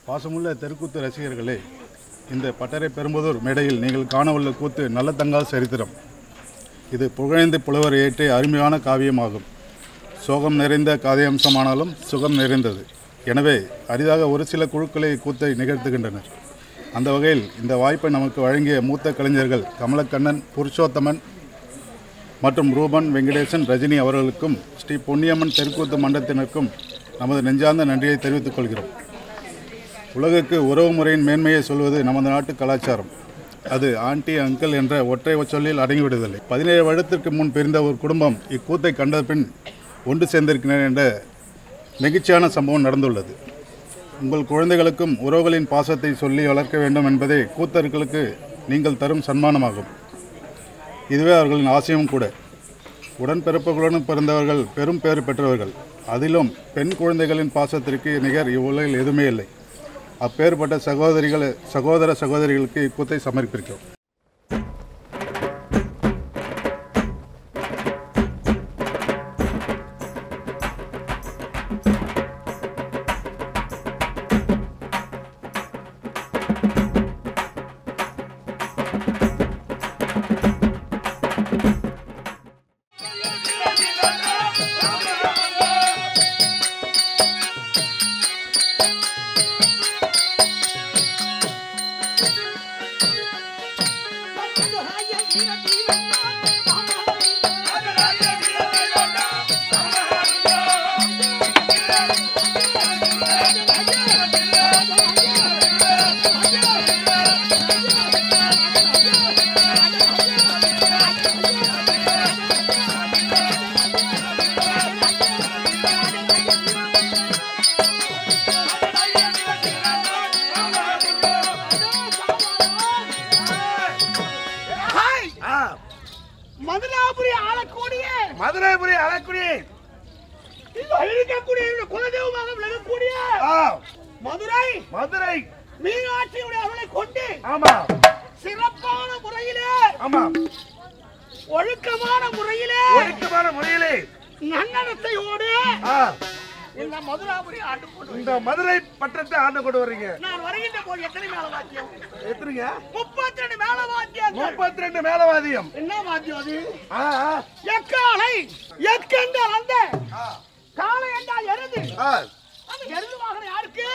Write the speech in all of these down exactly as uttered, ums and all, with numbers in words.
பாசமுள்ள தெருக்கூத்து ரசிகர்களே, இந்த பட்டறை பெரும்புதூர் மேடையில் நீங்கள் காணவுள்ள கூத்து நல்லதங்கால் சரித்திரம். இது புகழ்ந்து புலவர் ஏற்றிய அருமையான காவியமாகும். சோகம் நிறைந்த காவியம்சமானாலும் சுகம் நிறைந்தது. எனவே அரிதாக ஒரு சில குழுக்களை கூத்தை நிகழ்த்துகின்றனர். அந்த வகையில் இந்த வாய்ப்பை நமக்கு வழங்கிய மூத்த கலைஞர்கள் கமலக்கண்ணன், புருஷோத்தமன் மற்றும் ரூபன், வெங்கடேசன், ரஜினி அவர்களுக்கும் ஸ்ரீ பொன்னியம்மன் தெருக்கூத்து மன்றத்தினருக்கும் நமது நெஞ்சார்ந்த நன்றியை தெரிவித்துக் கொள்கிறோம். உலகிற்கு உறவு முறையின் மேன்மையை சொல்வது நமது நாட்டு கலாச்சாரம். அது ஆண்டி, அங்கிள் என்ற ஒற்றை சொல்லில் அடங்கிவிடுவதில்லை. பதினேழு வருடத்திற்கு முன் பிரிந்த ஒரு குடும்பம் இக்கூத்தை கண்ட பின் ஒன்று சேர்ந்திருக்கிறேன் என்ற நெகிழ்ச்சியான சம்பவம் நடந்துள்ளது. உங்கள் குழந்தைகளுக்கும் உறவுகளின் பாசத்தை சொல்லி வளர்க்க வேண்டும் என்பதே கூத்தர்களுக்கு நீங்கள் தரும் சன்மானமாகும். இதுவே அவர்களின் ஆசையும் கூட. உடன்பிறப்புகளுடன் பிறந்தவர்கள் பெரும் பேறு பெற்றவர்கள். அதிலும் பெண் குழந்தைகளின் பாசத்திற்கு நிகர் இவ்வுலகில் எதுவுமே இல்லை. அப்பேற்பட்ட சகோதரிகள் சகோதர சகோதரிகளுக்கு இக்கூத்தை சமர்ப்பிக்கிறோம். மதுராபுரி ஆளக்கூடிய மதுராபுரி ஆளக்கூடிய இருக்கக்கூடிய குலதெய்வமாக விளங்கக்கூடிய மதுரை மதுரை மீனாட்சியுடைய அவளை கொண்டு ஆமா சிறப்பான முறையிலே ஆமா ஒழுக்கமான முறையிலே ஒழுக்கமான முறையிலே நன்னடத்தையோடு இந்த மதுராபுரி ஆண்டு கொண்டு இந்த மதுரை பட்டத்தை ஆண்டு கொண்டு வர்றீங்க. நான் வருகின்ற போது எத்தனை மேல வாத்தியம்? எத்தனைங்க? முப்பத்தி ரெண்டு மேல வாத்தியம். முப்பத்தி ரெண்டு மேலவாதியம். என்ன வாத்தியம் அது? எக்காலை எக்கென்றால் அந்த காளை என்றால் எருது. அந்த எருது வாகனம் யாருக்கு?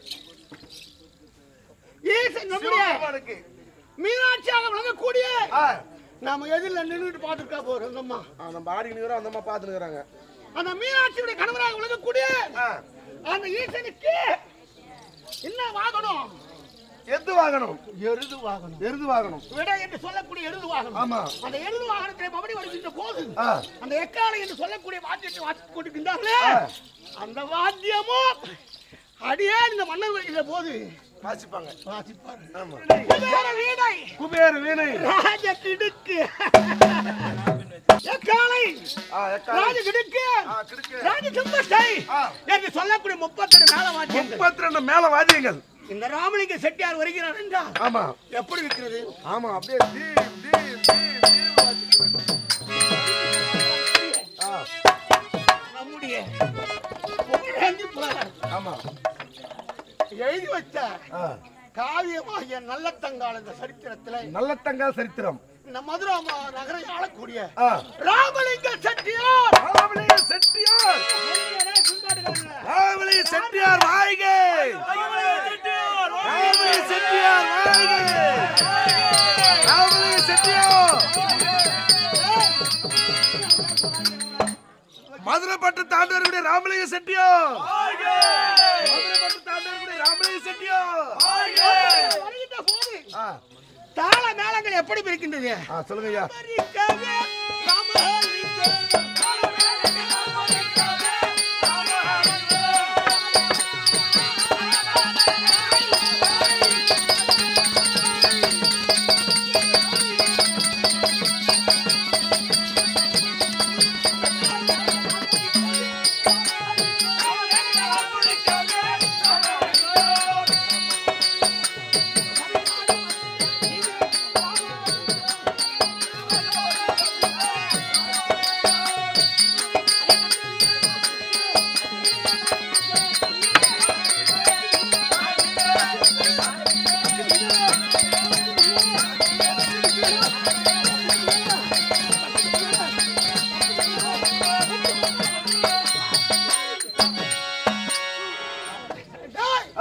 ஈசன் நம்முடைய மீனாட்சியாக விளங்கக்கூடிய நாம எதிரில் நின்றுட்டு பார்த்துருக்கா போறோம். அம்மா நம்ம ஆடி நிக்கிறோம், அந்த அம்மா பார்த்து நிக்கிறாங்க. அந்த மீனாட்சியுடைய கணவராக விளங்கக்கூடிய அந்த ஈசனுக்கு என்ன வாகனம்? எது வாகனம்? எருது வாகனம். எருது வாகனம் விடை என்று சொல்லக்கூடிய எருது வாகனம். ஆமா. அந்த எருது வாகனத்தை மறுபடி வருகின்ற போது அந்த எக்காலை என்று சொல்லக்கூடிய வாத்தியத்தை வாசித்துக் கொண்டிருக்கின்றார்களே, அந்த வாத்தியமும் அடியே இந்த மன்னர் வருகின்ற போது வாசிப்பாங்க. வாசிப்பாங்க. ஆமா. குபேர வீணை குபேர வீணை ராஜ கிடுக்கு எக்காலை ராஜ கிடுக்கு ராஜ செம்பட்டை என்று சொல்லக்கூடிய முப்பத்தி ரெண்டு மேல வாத்தியங்கள். முப்பத்தி ரெண்டு மேல வாத்தியங்கள். இந்த ராமலிங்க செட்டியார் வருகிறார் என்றால் ஆமா எப்படி இருக்கிறது? ஆமா அப்படியே தீம் தீம் தீம் தீம் வாசிக்கிறது. நம்முடைய புகழேந்தி புலவர் ஆமா எழுதி வச்ச காவியமாகிய நல்லதங்கால் என்ற சரித்திரத்திலே நல்லதங்கால் சரித்திரம் இந்த மதுரை நகரை ஆளக்கூடிய ராமலிங்க செட்டியார் ராமலிங்க செட்டியார் ராமலிங்க செட்டியார் வாழ்க! ராமலிங்க செட்டியார் வாழ்க! ராமலிங்க செட்டியார் மதுரை பட்டு தாண்டவர்களுடைய ராமலிங்க செட்டியார் மதுரை பட்டு தாண்டவர்களுடைய ராமலிங்க செட்டியார் வருகின்ற போது தாள மேளங்கள் எப்படி இருக்கின்றது? சொல்லுங்க ஐயா.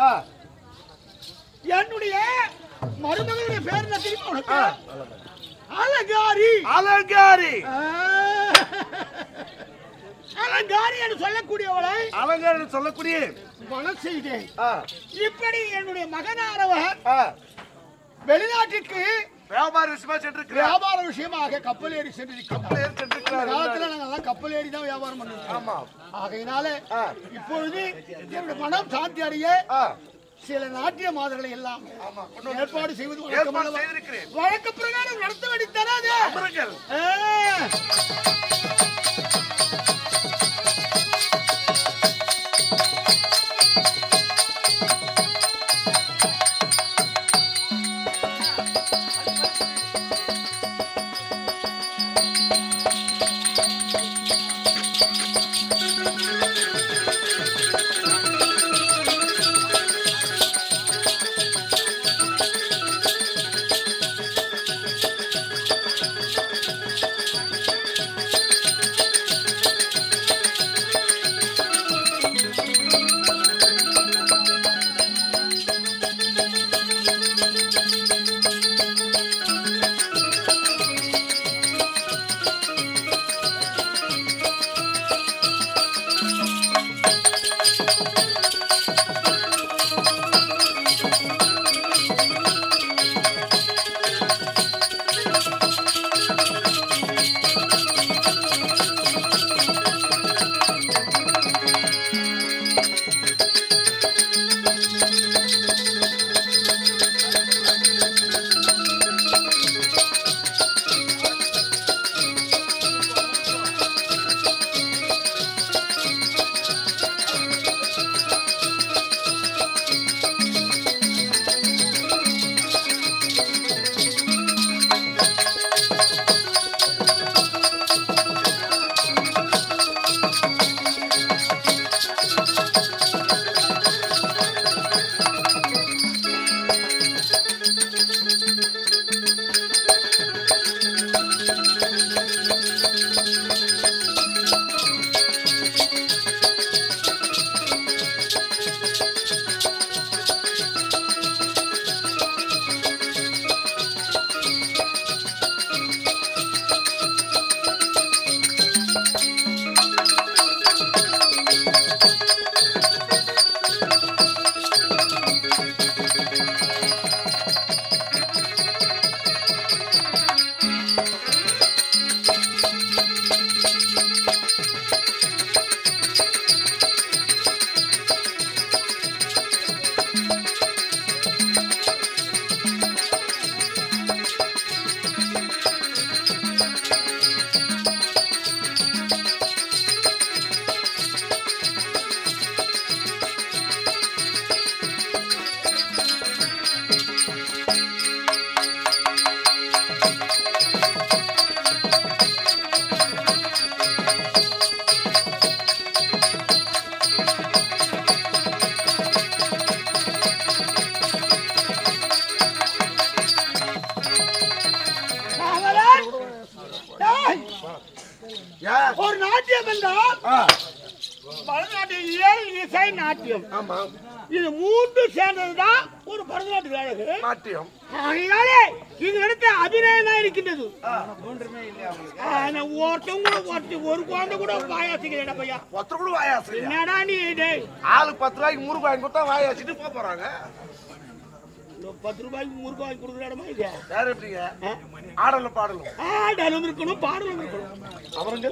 என்னுடைய மருமகளுடைய பேர் என்ன தெரியுமா உனக்கு? அலங்காரி. அலங்காரி அலங்காரி என்று சொல்லக்கூடியவளை அலங்காரி சொல்லக்கூடிய மனம் செய்தேன். இப்படி என்னுடைய மகனானவர் வெளிநாட்டிற்கு வியாபார விஷயமா சென்றிருக்கிறார். வியாபார விஷயமாக கப்பல் ஏறி சென்றிருக்கிறோம். கப்பல் ஏறி சென்றிருக்கிறார். காலத்துல நாங்க எல்லாம் கப்பல் ஏறி தான் வியாபாரம் பண்ணுவோம். ஆமா. ஆகையினால இப்பொழுது என்னுடைய மனம் சாந்தி அடைய சில நாட்டிய மாதர்களை எல்லாம் ஏற்பாடு செய்வது வழக்க பிரகாரம் நடத்த வேண்டித்தராது. ஒரு நாட்டியம் என்றால் பரதநாட்டியம் ஏழு இசை நாட்டியம். இது மூன்று சேர்ந்ததுதான் ஒரு பரதநாட்டிய அழகு நாட்டியம். ஆகையாலே இது எடுத்த அபிநயம் தான் இருக்கின்றது. ஒருத்தவங்க ஒருத்த ஒரு குழந்தை கூட வாயாசிக்கிறேன் பையா. ஒருத்தர் கூட வாயாசி என்னடா நீ ஆளுக்கு பத்து ரூபாய்க்கு முறுக்கு வாங்கி கொடுத்தா வாயாசிட்டு போக போறாங்க. பத்து ரூபாய்க்கு முறுக்கு வாங்கி கொடுக்குற இடமா இது வேற எப்படிங்க? ஆடலும் பாடலும் ஆடலும் இருக்கணும் பாடலும் இருக்கணும். அவருங்க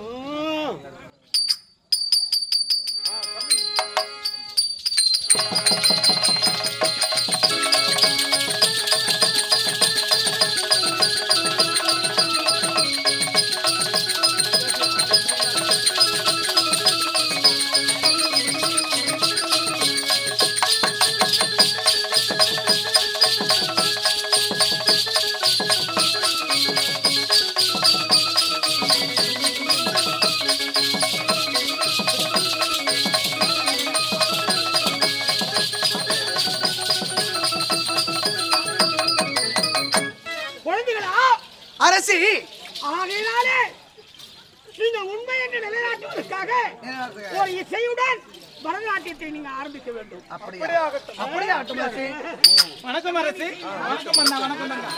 அரசி. ஆகையினாலே நீங்க உண்மை என்று நிலைநாட்டுவதற்காக ஒரு இசையுடன் பரதநாட்டியத்தை நீங்க ஆரம்பிக்க வேண்டும். அப்படியே ஆகட்டும். அப்படியே ஆகட்டும் அரசே. வணக்கம் அரசே. வணக்கம் அண்ணா. வணக்கம் அண்ணா.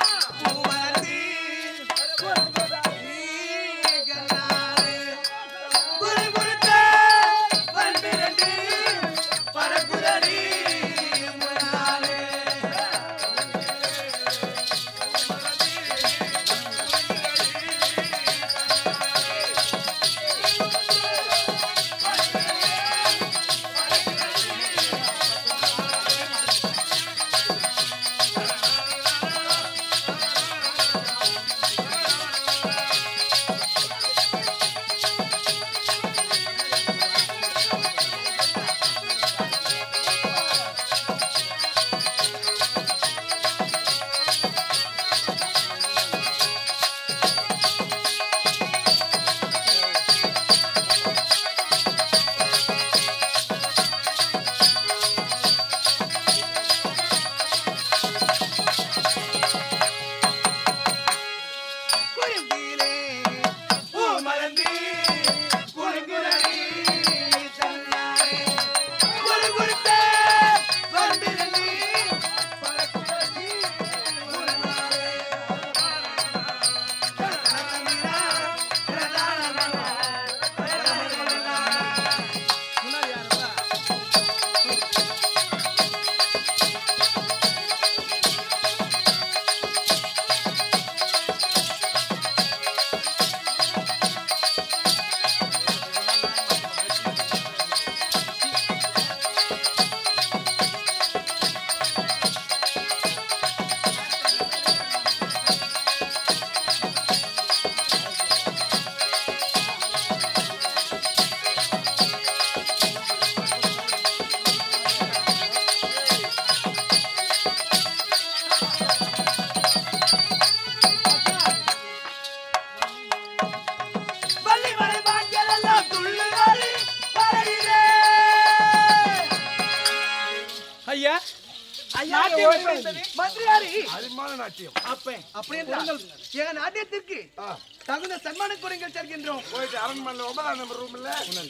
நாட்டியத்திற்கு தகுந்த சன்மானம் கொடுங்கள் சேர்க்கின்றோம். போயிட்டு அரண்மனையில் ஒன்பதாம் நம்பர் ரூம்ல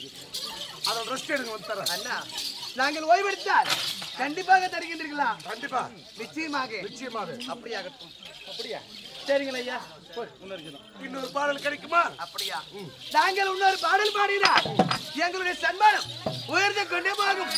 அதை ரெஸ்ட் எடுங்க வந்துறேன். அண்ணா நாங்கள் ஓய்வெடுத்தால் கண்டிப்பாக தருகின்றீர்களா? கண்டிப்பா, நிச்சயமாக நிச்சயமாக. அப்படியாகட்டும். அப்படியா? சரிங்களா ஐயா. இன்னொரு பாடல் கிடைக்குமா? அப்படியா? நாங்கள் இன்னொரு பாடல் பாடினார் எங்களுடைய சன்மானம் உயர்ந்து கொண்டே போகும்.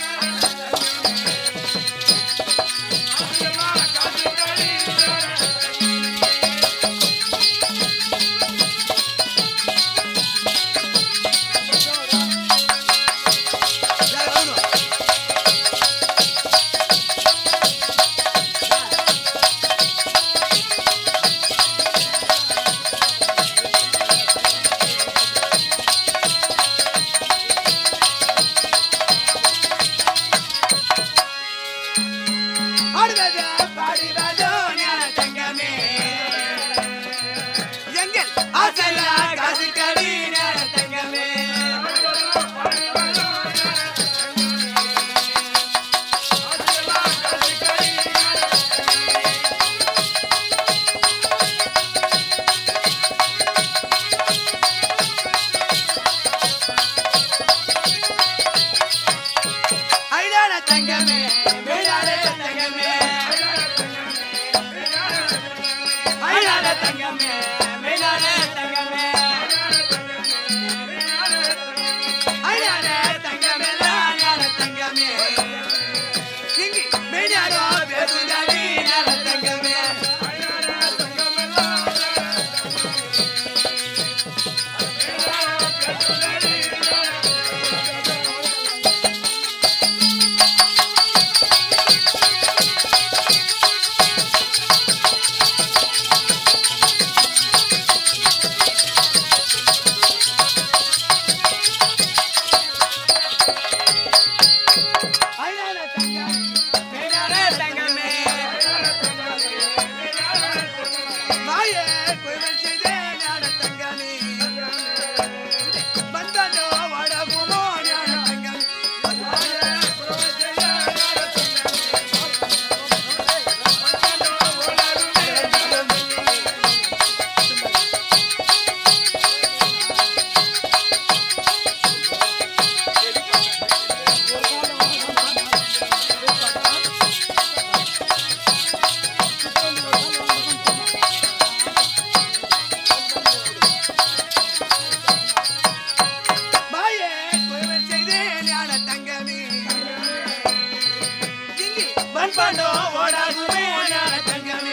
நண்பனோ ஓடாதுமே ஞான தங்கமே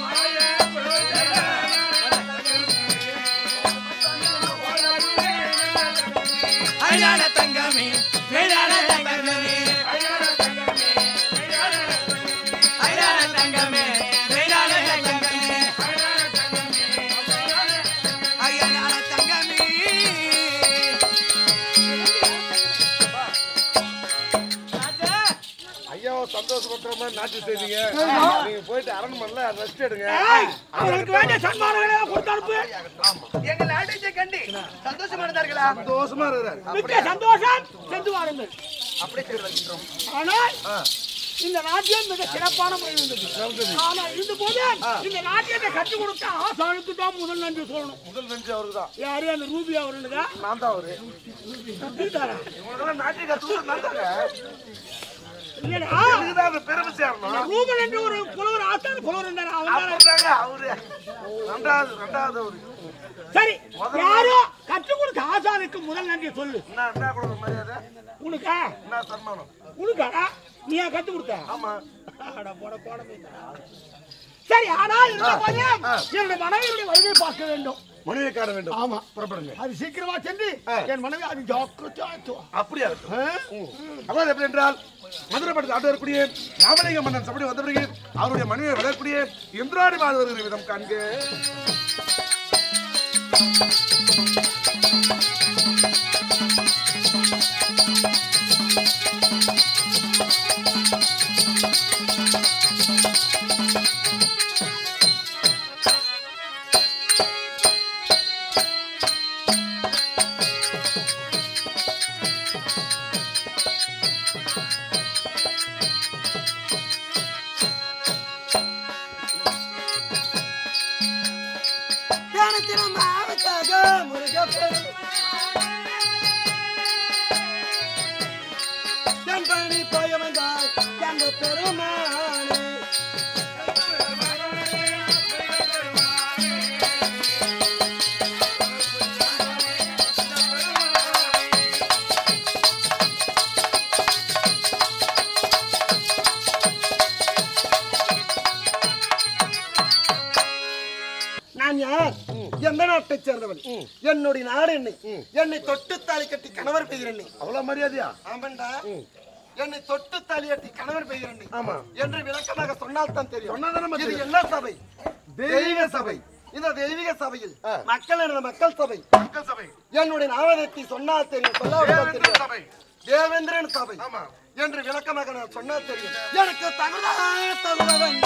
ஞான தங்கமே ஞான தங்கமே ஞான தங்கமே ஞான தங்கமே ஐயா ஞான தங்கமே ஐயா சந்தோஷப்பட்ட மாதிரி நாட்டு செய்தீங்க நீங்க போயிட்டு அரண்மனைல ரெஸ்ட் எடுங்க அவங்களுக்கு வேண்டிய சன்மானங்களை கொடுத்து அனுப்பு எங்கள் நாட்டை கண்டு சந்தோஷமா இருந்தார்களா? சந்தோஷமா இருக்கிறாரு மிக்க சந்தோஷம் சென்று வாருங்கள் அப்படியே செய்து வருகின்றோம். ஆனால் இந்த நாட்டியம் மிக சிறப்பான முறையில் இருந்தது. ஆனா இருந்த போது இந்த நாட்டியத்தை கற்றுக் கொடுத்த ஆசானுக்கு தான் முதல் நன்றி சொல்லணும். முதல் நன்றி அவருக்கு தான் யாரு அந்த ரூபி அவருங்க நான் தான் அவரு கற்றுக்கிட்டாரா? இவங்கெல்லாம் நாட்டை கற்றுக்க நாட்டாங்க இல்லடா இதுதான் அந்த பெருமை சேரணும் ரூபன் என்று ஒரு புலவர் ஆசான் புலவர் இருந்தாரு. அவங்க அப்படிதாங்க அவரு ரெண்டாவது ரெண்டாவது அவரு சரி யாரோ கற்றுக் கொடுத்த ஆசானுக்கு முதல் நன்றி சொல்லு. என்ன என்ன கொடுக்க மரியாதை உனக்கா என்ன சன்மானம் உனக்காடா நீ ஏன் கத்து கொடுத்த? ஆமா அட போட போட சரி ஆனால் இந்த போது என்னுடைய மனைவியுடைய வருகை பார்க்க வேண்டும். மனைவியை காண வேண்டும் ஆமா புறப்படுங்க அது சீக்கிரமா சென்று என் மனைவி அது ஜாக்கிரதையா அப்படியா அதாவது எப்படி என்றால் மதுரை படத்தில் ஆண்டு வரக்கூடிய ராமலிங்க மன்னன் சபடி வந்த பிறகு அவருடைய மனைவியை வளரக்கூடிய இந்திராணி மாத வருகிற விதம் காண்க எந்த நாட்டை சேர்ந்தவன் என்னுடைய நாடு என்னை என்னை தொட்டு தாலி கட்டி கணவர் பெய்கிறேன் அவ்வளவு மரியாதையா ஆமாண்டா என்னை தொட்டு தாலி கட்டி கணவர் பெய்கிறேன் ஆமா என்று விளக்கமாக சொன்னால் தான் தெரியும் சொன்னாதானே இது என்ன சபை? தெய்வீக சபை. இந்த தெய்வீக சபையில் மக்கள் என்ற மக்கள் சபை மக்கள் சபை என்னுடைய நாமத்தை சொன்னால் தெரியும் சொல்லாவிட்டால் தெரியும் சபை தேவேந்திரன் சபை ஆமா என்று விளக்கமாக நான் சொன்னால் தெரியும் எனக்கு தகுதா தகுதவன்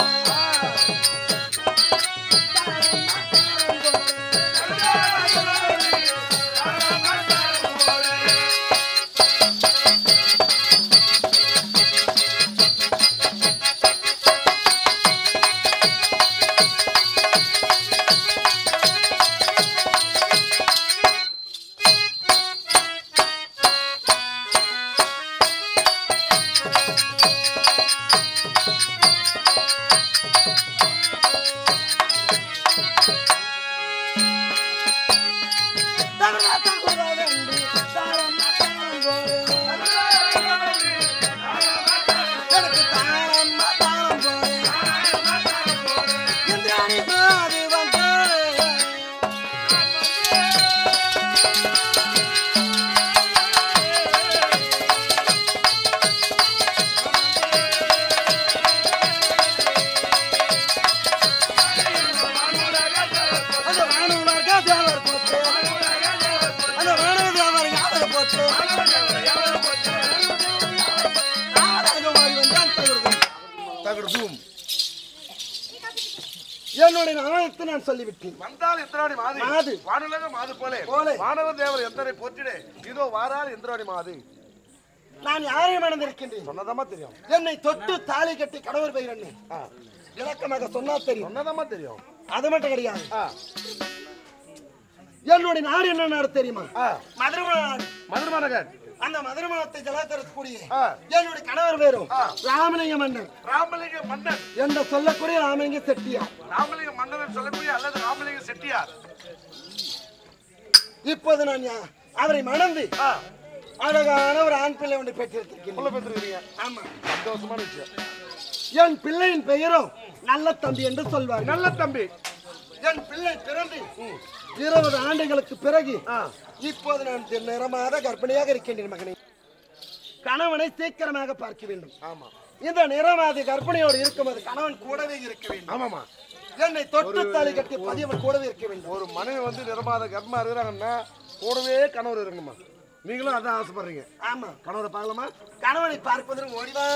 என்னுடைய நாமத்தை நான் சொல்லிவிட்டேன் வந்தால் இந்திராணி மாது மாது. வானுலக மாது போலே போலே. வானவர் தேவர் எந்தரை போற்றிடே இதோ வாரால் இந்திராணி மாது நான் யாரை மணந்திருக்கின்றேன் சொன்னதாமா தெரியும் என்னை தொட்டு தாலி கட்டி கணவர் பெயர் விளக்கமாக சொன்னா தெரியும் சொன்னதாமா தெரியும் அது மட்டும் கிடையாது என்னுடைய நாடு என்ன நாடு தெரியுமா? மதுரை நாடு. மதுரை மாநகர் அந்த மதுரை மாவட்டத்தை ஜலாத்தரக்கூடிய என்னுடைய கணவர் பேரும் ராமலிங்க மன்னன் ராமலிங்க மன்னன் என்று சொல்லக்கூடிய ராமலிங்க செட்டியார் ராமலிங்க மன்னன் சொல்லக்கூடிய அல்லது ராமலிங்க செட்டியார் இப்போது நான் யா- அவரை மணந்து அழகான ஒரு ஆண் பிள்ளை ஒன்று பெற்றிருக்கிறேன். பெற்றிருக்கீங்க ஆமா சந்தோஷமான விஷயம் என் பிள்ளையின் பெயரும் நல்ல தம்பி என்று சொல்வார். நல்ல தம்பி. என் பிள்ளை பிறந்து இருபது ஆண்டுகளுக்கு பிறகு இப்போது நான் நிறமாத கர்ப்பிணியாக இருக்கின்றேன். மகனே, கணவனை சீக்கிரமாக பார்க்க வேண்டும். ஆமா. இந்த நிறமாதி கர்ப்பிணியோடு இருக்கும்போது கணவன் கூடவே இருக்க வேண்டும். ஆமாமா. என்னை தொட்டு தாலி கட்டி பதியவன் கூடவே இருக்க வேண்டும். ஒரு மனைவி வந்து நிறமாத கர்ப்பமா இருக்கிறாங்கன்னா கூடவே கணவர் இருக்கணுமா? நீங்களும் அதான் ஆசைப்படுறீங்க. ஆமா. கணவரை பார்க்கலாமா? கணவனை பார்ப்பதற்கு ஓடிவா.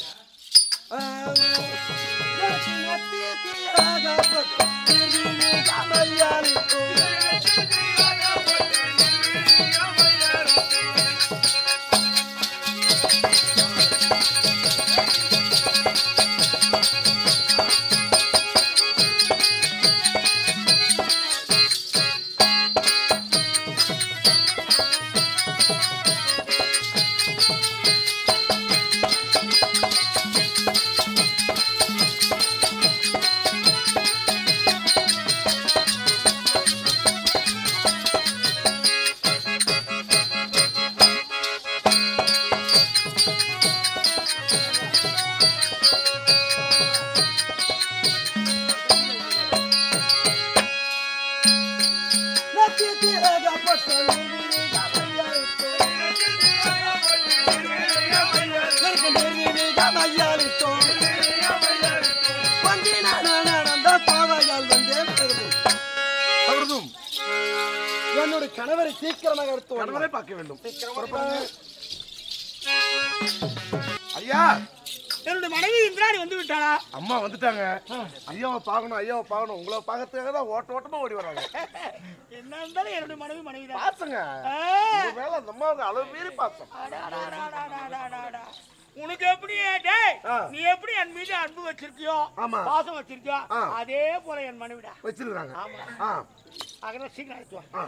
என்னுடைய கணவரை சீக்கிரமாக எடுத்து கணவரை பார்க்க வேண்டும். சீக்கிரமாக. ஐயா, என்னுடைய மனைவி இந்திராணி வந்து விட்டாளா? அம்மா வந்துட்டாங்க. ஐயாவை பார்க்கணும், ஐயாவை பார்க்கணும். உங்களை பார்க்கறதுக்காக தான் ஓட்ட ஓட்டமா ஓடி வராங்க. என்ன இருந்தாலும் என்னுடைய மனைவி மனைவி தான். பாசங்க மேல அந்த அம்மாவுக்கு அளவு மீறி பாசம். உனக்கு எப்படி டேய், நீ எப்படி என் மீது அன்பு வச்சிருக்கியோ, பாசம் வச்சிருக்கியோ, அதே போல என் மனைவிடா வச்சிருக்காங்க. ஆமா. அகன சீக்கிரம் அழைச்சு வா.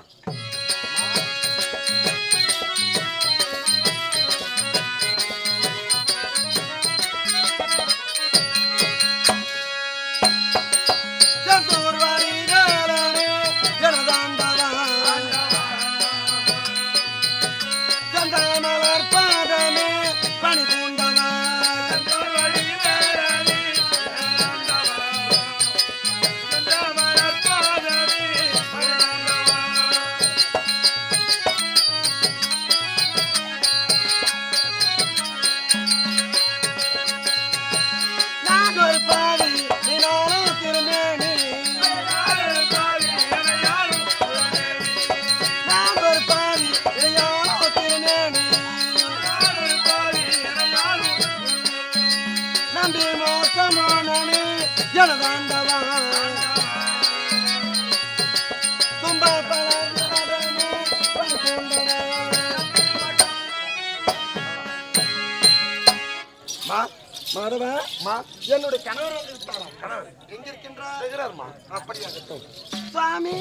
என்னுடைய கணவர் வந்து விட்டாரா? கணவர் எங்க இருக்கின்றார்? அப்படியாகட்டும் சுவாமி.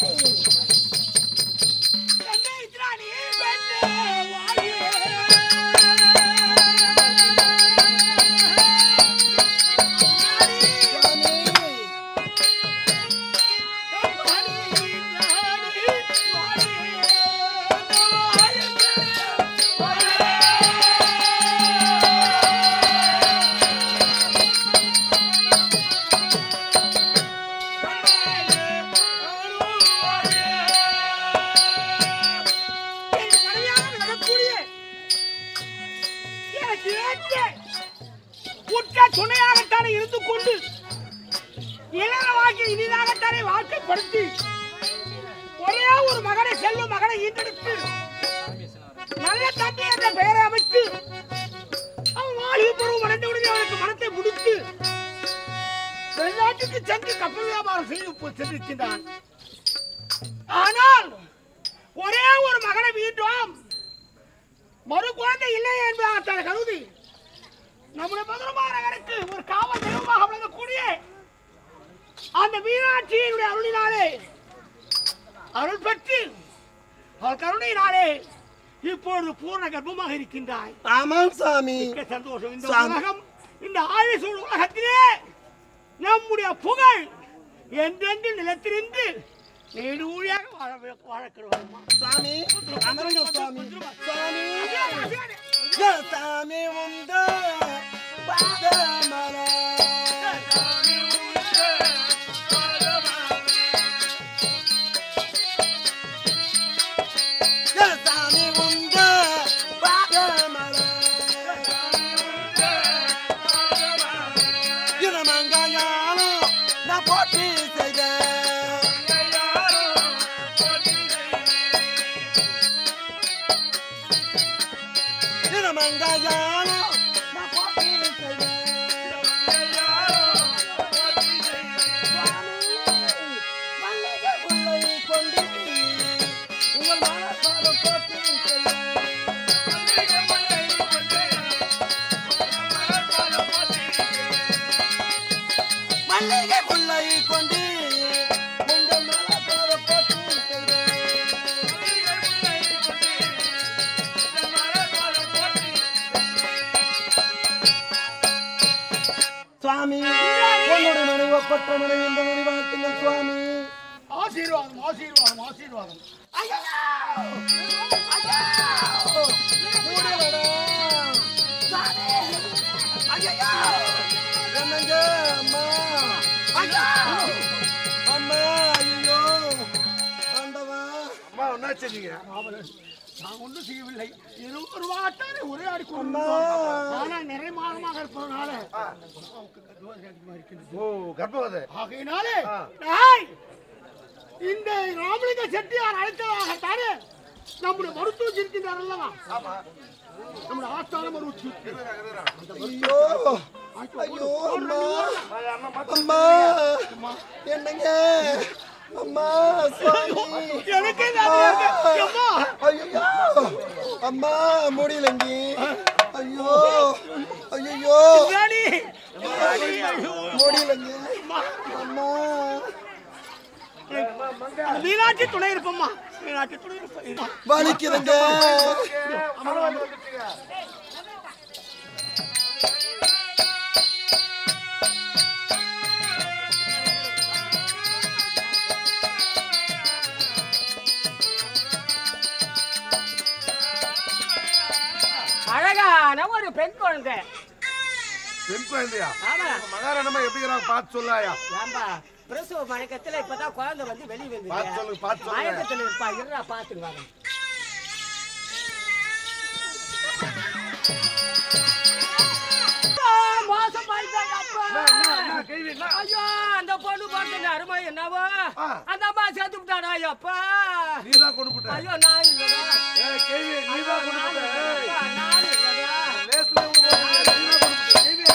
துணையாகத்தானே இருந்து கொண்டு இளர வாழ்க்கை இனிதாகத்தானே வாழ்க்கைப்படுத்தி ஒரே ஒரு மகனை செல்வ மகனை ஈட்டெடுத்து நல்ல தம்பி என்ற பெயரை அமைத்து அவன் வாழ்வு பருவம் அடைந்தவுடனே அவனுக்கு மனத்தை முடித்து வெளிநாட்டுக்கு சென்று கப்பல் வியாபாரம் செய்து சென்றிருக்கின்றான். ஆனால் ஒரே ஒரு மகனை மீண்டும் மறு குழந்தை இல்லை என்பதாக தன் கருதி நம்முடைய மதுரமா நகருக்கு ஒரு காவல் தெய்வமாக விளங்கக்கூடிய அந்த மீனாட்சியினுடைய அருளினாலே அருள் பெற்று அவர் கருணையினாலே இப்பொழுது பூர்ண கர்ப்பமாக இருக்கின்றாய். ஆமாம் சாமி. சந்தோஷம். இந்த உலகம், இந்த ஆயுசூழ் உலகத்திலே நம்முடைய புகழ் என்றென்று நிலத்திலிருந்து நீடு ஊழியாக வாழ வாழக்கிறோம் சாமி. அமருங்க சாமி. சாமி சாமி உண்டா சுவாமி உன்னுடைய மனைவி ஒப்பற்ற மனைவி இந்த மனைவி வாழ்த்துங்கள் சுவாமி. ஆசீர்வாதம் ஆசீர்வாதம் ஆசீர்வாதம். என்னங்க அம்மா அம்மா ஐயோ ஆண்டவா அம்மா என்ன செஞ்சீங்க? நான் ஒன்றும் செய்யவில்லை. இருபது வாட்டாலே உரையாடி கொண்டு ஆனால் நிறை மாதமாக இருப்பதனால ஓ கர்ப்பவதி ஆகையினாலே நாய் இந்த ராமலிங்க செட்டியார் அழைத்ததாகத்தானே நம்முடைய மருத்துவம் இருக்கின்றார் அல்லவா? நம்முடைய ஆஸ்தான மருத்துவம். ஐயோ ஐயோ அம்மா அம்மா என்னங்க அம்மா சுவாமி எனக்கு ஐயோ அம்மா முடியலங்கி ஐயோ ஐயோ முடியலங்க அம்மா மீனாட்சி துணை இருப்பம்மா. மீனாட்சி துணை இருப்பா வலிக்குதுங்க. அழகான ஒரு பெண் குழந்தை. பெண் குழந்தையா? ஆமா. மகாராணமா எப்படிங்கிறாங்க பார்த்து சொல்லாயா? ஏம்பா பிரசவ மயக்கத்துல இப்பதான் குழந்தை வந்து வெளியே வந்து பார்த்து சொல்லுங்க பார்த்து சொல்லுங்க. மயக்கத்துல இருப்பா. இருடா பாத்துட்டு வாங்க. மோசம் பண்ணிட்டாங்க அப்பா. ஐயோ அந்த பொண்ணு பார்த்து அருமை என்னவோ அந்த அம்மா சேர்த்து விட்டானா அப்பா. நீதான் கொண்டு போட்ட. ஐயோ நான் இல்லடா. ஏய் கேவி நீதான் கொண்டு போட்ட. நான் இல்லடா. லேஸ்ல கொண்டு போட்ட. நீதான் கொண்டு போட்ட. கேவி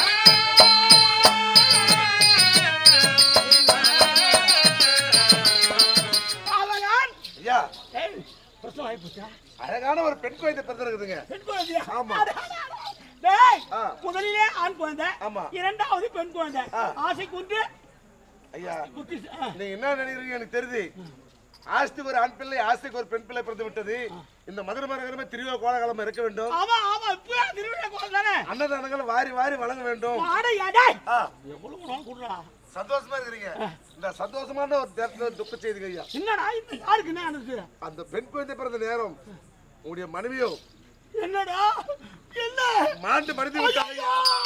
அவன் ஐயா ஏய் பிரசவம் ஆயிப்போச்சா? அழகான ஒரு பெண் குழந்தை பிறந்திருக்குதுங்க. பெண் குழந்தையா? ஆமா. டேய் ஆ. முதலிலே ஆண் குழந்தை, ஆமா. இரண்டாவது பெண் குழந்தை. ஆ. ஆசை குன்று ஐயா புத்தி ஆ. நீங்க என்ன நினைக்கிறீங்க எனக்கு தெரியுது. ஆஸ்திக்கு ஒரு ஆண் பிள்ளை ஆஸ்திக்கு ஒரு பெண் பிள்ளை பிறந்து விட்டது. இந்த மதுரை மரகரமே திருவிழா கோலாகலமா இருக்க வேண்டும். ஆமா ஆமா இப்ப திருவிழா கோலம் தானே. அன்னதானங்கள் வாரி வாரி வழங்க வேண்டும். ஆடையா டேய் ஆ, எவ்வளவு நாள் குடுறா. சந்தோஷமா இருக்கிறீங்க. இந்த சந்தோஷமான ஒரு நேரத்துல துக்க செய்திங்க ஐயா. என்னடா இது யாருக்கு என்ன நடக்குது? அந்த பெண் குழந்தை பிறந்த நேரம் உங்களுடைய மனைவியோ என்னடா என்ன மாண்டு மடிந்து விட்டாங்க.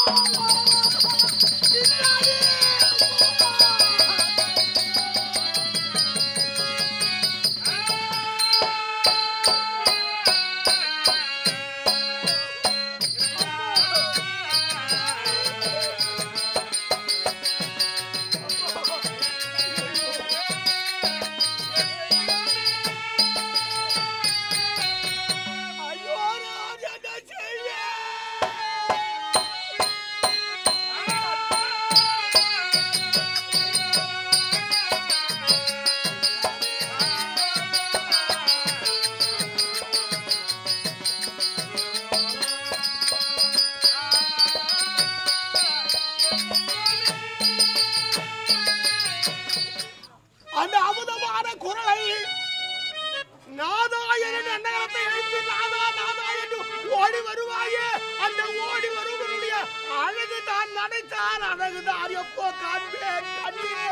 ஐயோ நான் என்ன செய்வேன்? அந்த அமுதமான குரலை நாதாயன் நகரத்தை எழுத்து நாதா நாதா என்று ஓடி வருவாயே. அந்த ஓடி வருவனுடைய அழகு தான் நினைத்தான் அழகு தான் எப்போ காண்பேன் கண்ணே.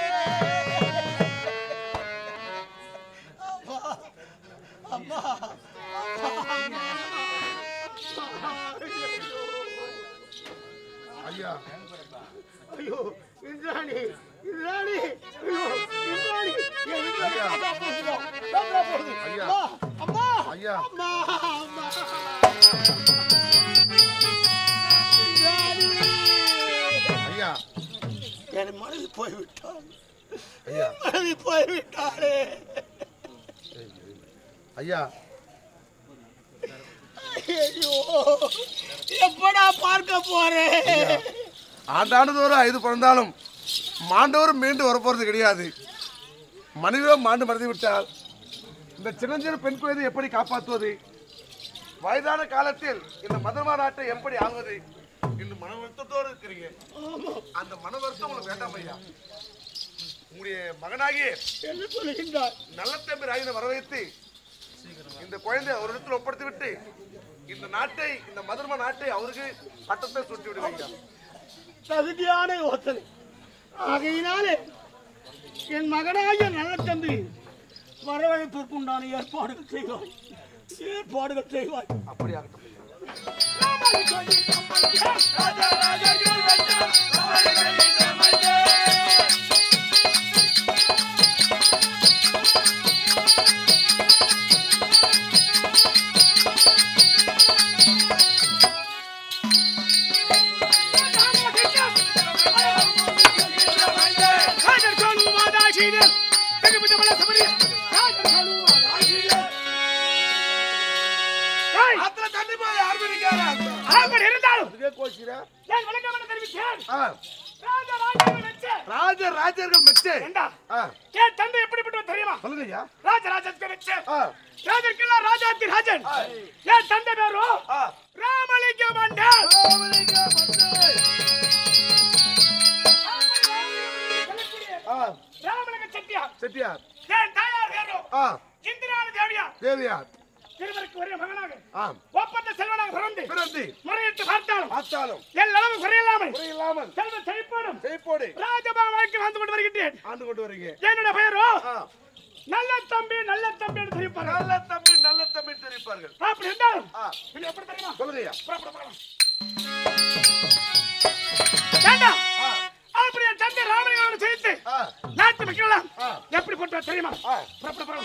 அம்மா அம்மா ஐயா ஐயோ இந்திராணி இந்திராணி ஐயோ இந்திராணி ஏன் இந்திராணி காத்தா போகுதோ காத்தா போகுது ஐயா. அம்மா ஐயா. அம்மா அம்மா இந்திராணி ஐயா என் மனைவி போய்விட்டாள் ஐயா மனைவி போய்விட்டாளே ஐயா ஐயோ எப்படா பார்க்க போறேன் ஆண்டாண்டுதோறும் ஐந்து பிறந்தாலும் மாண்டோறும் மீண்டு வரப்போறது கிடையாது. மனைவியோ மாண்டு மறந்து விட்டால் இந்த சின்னஞ்சிறு பெண் குழந்தை எப்படி காப்பாற்றுவது? வயதான காலத்தில் இந்த மதர்மா நாட்டை எப்படி ஆள்வது என்று மன வருத்தத்தோடு இருக்கிறீங்க. அந்த மன வருத்தம் உங்களுக்கு வேண்டாம் ஐயா. உங்களுடைய மகனாகிய என்ன சொல்லுகின்றார் நல்ல தம்பி ராஜனை வர வைத்து இந்த குழந்தை ஒரு இடத்துல ஒப்படைத்து விட்டு இந்த நாட்டை இந்த மதர்மா நாட்டை அவருக்கு பட்டத்தை சுட்டி விடுவீங்க. தகுதியான யோசனை. ஆகையினாலே என் மகனாகிய நல்ல தம்பி வரவழைப்பிற்குண்டான ஏற்பாடுகள் செய்வாய் ஏற்பாடுகள் செய்வாய் அப்படியாகட்டும் ராஜ ராஜர்கள் மெச்சே என் தந்தை எப்படிப்பட்டவன் தெரியுமா? சொல்லுங்க ஐயா. ராஜராஜத்துக்கு மெச்சே ஆ, ராஜருக்கெல்லாம் ராஜாத்தி ராஜன். என் தந்தை பேரு ஆ. ராமலிங்க மண்டல். ராமலிங்க மண்டல். ஆ, ராமலிங்க செட்டியார். செட்டியார். என் தாயார் பேரு ஆ, இந்திராணி தேவியார். தேவியார். திருவருக்கு ஒரே மகனாக ஆம், ஒப்பந்த செல்வனாக பிறந்து பிறந்து முறையிட்டு பார்த்தாலும் பார்த்தாலும் எல்லளவு குறையில்லாமல் குறையில்லாமல் செல்வ செழிப்போடும் செய்ப்போடு ராஜபா வாழ்க்கை வாழ்ந்து கொண்டு வருகின்றேன். ஆண்டு கொண்டு வரீங்க. என்னுடைய பெயரோ ஆ, நல்ல தம்பி நல்ல தம்பி என்று தெரிவிப்பார்கள். நல்ல தம்பி நல்ல தம்பி தெரிவிப்பார்கள். அப்படி இருந்தாலும் ஆ, இது எப்படி தெரியுமா? சொல்லுங்க ஐயா. புறப்பட போகலாம். வேண்டாம். ஆ, அப்படி என் தந்தை ராமலிங்கோடு சேர்த்து ஆ, நாட்டு மக்கள் ஆ. எப்படி போட்டா தெரியுமா? ஆ. புறப்பட போகலாம்.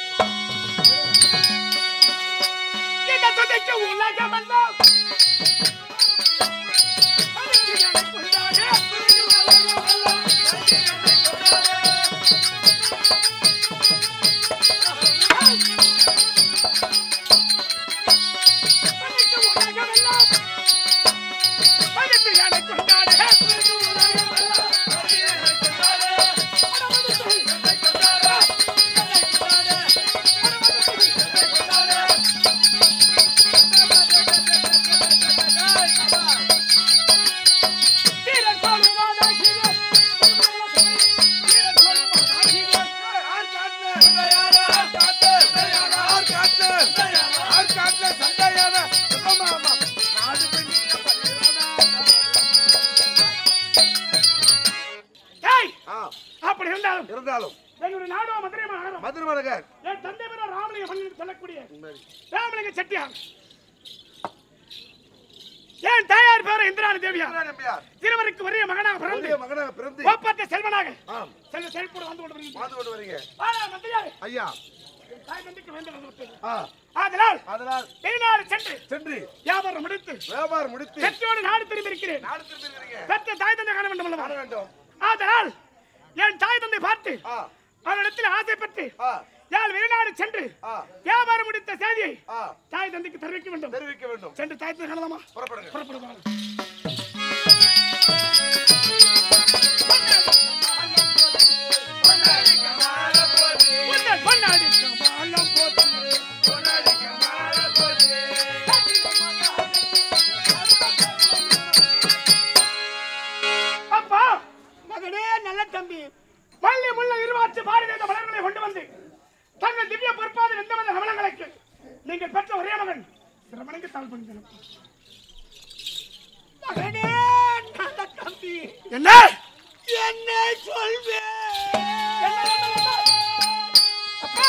இந்த தந்தைக்கு உலகமெல்லாம் அப்படி இருந்தாலும் இருந்தாலும் எங்களுடைய நாடோ மதுரை மாநகரம் மதுரை மனகர் என் தந்தை பேர ராமலிங்க மன்னன் சொல்லக்கூடிய ராமலிங்க செட்டியார். என் தாயார் பேர இந்திராணி தேவியார். திருவருக்கு ஒரே மகனாக பிறந்து மகனாக பிறந்து ஒப்பந்த செல்வனாக ஆம், செல்வ செழிப்போடு வந்து கொண்டு வருகிறேன். வாழ்ந்து கொண்டு வரீங்க. ஆனால் மந்திரியாரே, ஐயா. என் தாய் தந்தைக்கு வேண்டிய வந்து விட்டது. ஆ, ஆதலால் அதனால் வெளிநாடு சென்று சென்று வியாபாரம் முடித்து வியாபாரம் முடித்து பெற்றோடு நாடு திரும்பி இருக்கிறேன். நாடு திரும்பியிருக்கிறீங்க. பெற்ற தாய் தந்தை காண வேண்டும் வர அல்லவா? வேண்டும். ஆதலால் என் தாய் தந்தை பார்த்து ஆ, அவரிடத்தில் ஆசைப்பட்டு ஆ, யாழ் வெளிநாடு சென்று ஆ, வியாபாரம் முடித்த செய்தியை ஆ, தாய் தந்தைக்கு தெரிவிக்க வேண்டும். தெரிவிக்க வேண்டும். சென்று தாய் தந்தை காணலாமா? புறப்படுங்க. புறப்படுவாங்க. அப்பா மகனே நல்ல தம்பி பள்ளி முள்ள இருவாச்சு பாரதிய மலர்களை கொண்டு வந்து தங்கள் திவ்ய பொறுப்பாத எந்த வித கவனங்களுக்கு நீங்கள் பெற்ற ஒரே மகன் சிரமணிக்கு தாழ் பண்ணிக்கலாம். மகனே நல்ல தம்பி என்ன என்ன சொல்வேன்? அப்பா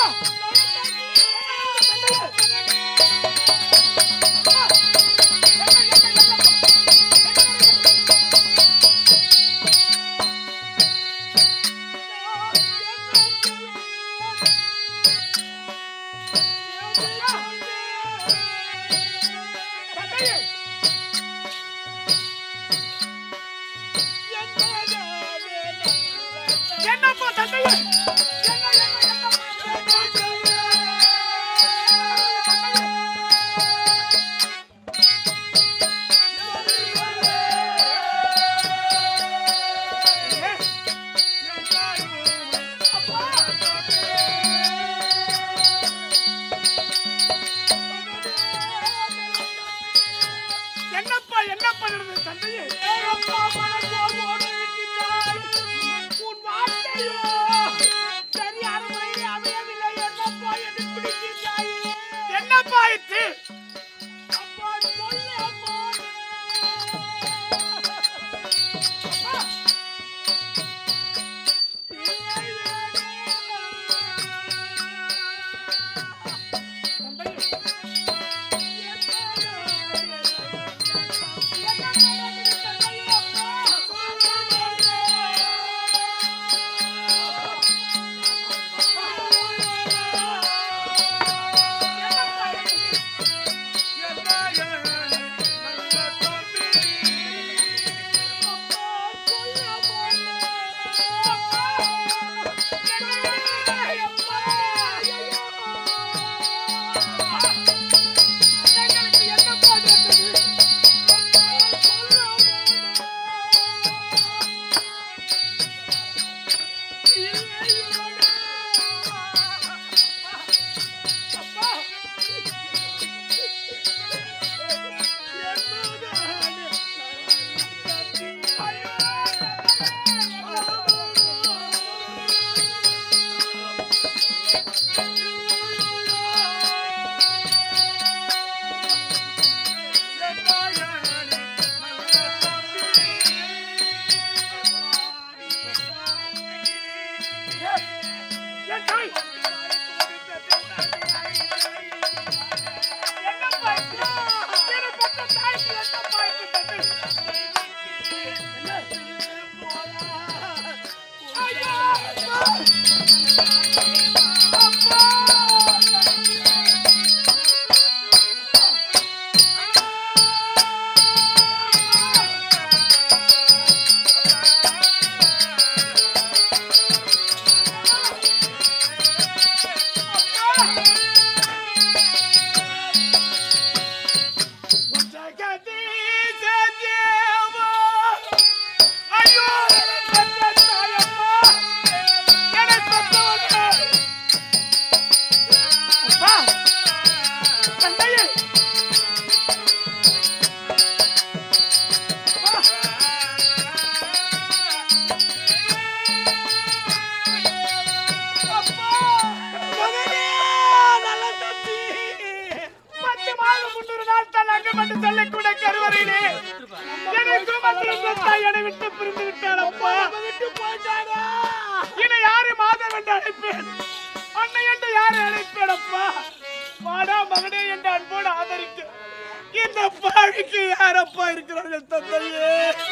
அழைப்பேன்? அன்னை என்று யாரை அழைப்பேன் அப்பா? வாடா மகனே என்று அன்போடு ஆதரிக்க இந்த பாழிக்கு யாரப்பா இருக்கிறார்கள் தந்தையே?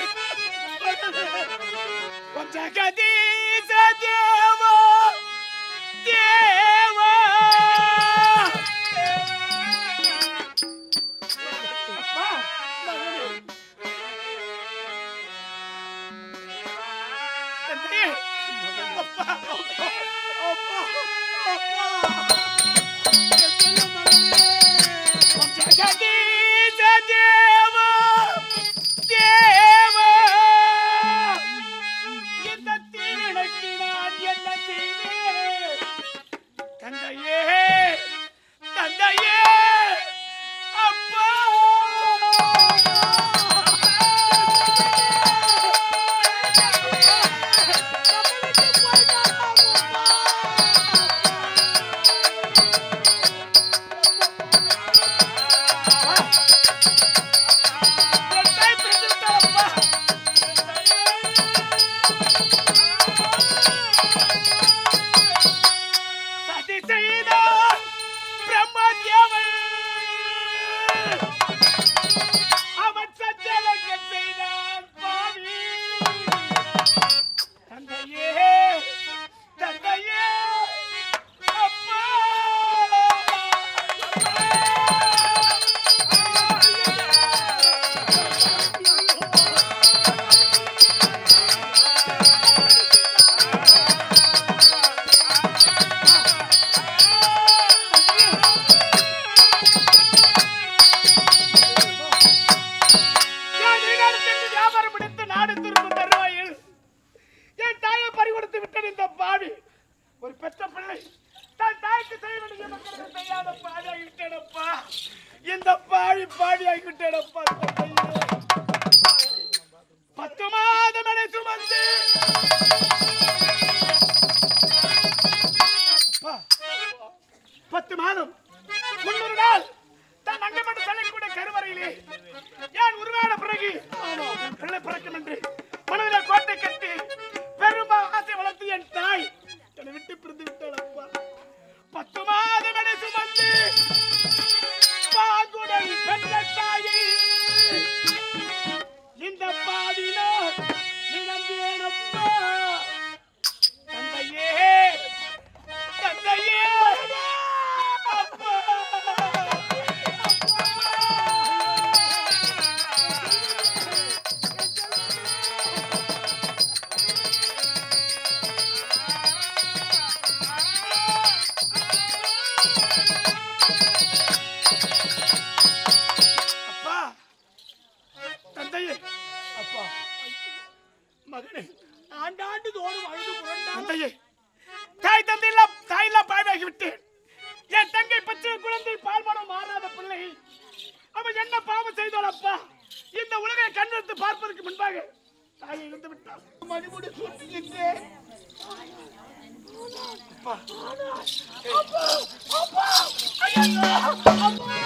ஜெகதீச தேவா தேவா அப்பா மகனே தந்தையே அப்பா அப்பா அப்பா அப்பா ஜெகதீச தேவா தேவா இந்த தீவினைக்கு நான் என்ன செய்வேன்? தந்தையே தந்தையே அப்பா சதி செய்தான் பிரம்மதேவன், அவன் சஞ்சலங்க செய்தான் பாவி. தந்தையே தந்தையே அப்பா வியாபாரம் பிடித்து நாடு திரும்பும் தருவாயில் என் தாயை பறிகொடுத்து விட்டது இந்த பாவி. ஒரு பெற்ற பிள்ளை தன் தாய்க்கு செய்ய வேண்டிய மக்களுக்கு செய்யாத பாடியாகிவிட்டேனப்பா. இந்த பாவி பாடியாகிவிட்டேனப்பா. பத்து மாதம் எடை சுமந்து அப்பா, பத்து மாதம் முன்னூறு நாள் தன் அங்கப்பட்டு செல்லக்கூடிய கருவறையிலே ஏன் உருவான பிறகு என் பிள்ளை பிறக்கும் என்று மனதில் கோட்டை கட்டி பெரும் ஆசை வளர்த்து என் தாய் என்னை விட்டு பிரிந்து விட்டாள் அப்பா. பத்து மாதம் எடை சுமந்து பாங்குடல் பெற்ற தாயை இந்த பாடினார் இழந்தேனப்பா. தந்தையே தந்தையே அப்பா அப்பா தந்தையே அப்பா மகனே ஆண்டாண்டு தோறும் அழுது புரண்டான் தந்தையே. தாய் தந்தை இல்ல தாய் இல்ல பாழாகி விட்டேன். என் தங்கை பச்சை குழந்தை பால்மனம் மாறாத பிள்ளை அவன் என்ன பாவம் செய்தாள் அப்பா? இந்த உலகை கண்ணெடுத்து பார்ப்பதற்கு முன்பாக தாயை இழந்து விட்டான். மணிமுடி சூட்டிக்கிட்டேன் அப்பா அப்பா அப்பா ஐயோ அப்பா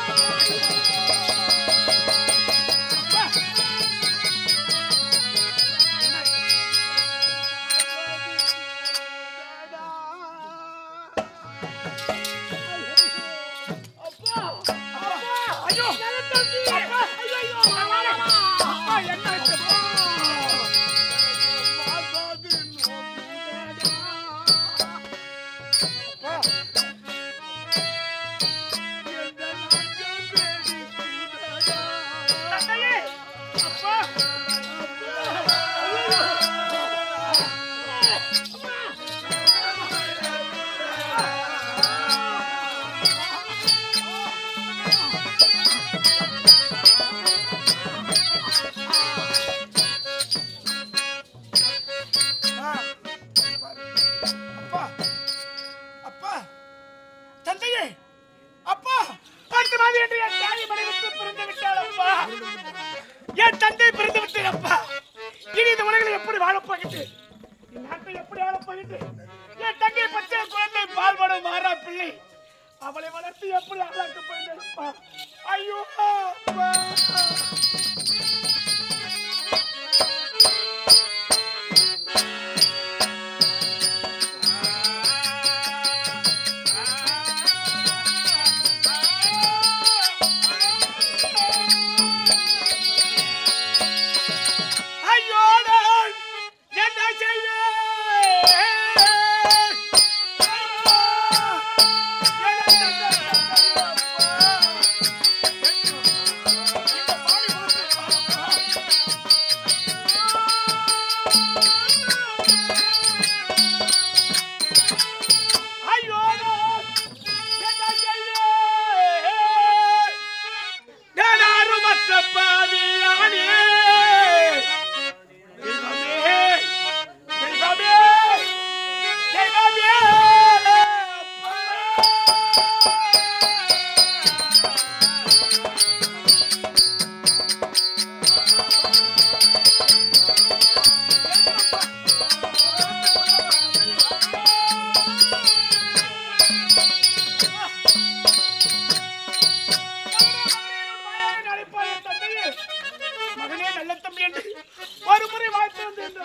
என் தந்தை பிறந்து விட்டேன் அப்பா. இனி இந்த உலகில் எப்படி வாழப்போகிட்டு நாட்டில் எப்படி வாழப்போகிட்டு என் தங்கை பச்சை குழந்தை பால்வடம் மாறா பிள்ளை அவளை வளர்த்து எப்படி ஆளாக்க போயிட்டேன் அப்பா. ஐயோ அப்பா.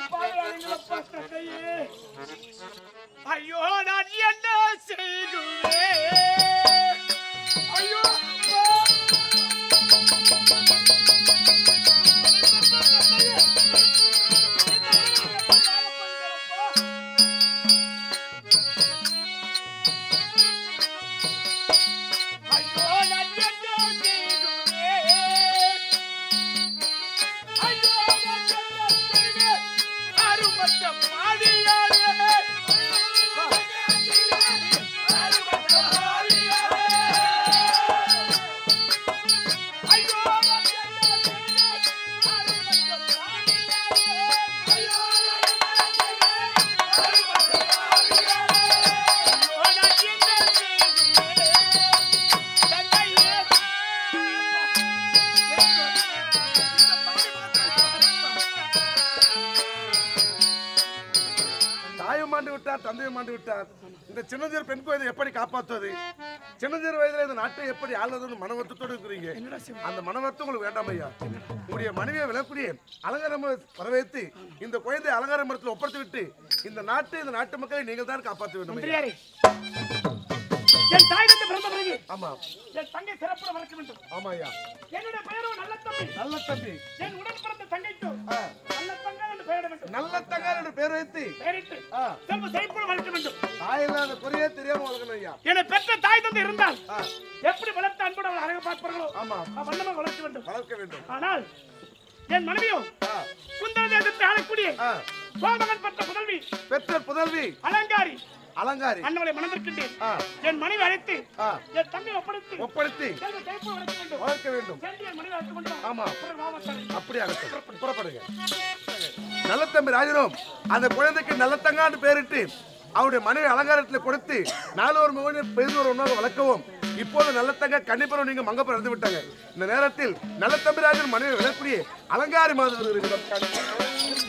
ஐயோ நான் என்ன செய்கிறேன் ஐயோ தந்தையும் மாண்டு விட்டார். இந்த சின்னஞ்சிறு பெண் குழந்தை எப்படி காப்பாற்றுவது? சின்னஞ்சிறு வயதுல இந்த நாட்டை எப்படி ஆளுவது? மனவத்தோடு இருக்கிறீங்க. அந்த மனவத்தம் உங்களுக்கு வேண்டாம் ஐயா. உங்களுடைய மனைவியை விளக்கூடிய அலங்காரம் வரவேற்று இந்த குழந்தை அலங்கார மரத்தில் ஒப்படைத்து விட்டு இந்த நாட்டு இந்த நாட்டு மக்களை நீங்கள் தான் காப்பாற்ற வேண்டும். என் தாயிடத்தை பிறந்த பிறகு ஆமா என் தங்கை சிறப்புற வளர்க்க வேண்டும். ஆமா ஐயா. என்னுடைய பெயரும் நல்ல தம்பி. நல்ல தம்பி. என் உடன் பிறந்த தங்கைக்கு நல்ல தங்கா என்று பெயரிட வேண்டும். நல்ல தங்கா என்று பெயர் வைத்து பெயரிட்டு செல்வ செழிப்புடன் வளர்க்க வேண்டும். தாயில்லாத குறையே தெரியாம வளர்க்கணும் ஐயா. என்னை பெற்ற தாய் தந்தை இருந்தால் எப்படி வளர்த்த அன்போடு அவளை அழக பார்ப்பார்களோ ஆமா வண்ணமாக வளர்க்க வேண்டும். வளர்க்க வேண்டும். ஆனால் என் மனைவியோ குந்தர தேசத்தை ஆளக்கூடிய சோமகன் பெற்ற புதல்வி பெற்ற புதல்வி அலங்காரி அலங்காரி அண்ணவளை மணந்திருக்கின்றேன். என் மனைவி அழைத்து என் தங்கை ஒப்படைத்து ஒப்படைத்து வளர்க்க வேண்டும். ஆமா அப்படி புறப்படுங்க. நல்ல தம்பி ராஜனும் அந்த குழந்தைக்கு நல்ல தங்கான்னு பேரிட்டு அவருடைய மனைவி அலங்காரத்தில் கொடுத்து நாலு மகனை பெரிதொரு ஒன்றாக வளர்க்கவும் இப்போது நல்ல தங்க கண்டிப்பாக நீங்க மங்கப்ப இறந்து விட்டாங்க. இந்த நேரத்தில் நல்ல தம்பி ராஜன் மனைவி விளக்கூடிய அலங்காரி மாதிரி இருக்கிறோம்.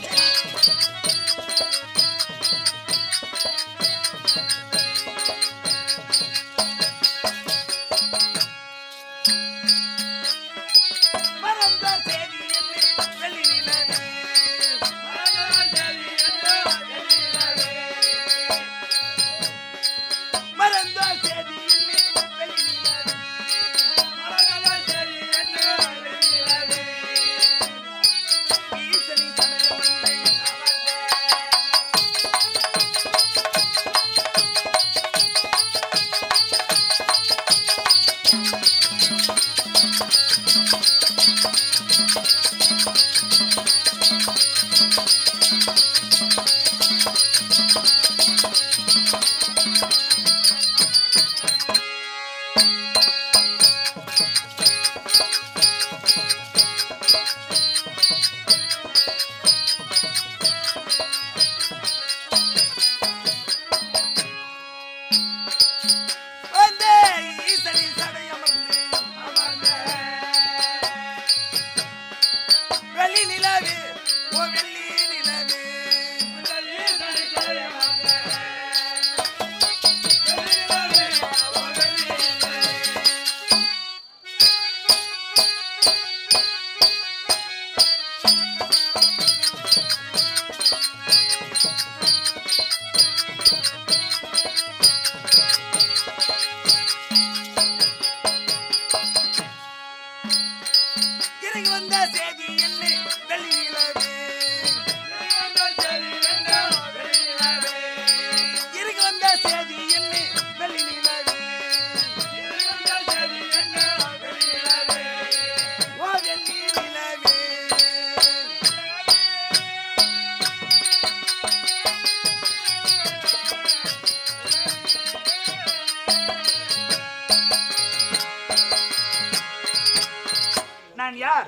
நான் யார்?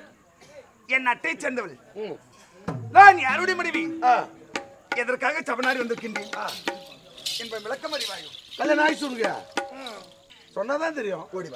என் அட்டை சேர்ந்தவள். நான் யாருடைய மனைவி? எதற்காக சபனாரி வந்திருக்கின்றேன் என்பதை விளக்கம் அறிவாயோ? கல்ல நாய் சொல்லுங்க. சொன்னாதான் தெரியும். ஓடிவா.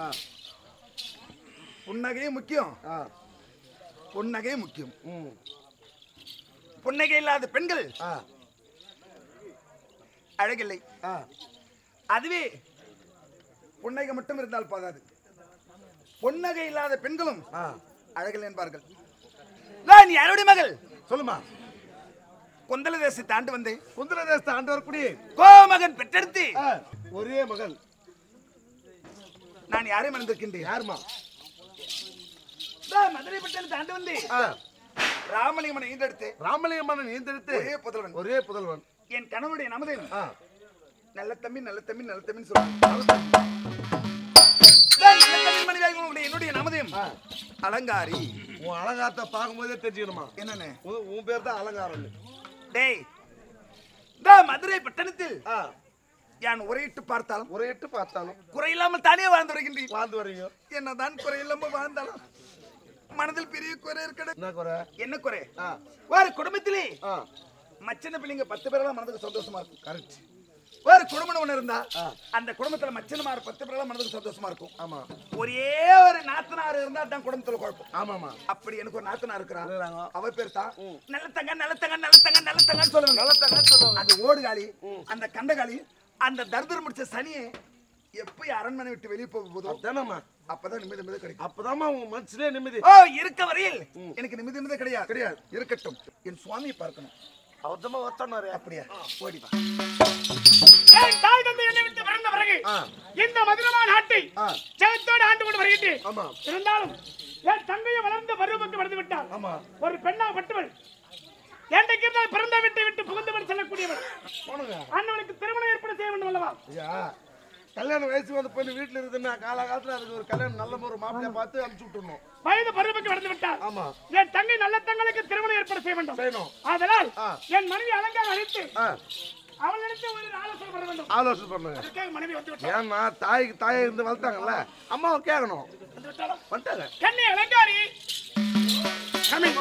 புன்னகையும் முக்கியம், ஆ. புன்னகையும் முக்கியம். ம். புன்னகை இல்லாத பெண்கள் ஆ. அழகில்லை. ஆ. அதுவே புன்னகை மட்டும் இருந்தால் போதாது, புன்னகை இல்லாத பெண்களும் ஆ. அழகில்லை என்பார்கள். நான் யாருடைய மகள்? சொல்லுமா. குந்தல தேசத்தை ஆண்டு வந்தேன். குந்தல தேசத்தை ஆண்டு வரக்கூடிய கோமகன் பெற்றெடுத்து ஆ, ஒரே மகள். நான் யாரை மணந்திருக்கின்றேன்? யாருமா? நான் மதுரை பெற்றெடுத்து ஆண்டு வந்தேன். ஆ. ராமலிங்கமனை ஈண்டெடுத்து ராமலிங்கம்மன் ஈந்தெடுத்து ஒரே புதல்வன். ஒரே புதல்வன். என் கணவனுடைய நமதேன் ஆ. நல்ல தம்பி நல்ல தம்பி நல்ல தம்பின்னு சொல்லுவாங்க. நல்ல தம்பி மனிதர்கள் உங்களுடைய என்னுடைய நமதேன் ஆ. அலங்காரி. உன் அலங்காரத்தை பார்க்கும்போதே தெரிஞ்சுக்கணுமா? என்னன்னு? உன் உன் பேர் தான் அலங்காரம். டேய், இந்த மதுரை பட்டணத்தில் ஆ. யான் உரையிட்டு பார்த்தாலும் உரையிட்டு பார்த்தாலும் குறையில்லாமல் தானே வாழ்ந்து வருகின்றேன். வாழ்ந்து வரீங்க. என்னதான் குறையில்லாம வாழ்ந்தாலும் மனதில் பெரிய குறை இருக்கிறது. என்ன குறை? என்ன குறை? ஆ. ஒரு குடும்பத்திலே ஆ. மச்சன பிள்ளைங்க பத்து பேரெல்லாம் மனதுக்கு சந்தோஷமா இருக்கும். கரெக்ட். ஒரு குடும்பம் ஒண்ணு இருந்தா ஆ. அந்த குடும்பத்துல மச்சனமார் பத்து பேரெல்லாம் மனதுக்கு சந்தோஷமா இருக்கும். ஆமா. ஒரே ஒரு நாத்தனார் இருந்தா தான் குடும்பத்துல குழப்பம். ஆமாமா. அப்படி எனக்கு ஒரு நாத்தனார் இருக்கிறான். இருக்கிறாங்க. அவ பேர் தான் நல்ல தங்க நல்ல தங்க நல்ல தங்க நல்ல தங்கன்னு சொல்லுவாங்க. நல்ல தங்கன்னு சொல்லுவாங்க. அந்த ஓடுகாலி, அந்த கண்டகாலி, அந்த தர்தர் முடிச்ச சனியை எப்ப அரண்மனை விட்டு வெளியே போக போதோ தானம்மா அப்பதான் நிம்மதி நிம்மதி கிடைக்கும். அப்பதாம்மா உன் மனசுலயே நிம்மதி. ஓ, இருக்க வரையில் எனக்கு நிம்மதி நிம்மதி கிடையாது. கிடையாது. இருக்கட்டும், என் சுவாமியை பார்க்கணும். அவர்தமா ஒருத்தனாரு. அப்படியா? ஓடிப்பா. என் தாய் தந்தை என்னை விட்டு பிறந்த பிறகு ஆ. இந்த மதுரமான நாட்டை ஆ. ஜெகத்தோடு ஆண்டு கொண்டு வருகின்றேன். ஆமா. இருந்தாலும் என் தங்கையை வளர்ந்த பருவத்துக்கு வந்து விட்டாள். ஆமா. ஒரு பெண்ணா பட்டவள் என்றைக்கு இருந்தால் பிறந்த வீட்டை விட்டு புகுந்தவன் செல்லக்கூடியவள். போனுங்க. அண்ணனுக்கு திருமணம் ஏற்பாடு செய்ய வேண்டும் அல்லவா? ஐயா, கல்யாண வயசு வந்து பொண்ணு வீட்டுல இருக்குதுன்னா காலகாலத்துல அதுக்கு ஒரு கல்யாணம் நல்ல ஒரு மாப்பிள்ளைய பார்த்து அனுப்பிச்சு விட்டுறணும். வயது பருவத்துக்கு வந்து விட்டாள். ஆமா. என் தங்கை நல்ல தங்களுக்கு திருமணம் ஏற்பாடு செய்ய வேண்டும். செய்யணும். அதனால் ஆ. என் மனைவி அலங்காரம் அழைத்து ஆ. அவள் நினைத்து ஒரு ஆலோசனை பண்ண வேண்டும். ஆலோசனை பண்ணுங்க. அதற்காக மனைவி வந்து விட்டாள். ஏன்னா தாய்க்கு தாயை இருந்து வளர்த்தாங்கல்ல, அம்மாவை கேட்கணும். வந்து விட்டாளா? வந்துட்டாங்க. கண்ணி அலங்காரி coming.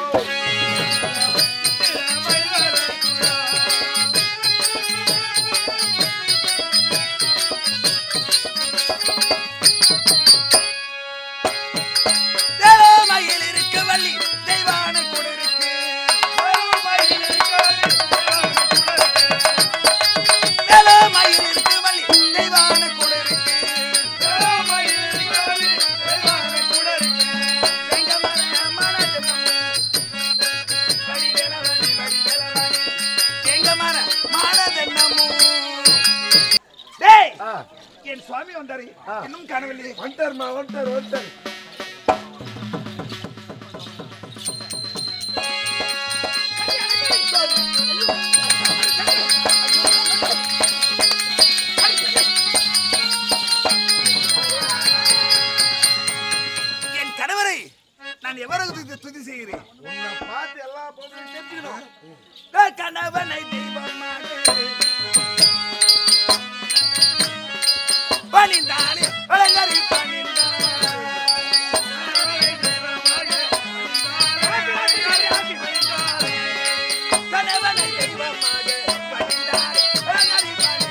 மயில் இருக்க வள்ளி தெய்வான கூட இருக்கு. மயில் இருக்க வள்ளி தெய்வான கூட இருக்கு. என் சுவாமி வந்தாரு, இன்னும் காணவில்லை. வந்துட்டாருமா, வந்துட்டாரு, வந்துட்டாரு. என் கணவரை நான் எவரது துதி செய்கிறேன்? உன்னை பார்த்து எல்லா பொண்ணையும் தெரிஞ்சுக்கணும். கணவனை தெய்வமாக பணிந்தானே அலங்கரி கணவனை தெய்வமாக பணிந்தானே அலங்கரி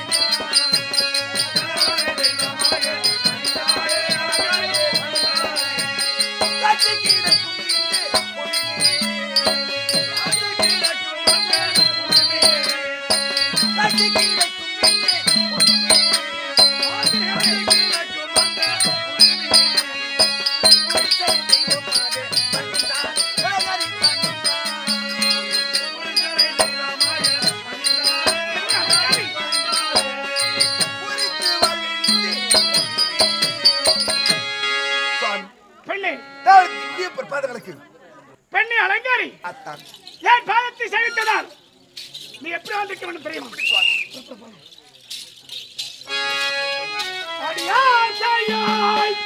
காட்சி கிடக்கும் காட்சி கிடக்கும் பெண்ணை அலங்காரி ஏன் பாதத்தை சேவித்ததால் நீ எப்படி வந்திருக்க வேண்டும் தெரியுமா? அடியாய் ஜெயாய்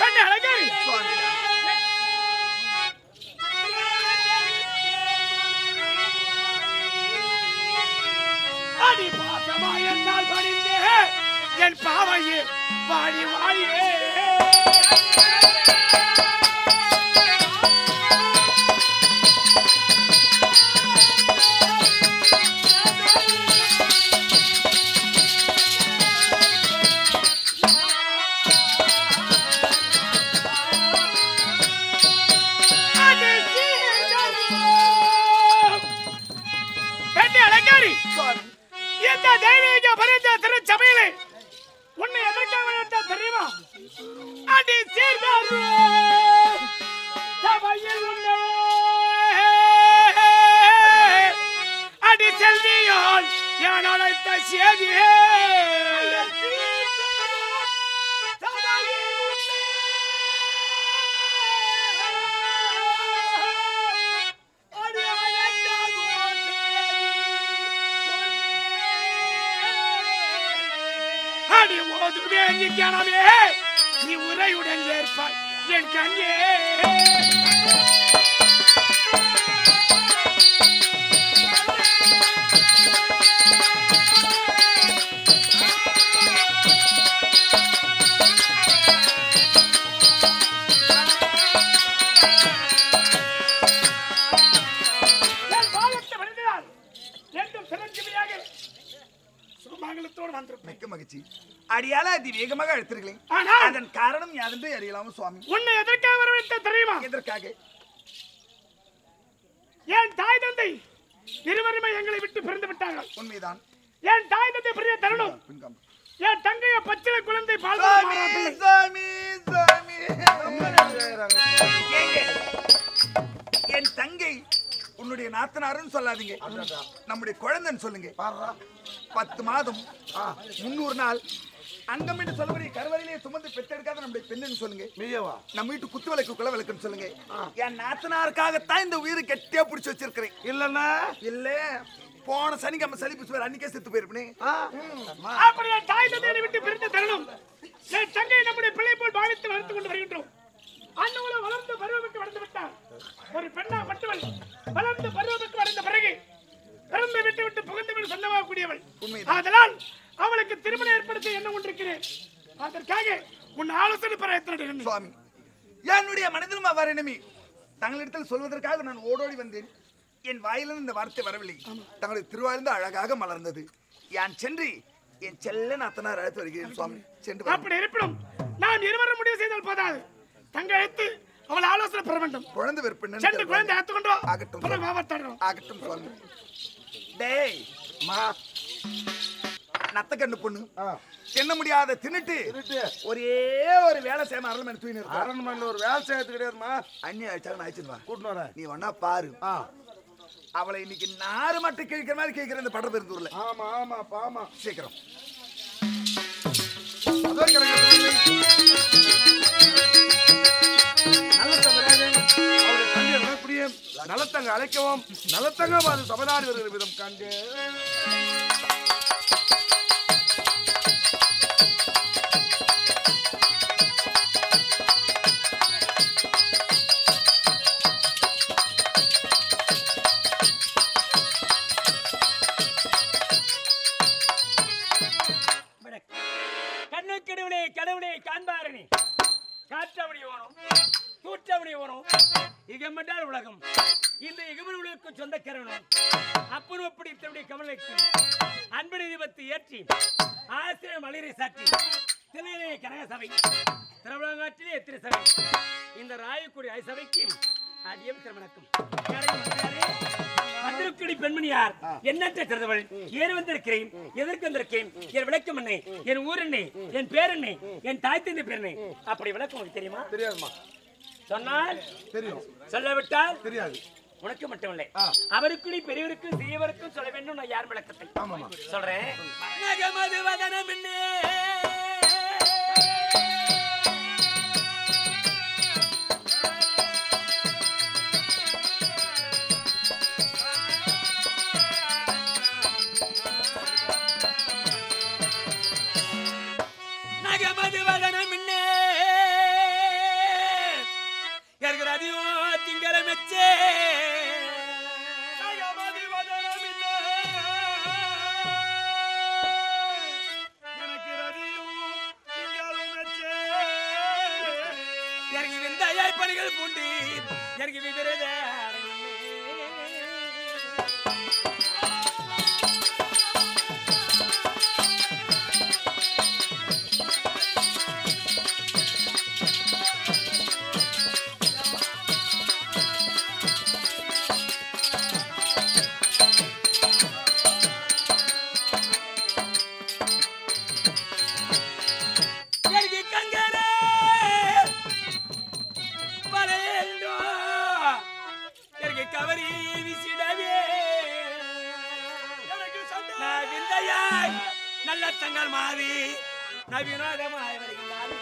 பெண்ணே அழகேரி அடி பாசமா என்னால் பணிந்தே என் பாவையே வாழி வாழியே இந்த தெய்வீக பரிந்த திருச்சபையிலே உன்னை எதற்காக எடுத்த தெரியுமா? அடி சீர்காழி சபையில் உன்னை அடி செல்வியால் யான் அழைத்த சேதியே நீ உரையுடன் ஏற்பாய் என் கண்ணே அடியால அதி வேகமாக அழைத்தீர்களே, அதன் காரணம் யாதென்று அறியலாமா சுவாமி? உன்னை எதற்காக வரவேற்ற தெரியுமா? எதற்காக? என் தாய் தந்தை இருவருமே எங்களை விட்டு பிறந்து விட்டார்கள். உண்மைதான். என் தாய் தந்தை பெரிய தருணம் என் தங்கைய பச்சிலை குழந்தை பால் என் தங்கை உன்னுடைய நாத்தனாருன்னு சொல்லாதீங்க, நம்முடைய குழந்தைன்னு சொல்லுங்க. பத்து மாதம் முன்னூறு நாள் அங்கம் என்று சொல்லக்கூடிய கருவறையிலே சுமந்து பெற்றெடுக்காத நம்முடைய பெண்ணுன்னு சொல்லுங்க. நம்ம வீட்டு குத்து விளக்கு குல விளக்குன்னு சொல்லுங்க. என் நாத்தனாருக்காகத்தான் இந்த உயிரை கெட்டியா பிடிச்சி வச்சிருக்கிறேன். இல்லன்னா இல்ல போன சனிக்கிழமை சளி பிடிச்சு அன்னைக்கே செத்து போயிருப்பேன். அப்படி என் தாய் தந்தையை விட்டு பிரிந்த தருணம் என் தங்கை நம்முடைய பிள்ளை போல் பாவித்து வளர்த்து கொண்டு வருகின்றோம். அண்ணோட வளர்ந்து பருவத்துக்கு வளர்ந்து விட்டார். ஒரு பெண்ணா மட்டுமல்ல, வளர்ந்து பருவத்துக்கு வளர்ந்த பிறகு பிறந்து விட்டு விட்டு புகுந்து சொந்தமாக கூடியவள். அதனால் அவளுக்கு திருமணம் ஏற்படுத்த எண்ணம் கொண்டிருக்கிறேன். அதற்காக உன் ஆலோசனை பெற எத்தனை சுவாமி, என்னுடைய மனதிலும் அவ்வாறு எண்ணமே தங்களிடத்தில் சொல்வதற்காக நான் ஓடோடி வந்தேன். என் வாயிலிருந்து இந்த வார்த்தை வரவில்லை. தங்களுடைய திருவாயிலிருந்து அழகாக மலர்ந்தது. யான் சென்று என் செல்ல நாத்தனார் அழைத்து வருகிறேன் சுவாமி. சென்று அப்படி இருப்பினும் நான் இருவரும் முடிவு செய்தால் போதாது. தங்க அழைத்து அவள் ஆலோசனை பெற வேண்டும். குழந்தை விற்பனை சென்று குழந்தை அழைத்துக்கொண்டோ ஆகட்டும் ஆகட்டும் சுவாமி. டேய் மா நத்த கண்ணு பொண்ணு என்ன முடியாத தின்னுட்டு ஒரே ஒரு வேலை செய்யாம அரண்மனை தூயின்னு இருக்கு. அரண்மனையில் ஒரு வேலை செய்யறது கிடையாதுமா. அண்ணி அழைச்சாங்க அழைச்சிருவா கூட்டினு வர நீ ஒன்னா பாரு. அவளை இன்னைக்கு நாறு மட்டும் கேட்கிற மாதிரி கேட்கிற இந்த பட பெருந்தூர்ல. ஆமா ஆமா பாமா சீக்கிரம் நலத்தங்க அழைக்கவும் நலத்தங்க சபதாரி வருகிற விதம் காண்க. கண்ணுக்கெடுவனே கடவுளை காண்பாரணி காற்றவனி ஓனும் தூற்றவனி ஓனும் இகமென்றால் உலகம் இந்த இகமனுக்கு சொந்தக்காரனும் அப்பனும் அப்படி தன்னுடைய கமலைக்கு அன்பு தீபத்தை ஏற்றி ஆசிரியர் மலிரை சாற்றி திரையிலே கனக சபை திருவிழாங்காற்றிலே எத்திரை சபை இந்த ராயக்குடி ஐசபைக்கு அடியும் திருமணக்கும் மதுரக்குடி பெண்மணியார் எண்ணற்ற கருதவள் ஏன் வந்திருக்கிறேன் எதற்கு வந்திருக்கேன் என் விளக்கம் என்ன என் ஊர் என்ன என் பேர் என்ன என் தாய் தந்தை பேர் என்ன அப்படி விளக்கம் உங்களுக்கு தெரியுமா? தெரியாதுமா. சொன்னால் தெரியும், சொல்லாவிட்டால் தெரியாது. உனக்கு மட்டும் இல்லை அவருக்குடி பெரியவருக்கும் சிறியவருக்கும் சொல்ல வேண்டும். நான் யார் விளக்கத்தை சொல்றேன். நகமது வதனம் நச்சே எனக்கு ரதியும் திங்களும் நச்சே எனக்கு விந்தையாய் பணிகள் பூண்டி எனக்கு விதிரத நல்ல தங்கள் மாறி நவீனமாய் வருகிறார்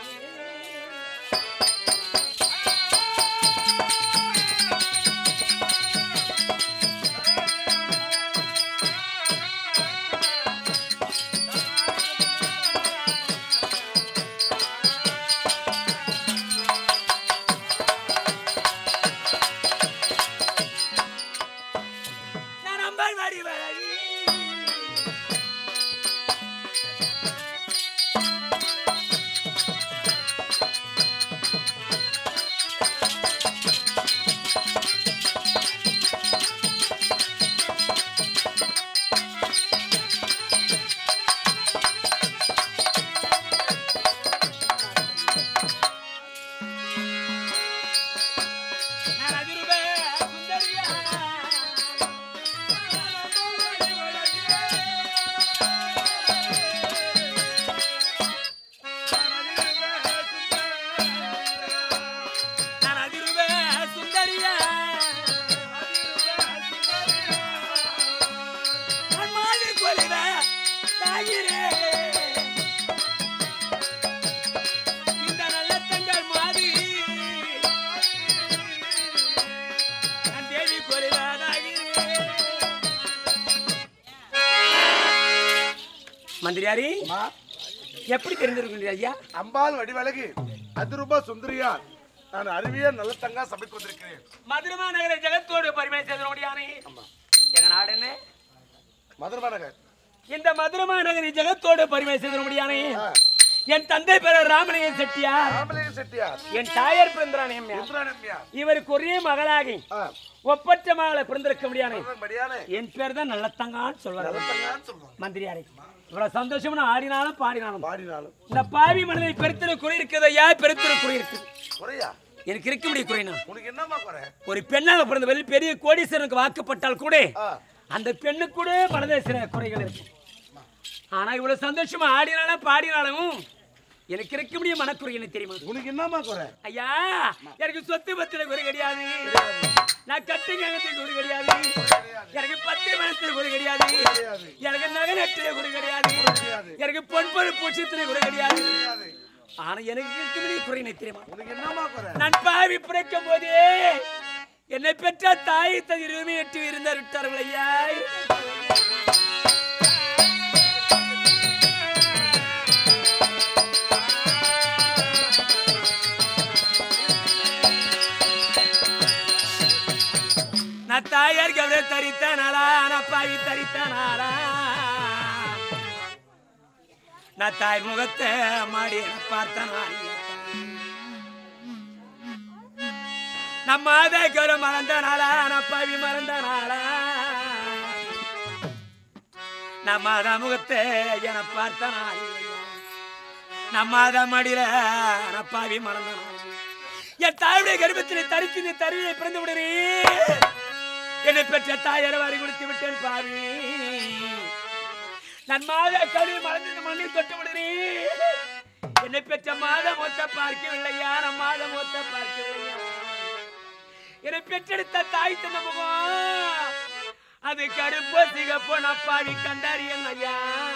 நான் அம்பாள் மாறி வழி மந்திரியாரி எப்படி தெரிஞ்சிருக்கீங்க ஐயா? அம்பாள் வடிவழகு அதிரூபா சுந்தரியார் நான் அறிவிய நல்ல தங்கா சபைக்கு வந்திருக்கிறேன். மதுரமா நகர ஜெகத்தோடு பரிமை செய்த முடியானே எங்க நாடு என்ன? மதுரமா நகர். இந்த மதுரமா நகரி ஜெகத்தோடு பரிமை செய்த முடியானே என் தந்தை பேர் ராமலிங்க செட்டியார். ராமலிங்க செட்டியார். என் தாயார் பிறந்தானே இவருக்கு ஒரே மகளாகி ஒப்பற்ற மகளை பிறந்திருக்க முடியானே என் பேர் தான் நல்லத்தங்கான்னு சொல்லுவாங்க மந்திரியாரே. இவ்வளவு சந்தோஷம்னு ஆடினாலும் பாடினாலும் பாடினாலும் இந்த பாவி மனதை பெருத்திர குறை இருக்குது ஐயா, பெருத்திர குறை இருக்கு. குறையா? எனக்கு இருக்க முடிய குறைனா உனக்கு என்னமா குறை? ஒரு பெண்ணாக பிறந்த வெளி பெரிய கோடீஸ்வரனுக்கு வாக்கப்பட்டால் கூட அந்த பெண்ணு கூட மனதை சில குறைகள் இருக்கு. ஆனா இவ்வளவு சந்தோஷமா ஆடினாலும் பாடினாலும் எனக்கு இருக்க முடிய மனக்குறை என்ன தெரியுமா? உனக்கு என்னமா குறை? ஐயா எனக்கு சொத்து பத்திர குறை கிடையாது, நான் கட்டு கங்கத்துக்கு குறை கிடையாது, எனக்கு பத்து மனத்துல குறை கிடையாது, எனக்கு நகை நட்டில குறை கிடையாது, எனக்கு பொன்பொரு பூச்சத்துல குறை கிடையாது. ஆனா எனக்கு இருக்க முடிய குறை என்ன தெரியுமா? உனக்கு என்னமா குறை? நான் பாவி பிறக்கும் போதே என்னை பெற்ற தாய் தன் இருமை எட்டு இருந்த விட்டார்கள் ஐயா. நான் தாயார் கவலை தரித்தானாளா, நான் பாவி தரித்தானாளா, நான் தாய் முகத்தை மாடி பார்த்தானா, நம்ம மாதா கவலை மறந்தானாளா, நான் பாவி மறந்தானாளா, நான் மாதா முகத்தை என பார்த்தானா, நம்ம மாதா மடியில நான் பாவி மறந்தானா. என் தாயுடைய கர்ப்பத்திலே தரித்து தருவியை பிறந்து விடுறே, என்னை பெற்ற தாயார வாரி கொடுத்து விட்டேன் பாவி. நான் மாத கழிவு மறந்து மண்ணில் தொட்டு விடுறே, என்னை பெற்ற மாத மொத்த பார்க்கவில்லையா, நான் மாத மொத்த பார்க்கவில்லையா. என்னை பெற்றெடுத்த தாய் தந்த முகம் அது கருப்போ சிகப்போ நான் பாவி கண்டாரியன் ஐயா.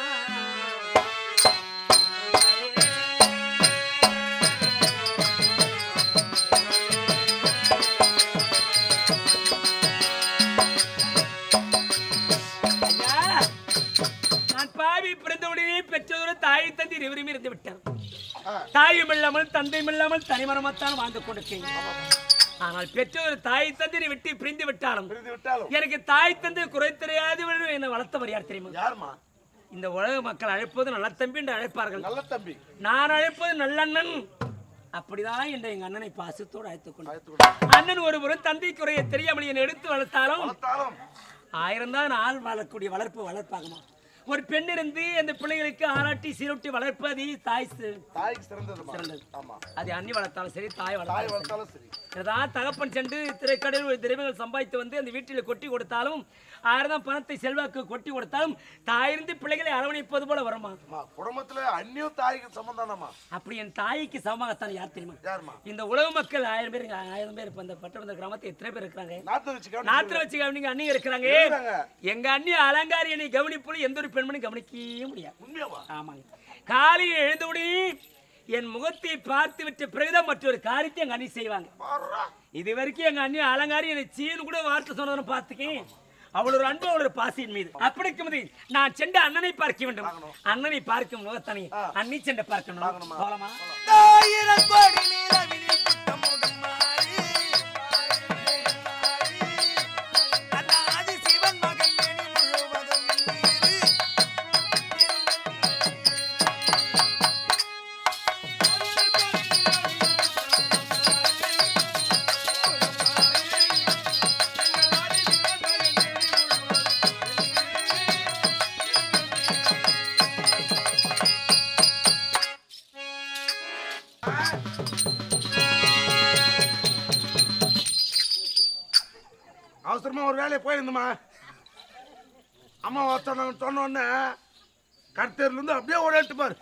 பெற்றதோடு தாயை தந்தி இருவரும் இருந்து விட்டார். தாயும் இல்லாமல் தந்தையும் இல்லாமல் தனிமரமாத்தான் வாழ்ந்து கொடுத்தேன். ஆனால் பெற்றோர் தாய் தந்தை விட்டு பிரிந்து விட்டாலும் பிரிந்து விட்டாலும் எனக்கு தாய் தந்தை குறை தெரியாது என்னை வளர்த்தவர் யார் தெரியுமா? யாருமா? இந்த உலக மக்கள் அழைப்பது நல்ல தம்பி என்று அழைப்பார்கள். நல்ல தம்பி. நான் அழைப்பது நல்லண்ணன். அப்படிதான் என்ற எங்க அண்ணனை பாசத்தோடு அழைத்துக் கொண்டு அண்ணன் ஒருபுறம் தந்தை குறைய தெரியாமல் என்னை எடுத்து வளர்த்தாலும் ஆயிரம் தான் ஆள் வாழக்கூடிய வளர்ப்பு வளர்ப்பாகமா. ஒரு பெண் இருந்து அந்த பிள்ளைகளுக்கு ஆராட்டி சீரொட்டி வளர்ப்பது தாய் தாய்க்கு சிறந்தது. சிறந்தது. ஆமா. அது அண்ணி வளர்த்தாலும் சரி, தாய் தாய் வளர்த்தாலும் வளர்த்தாலும் சரி. ஏதாவது தகப்பன் சென்று திரைக்கடையில் ஒரு திரவியங்கள் சம்பாதித்து வந்து அந்த வீட்டில் கொட்டி கொடுத்தாலும் ஆயிரம் பணத்தை செல்வாக்கு கொட்டி கொடுத்தாலும் தாயிருந்து பிள்ளைகளை அரவணைப்பது போல வருமா? குடும்பத்துல அந்நியும் தாய்க்கு சம்பந்தானமா? அப்படி என் தாய்க்கு சமமாகத்தான் யார் தெரியுமா? யாருமா? இந்த உலக மக்கள் ஆயிரம் பேர் ஆயிரம் பேர் இப்ப இந்த பட்டவந்த கிராமத்தை எத்தனை பேர் இருக்கிறாங்க? நாத்து வச்சு நாத்து வச்சு கவனிங்க அண்ணி இருக்கிறாங்க. எங்க அண்ணி அலங்காரி என்னை கவனிப்போல எந்த ஒரு பெண்மணி கவனிக்கவே முடியாது. உண்மையாவா? ஆமாங்க. காலையில் எழுந்தவுடனே என் முகத்தை பார்த்து விட்ட பிறகுதான் மற்றொரு காரியத்தை எங்க அண்ணி செய்வாங்க. இது வரைக்கும் எங்க அண்ணி அலங்காரி என்னை சீனு கூட வார்த்தை சொன்னதுன்னு பார்த்துக்கேன். அவள் ஒரு அன்பு, அவளோட பாசியின் மீது அப்படி நான் சென்ற அண்ணனை பார்க்க வேண்டும். அண்ணனை பார்க்கும் முகத்தனை அண்ணி சென்று பார்க்கணும். போலாமா? அவசரமா ஒரு வேலையை போயிருந்தோமா, அம்மா சொன்ன சொன்ன உடனே கருத்தேர்ல இருந்து அப்படியே ஓடிட்டு பாரு.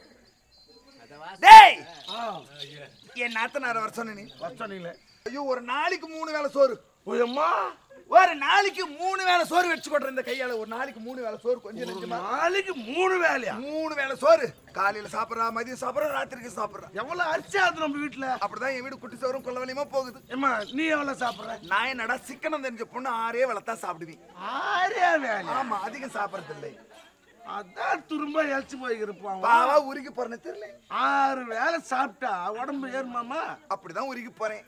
டேய் என் நாத்தனார வர சொன்ன நீ வர சொன்னீங்களே. ஐயோ ஒரு நாளைக்கு மூணு வேளை சோறு. ஓயம்மா, ஒரு நாளைக்கு மூணு வேளை சோறு வச்சு கொட்டுற இந்த கையால. ஒரு நாளைக்கு மூணு வேளை சோறு கொஞ்சம் நெஞ்சமா. நாளைக்கு மூணு வேலையா? மூணு வேளை சோறு. காலையில சாப்பிட்றா, மதியம் சாப்பிட்றா, ராத்திரிக்கு சாப்பிட்றா. எவ்வளவு அரிசி ஆகுது நம்ம வீட்டுல? அப்படிதான் என் வீடு குட்டி சோறும் கொள்ள வலியமா போகுது. ஏம்மா நீ எவ்வளவு சாப்பிடுற? நான் என்னடா சிக்கனம் தெரிஞ்ச பொண்ணு ஆறே வேளை தான் சாப்பிடுவேன். ஆறே வேலை? ஆமா, அதிகம் சாப்பிடறது இல்லை. அதான் துரும்ப இழைச்சு போய் இருப்பான். பாவா உருகி போறேன்னு தெரியல. ஆறு வேலை சாப்பிட்டா உடம்பு ஏறுமாமா? அப்படிதான் உருகி போறேன்.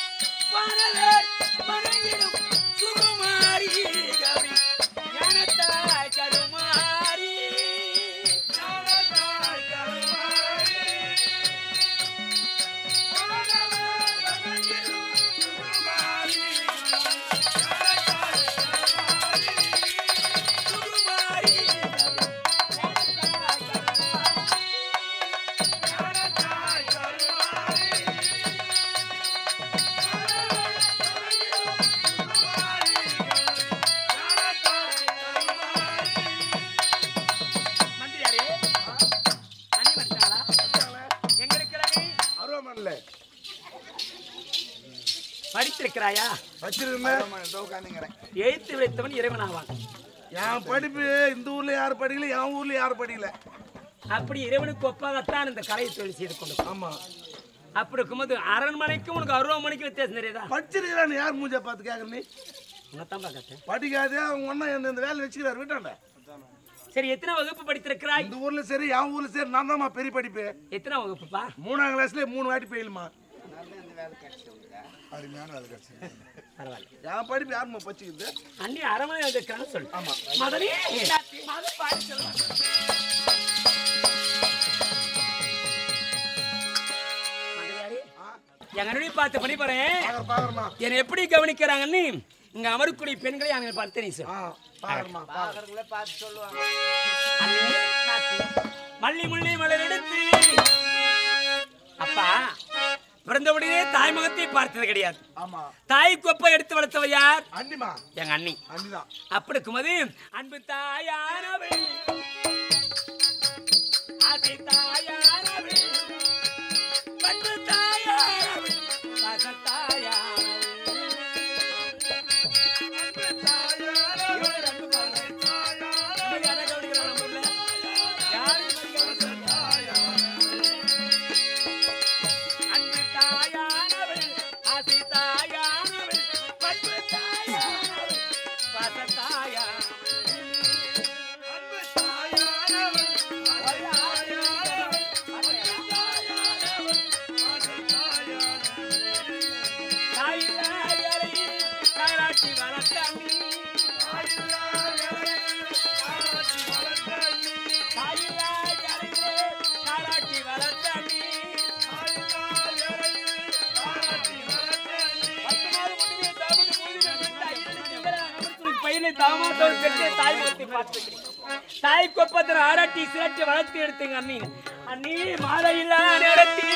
படித்திருக்கிறாயா? எழுத்து வைத்தவன் இறைவன் ஆவான். என் படிப்பு இந்த ஊர்ல யாரும் படிக்கல, என் ஊர்ல யாரும் படிக்கல. அப்படி இறைவனுக்கு ஒப்பாகத்தான் இந்த கலையை தொழில் செய்து கொண்டு. ஆமா. அப்படி இருக்கும்போது அரண்மனைக்கும் உனக்கு அறுபது மணிக்கு வித்தியாசம் தெரியுதா? படிச்சிருக்கிறான்னு யார் மூஞ்ச பார்த்து கேட்கற நீ? உன்னதான் பார்க்கறேன். படிக்காதே அவங்க ஒன்னா இந்த வேலை வச்சுக்கிறார் வீட்டாண்ட. சரி, எத்தனை வகுப்பு படித்திருக்கிறாய்? இந்த ஊர்ல சரி, என் ஊர்ல சரி, நான் தான்மா பெரிய படிப்பு. எத்தனை வகுப்புப்பா? மூணாம் கிளாஸ்ல மூணு வாட்டி போயிலுமா. அருமையான வேலை கிடைச்சு. பரவாயில்ல. என் படிப்பு யாருமா பச்சுக்குது? அண்ணி அரண்மனை இருக்கிறான்னு சொல்லு. ஆமா. மதனே மத பாடி சொல்லுவாங்க. எங்க அண்ணி பார்த்து பண்ணி போறேன். பாக்குறமா என்னை எப்படி கவனிக்கிறாங்கன்னு இங்க அமரக்கூடிய பெண்களை அவங்க பார்த்து நீ சொல்லு. பாக்குறமா பாக்குறவங்களே பார்த்து சொல்லுவாங்க. மல்லி முள்ளி மலர் எடுத்து அப்பா பிறந்தவுடனே தாய் முகத்தை பார்த்தது கிடையாது. ஆமா. தாய் கொப்பை எடுத்து வளர்த்தவ யார்? அண்ணிமா. எங்க அண்ணி. அண்ணிதான். அப்படி இருக்கும்போது அன்பு தாயானவள், ஆசை தாயானவள், பண்பு தாயானவள், பாச தாயானவள், அன்பு தாயானவள். இவளை அன்பு பாருங்க. இவளை யாரை கவனிக்கிறாங்க நம்ம ஊர்ல? யாரும் கவனிக்கிறாங்க? அன்பு தாயானவள், ஆசை தாயானவள், பண்பு தாயானவள், பாச தாயானவள், அன்பு தாயானவள், தாயானவள், தாய் கொப்பத்தில் ஆராட்டி சிரட்டி வளர்த்து எடுத்துங்க அண்ணி அண்ணி மாலையில்லா நேரத்தி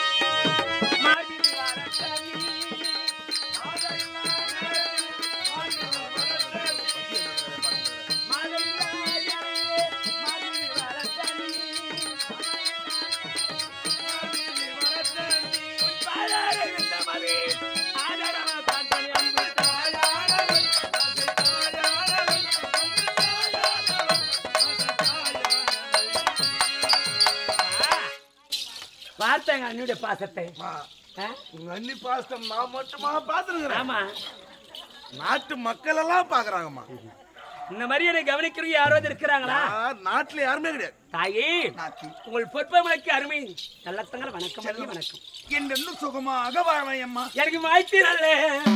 பார்த்தாங்க அண்ணியுடைய பாசத்தை உங்க அண்ணி பாசம் நான் மட்டுமா பாத்துருக்கிறேன். ஆமா நாட்டு மக்கள் எல்லாம் பாக்குறாங்கம்மா. இந்த மாதிரி என்னை கவனிக்கிறவங்க யாராவது இருக்கிறாங்களா? நாட்டுல யாருமே கிடையாது. தாயே உங்கள் பொற்பமலைக்கு அருமை நல்லத்தங்கள வணக்கம் வணக்கம். என்று சுகமாக வாழையம்மா எனக்கு வாழ்த்தினால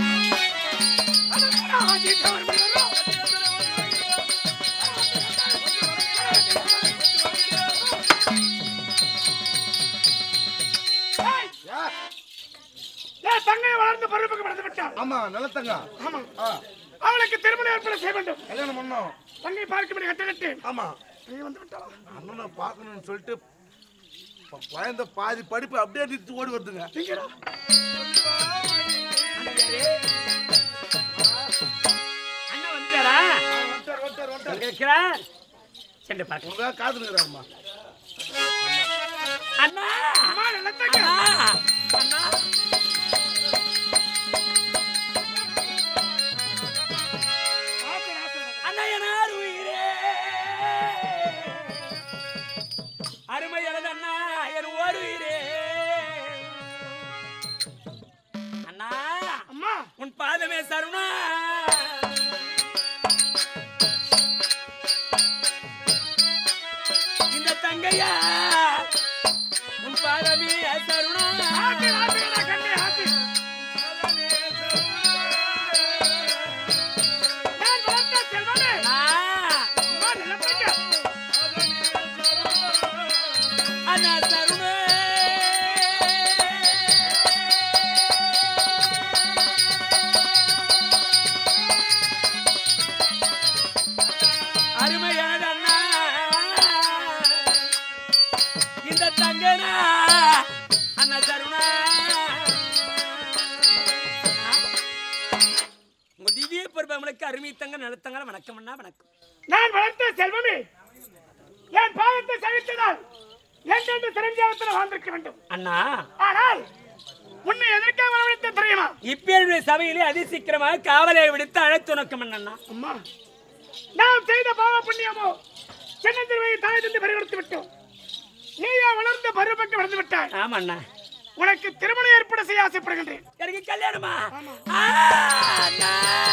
தங்கை வளர்ந்து பருவத்துக்கு வளர்ந்து விட்டார். ஆமா நல்லத்தங்க. ஆமா அவளுக்கு திருமணம் ஏற்பாடு செய்ய வேண்டும். கல்யாணம் பண்ணோம். தங்கை பார்க்க கட்டளட்டு. ஆமா நீ வந்து விட்டாளா? அண்ணனை பார்க்கணும்னு சொல்லிட்டு குழந்தை பாதி படிப்பு அப்படியே நிறுத்தி ஓடி வருதுங்க. அண்ணா வந்துட்டாரா? இருக்கிறார் சென்று பார்க்க காத்துருக்கிறாருமா. அண்ணா அண்ணா அண்ணா அண்ணா என்னார் உயிரே அருமை எனது அண்ணா என் ஒரு உயிரே அண்ணா அம்மா உன் பாதமே சருணா இந்த தங்கையா உன் பாதமே சருணா ஆத்தி ஆத்தி நான் கண்டே ஆத்தி நான் வளர்த்த செல்வமே அம்மா நிலப்பங்க அண்ணா சருணா அருமையான அண்ணா இந்த தங்கனா அண்ணா சருணா உங்க திவ்ய பொறுப்பவங்களுக்கு அருமை தங்க நலத்தங்க வணக்கம் அண்ணா வணக்கம். நான் வளர்த்த செல்வமே என் பாதத்தை சகித்ததால் என்றென்று சிரஞ்சீவத்தில் வாழ்ந்திருக்க வேண்டும். அண்ணா ஆனால் உன்னை எதற்காக வரவழைத்த தெரியுமா? இப்பேருடைய சபையிலே அதிசீக்கிரமாக காவலை விடுத்து அழைத்து உனக்கும் அண்ணா. அம்மா நாம் செய்த பாவ புண்ணியமோ சின்ன திருவையை தாய் தந்து பறிகொடுத்து விட்டோம். நீயா வளர்ந்த பருவக்கு வளர்ந்து விட்டாய். ஆமா அண்ணா உனக்கு திருமணம் ஏற்பட செய்ய ஆசைப்படுகின்றேன். எனக்கு கல்யாணமா? ஆ, அண்ணா.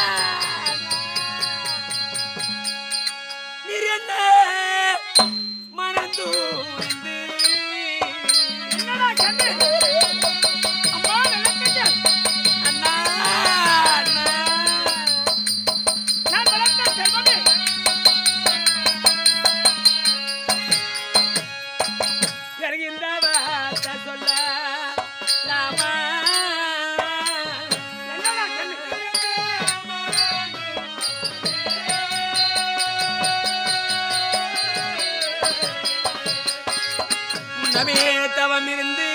நீர் என்ன மனந்தூர்ந்து என்னடா கண்ணு? அம்மா நிலத்துக்கு அண்ணா அண்ணா நான் வளர்த்த செல்வமே எனக்கு இந்த வார்த்தை சொல்ல லாமா என்னடா கண்ணு? முன்னமே தவம் இருந்து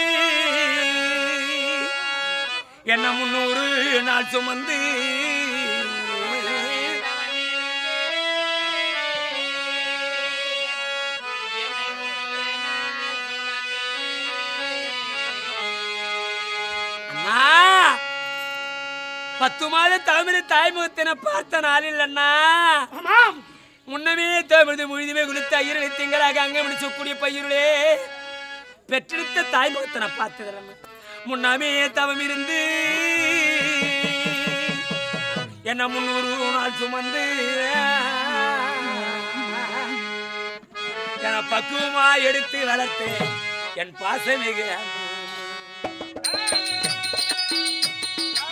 என்ன முன்னூறு நாள் சுமந்து அண்ணா பத்து மாத தமிழ் தாய்முகத்தின பார்த்த நாளில் அண்ணா ஆமாம் முன்னமே தமிழ் முழுதுமே குளித்த ஐயரளி திங்களாக அங்கே முடிச்சக்கூடிய பையருளே பெற்றெடுத்த தாய்முகத்தின பார்த்ததில்லை. முன்னாமே தவம் இருந்து என்ன முன்னூறு நாள் சுமந்து என பக்குவமா எடுத்து வளர்த்து என் பாசமிகு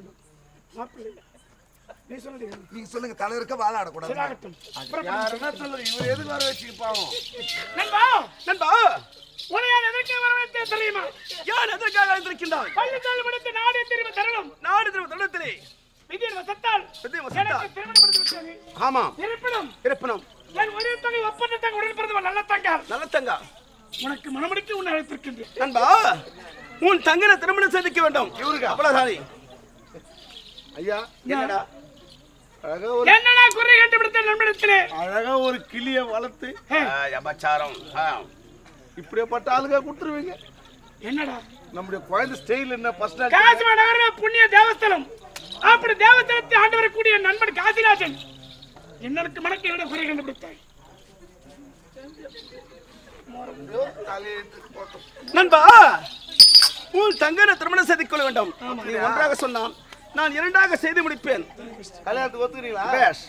வேண்டும் மாப்பிள்ளை நீ சொல்லுங்க நீங்க சொல்லுங்க தலை இருக்க வாழ ஆடக்கூடாது சிராகட்டும் யார் என்ன சொல்லுங்க இவர் எதுக்கு வர வச்சுக்கு பாவம் நண்பா நண்பா உன்னை யார் எதற்கு வரவேற்று தெரியுமா யார் எதற்காக வந்திருக்கின்றாய் பள்ளித்தாள் முடித்து நாடு திரும்ப தரணும் நாடு திரும்ப தருணத்திலே விதியின் வசத்தால் விதியின் வசத்தால் எனக்கு திருமணம் முடித்து விட்டது ஆமாம் இருப்பினும் இருப்பினும் என் ஒரே தங்கை ஒப்பந்த தங்கை உடன் பிறந்தவன் நல்ல தங்கார் நல்ல தங்கா உனக்கு மனமுடித்து உன்னை அழைத்திருக்கின்றேன் நண்பா உன் தங்கனை திருமணம் செய்திக்க வேண்டும் இவருக்கு அவ்வளவுதானே ஐயா என்னடா அழகா ஒரு என்னடா குறை கண்டுபிடித்த நண்பனிடத்திலே அழகா ஒரு கிளிய வளர்த்து அபச்சாரம் இப்படிப்பட்ட ஆளுங்க கொடுத்துருவீங்க என்னடா நம்முடைய குழந்தை ஸ்டைல் என்ன ஃபர்ஸ்ட் காசிமா நகரமே புண்ணிய தேவஸ்தலம் அப்படி தேவஸ்தலத்தை ஆண்டு வரக்கூடிய நண்பன் காசிராஜன் என்னனுக்கு மனக்கு என்னோட குறை கண்டுபிடித்தாய் நண்பா உன் தங்கனை திருமணம் செய்து கொள்ள வேண்டும் நீ ஒன்றாக சொன்னான் நான் இரண்டாக செய்து முடிப்பேன் கல்யாணத்துக்கு ஒத்துக்கிறீங்களா பேஷ்.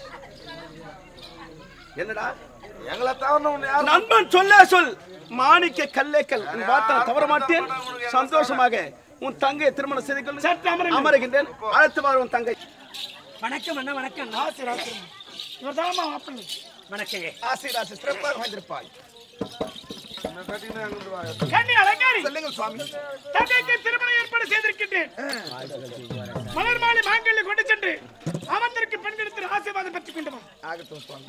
என்னடா எங்களை தவிர ஒண்ணு யாரும் நண்பன் சொல்ல சொல் மாணிக்க கல்லேக்கல் உன் வார்த்தை தவற மாட்டேன் சந்தோஷமாக உன் தங்கையை திருமணம் செய்து கொள்ள சற்று அமருங்கள். அமருகின்றேன் அழைத்து வார் உன் தங்கை வணக்கம் அண்ணா வணக்கம் ஆசிராஜன் இவர் தான் மாப்பிள்ளை வணக்கங்க ஆசீர்வாசி சிறப்பாக வந்திருப்பாய் கண்ணி அலங்காரி சொல்லுங்க சுவாமி தங்கைக்கு திருமணம் ஏற்பாடு செய்திருக்கின்றேன் மலர் மாலை மாங்கல்யம் கொண்டு சென்று அவத்திற்கு பெண்களுக்கு ஆசீர்வாதம் பெற்றுக் கொண்டு வா. ஆகட்டும் சுவாமி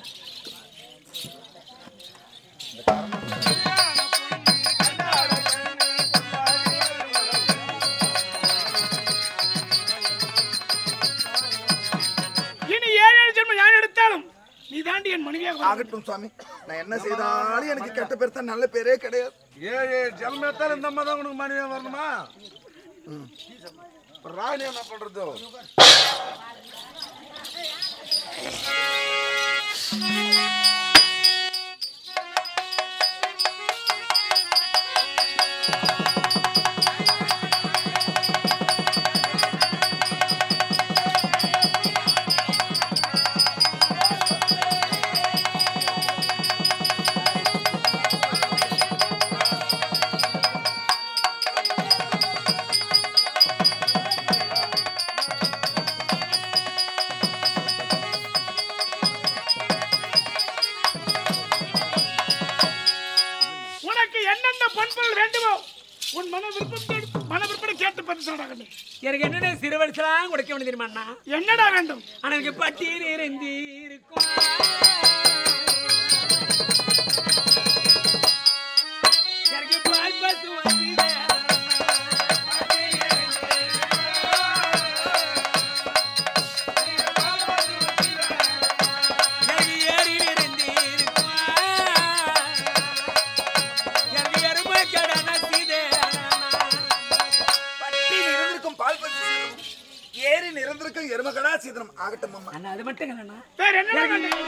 இனி ஏழு ஏழு ஜென்மம் யார் எடுத்தாலும் நீ தாண்டி என் மனைவியாக வா. ஆகட்டும் சுவாமி நான் என்ன செய்தாலும் எனக்கு கெட்ட பேர் தான் நல்ல பேரே கிடையாது ஏழு ஜென்மத்தால் இந்த அம்மா தான் உனக்கு மனைவியா வரணுமா ம். இப்ப ராணி என்ன பண்றது உனக்கு என்னென்ன பொன்பொருள் வேண்டுமோ உன் மன விருப்பத்தோடு மன விருப்பத்தை கேட்டு பத்தி சொல்றாங்க. எனக்கு என்னென்ன சிறு வயசுலாம் கொடுக்க வேண்டிய தெரியுமா அண்ணா என்னடா வேண்டும் ஆனா எனக்கு பட்டி நிறைந்தி இருக்கும் எனக்கு பால் பசு வந்தீங்க. எனக்கு ஏரி நிறைந்தி இருக்கும். எனக்கு எருமை கடன பட்டி நிறந்திருக்கும் பால் பசி சீதனம். ஏரி நிறந்திருக்கும் எருமகடா சீதனம் ஆகட்டும் அம்மா அண்ணா அது மட்டும் இல்லைண்ணா வேற என்ன வேண்டும்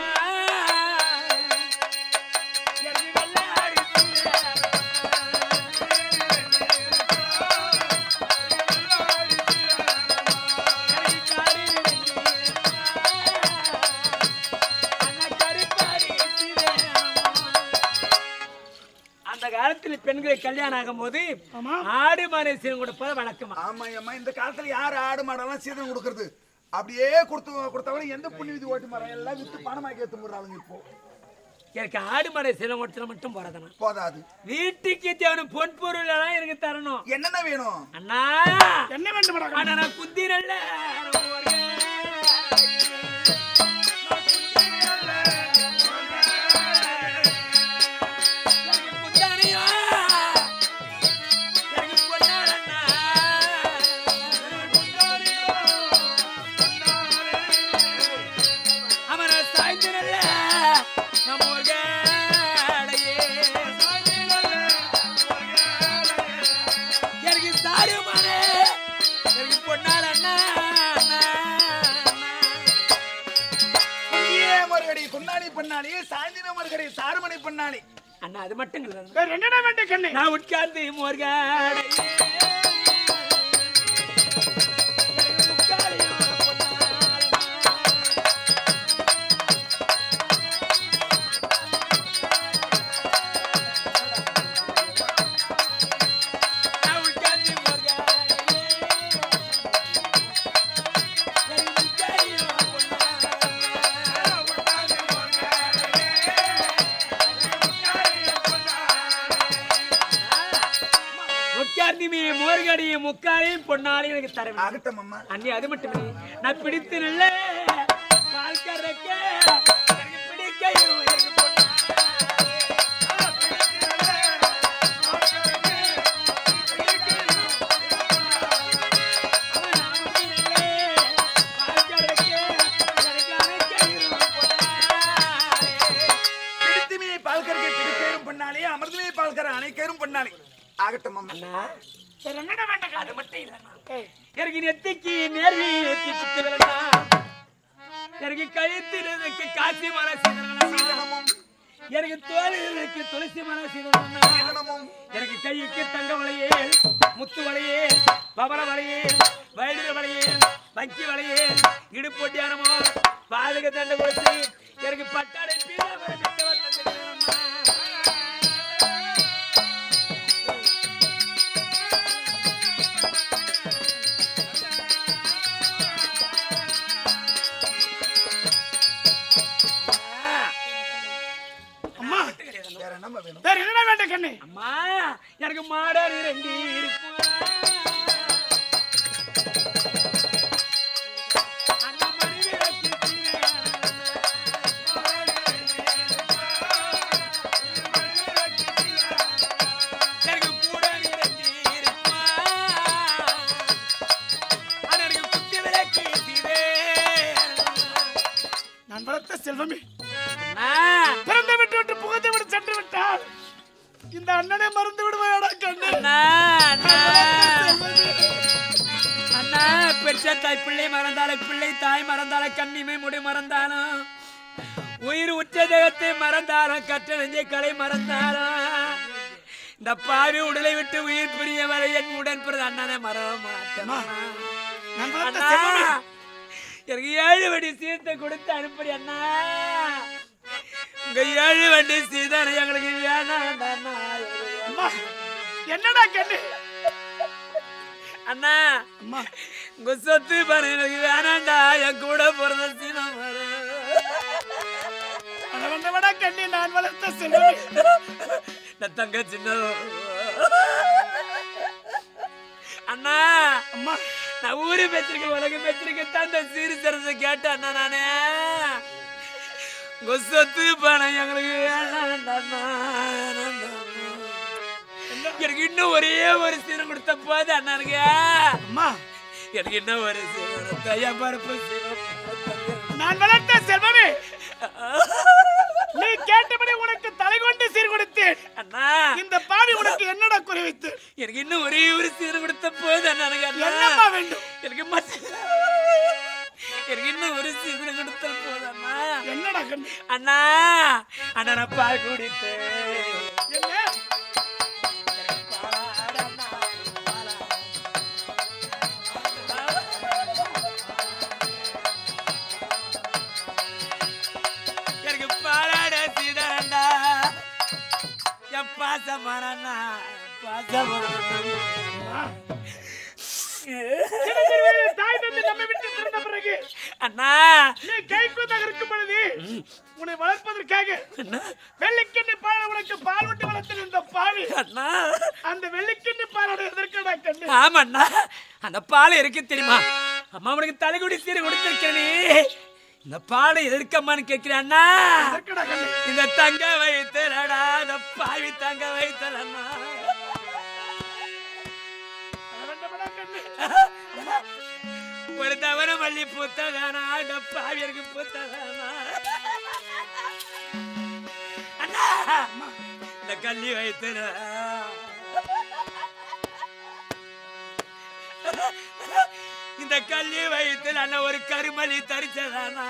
அந்த காலத்துல பெண்களை கல்யாணம் ஆகும் போது ஆடு மாடு சீனம் கொடுப்பது வழக்கமா ஆமா அம்மா இந்த காலத்துல யாரு ஆடு மாடெல்லாம் சீதனம் கொடுக்கறது அப்படியே கொடுத்து கொடுத்தவங்க எந்த புண்ணி விதி ஓட்டு மரம் எல்லாம் வித்து பணமாக்கி எடுத்து போடுறாங்க இப்போ எனக்கு ஆடு மாடு சீனம் கொடுத்தா மட்டும் போறதுண்ணா போதாது வீட்டுக்கு தேவையான பொன் பொருள் எல்லாம் எனக்கு தரணும் என்னென்ன வேணும் அண்ணா என்ன வேண்டும் ஆனா நான் குத்திரல்ல பொன்னாடி பண்ணாளி சாயந்திரம் மறுகடை சாறுமணி பண்ணாளி அண்ணா அது மட்டும் இல்ல வேற என்னடா வேண்டும் கண்ணு நான் உட்கார்ந்து மோர்காடை முக்காலையும் பொன்னாலையும் எனக்கு தர வேண்டும். ஆகட்டும் அம்மா. அண்ணி அது மட்டுமே நான் பிடித்து நல்ல பால் கறக்க எனக்கு பிடிக்க எனக்கு அமிர்தமே பால்கர அனைக்கரும் பண்ணாலே ஆகட்டும் அம்மா. சரி என்னடா வேண்டாம் அது மட்டும் இல்ல எனக்கு நெத்திக்கு நேர்வி நெத்தி சுத்தி வரலா எனக்கு கழுத்திற்கு காசி மர சீதனமும் எனக்கு தோளுக்கு துளசி மர சீதனமும் எனக்கு கைக்கு தங்க வளையே முத்து வளையே பவள வளையே வயலிர வளையே வங்கி வளையே இடுப்பொட்டியானமோ பாதக தண்டை கொடுத்து எனக்கு பட்டாடை பீட வர வேற என்ன வேண்டாம் கண்ணு? அம்மா எனக்கு மாடர் ரெண்டு இருக்கு நான் வளர்த்த செல்வமே பிறந்த விட்டு விட்டு புகுந்து விட்டு சென்று விட்டால் இந்த அண்ணனை மறந்து விடுவாடா கண்ணு. அண்ணா பெற்ற தாய் பிள்ளை மறந்தால பிள்ளை தாய் மறந்தால கண்ணிமை முடி மறந்தாலும் உயிர் உச்ச தேகத்தை மறந்தாலும் கற்ற நெஞ்சை கலை மறந்தாலும் இந்த பாவி உடலை விட்டு உயிர் பிரிய வரை என் உடன் பிறந்த அண்ணனை மறவ மாட்டேன். எனக்கு ஏழு வடி சீத்தை கொடுத்து அனுப்படி அண்ணா. உங்க ஏழு வண்டி சீதான எங்களுக்கு வேணாம் என்னடா கண்ணு? அண்ணா உங்க சொத்து பாரு எனக்கு வேணாண்டா என் கூட பிறந்த சீனம் வந்தவடா கண்ணி நான் வளர்த்த செல்வமே. நான் தங்க சின்ன அண்ணா அம்மா நான் ஊரு பெற்றிருக்கேன் உலகம் பெற்றிருக்கேன் அந்த சீரு சிறந்த கேட்டேன் அண்ணா நானே உங்க சொத்து பணம் எங்களுக்கு வேணாண்டா. எனக்கு இன்னும் ஒரே ஒரு சீரம் கொடுத்த போது அண்ணனுங்க அம்மா எனக்கு இன்னும் ஒரு சீரம் தையா பருப்பு சீரம் நான் வளர்த்த செல்வமே. நீ கேட்டபடி உனக்கு தலை கொண்டு சீர் கொடுத்தேன் அண்ணா. இந்த பாவி உனக்கு என்னடா குறை வைத்து? எனக்கு இன்னும் ஒரே ஒரு சீரம் கொடுத்த போது அண்ணனுங்க என்னம்மா வேண்டும்? எனக்கு எனக்கு இன்னும் ஒரு சீரம் கொடுத்த போது அண்ணா. என்னடா கண்ணு? அண்ணா அண்ணனை பால் குடித்து என்ன எனக்கு பாலாட சீதாண்டா என் பாசமரண்ணா பாசமரண்ணா தாய் தந்தை நம்மை விட்டு பிறந்த பிறகு அண்ணா நீ கைக்குத்தாக இருக்கும் பொழுது உன்னை வளர்ப்பதற்காக வெள்ளிக்கிண்ணி பால் உனக்கு பால் விட்டு வளர்த்து இந்த பாவி அண்ணா அந்த வெள்ளிக்கிண்ணி பாலோட எதற்கடா கண்ணு? ஆமாண்ணா அந்த பால் இருக்கு தெரியுமா? அம்மா உனக்கு தலைகுடி சீரை கொடுத்திருக்கேனே இந்த பாலை எதிர்க்கம்மான்னு கேட்கிறேன் அண்ணா. எதற்கடா கண்ணு? இந்த தங்க வைத்தலடா இந்த பாவி தங்க வைத்தலண்ணா. வேண்டப்படா கண்ணு. ஒரு தவற மல்லி பூத்ததானா இந்த பாவியருக்கு பூத்ததானா அண்ணா இந்த கல்லி வைத்தல இந்த கல்லி வயிற்றுல அண்ணா ஒரு கருமல்லி தரிச்சதானா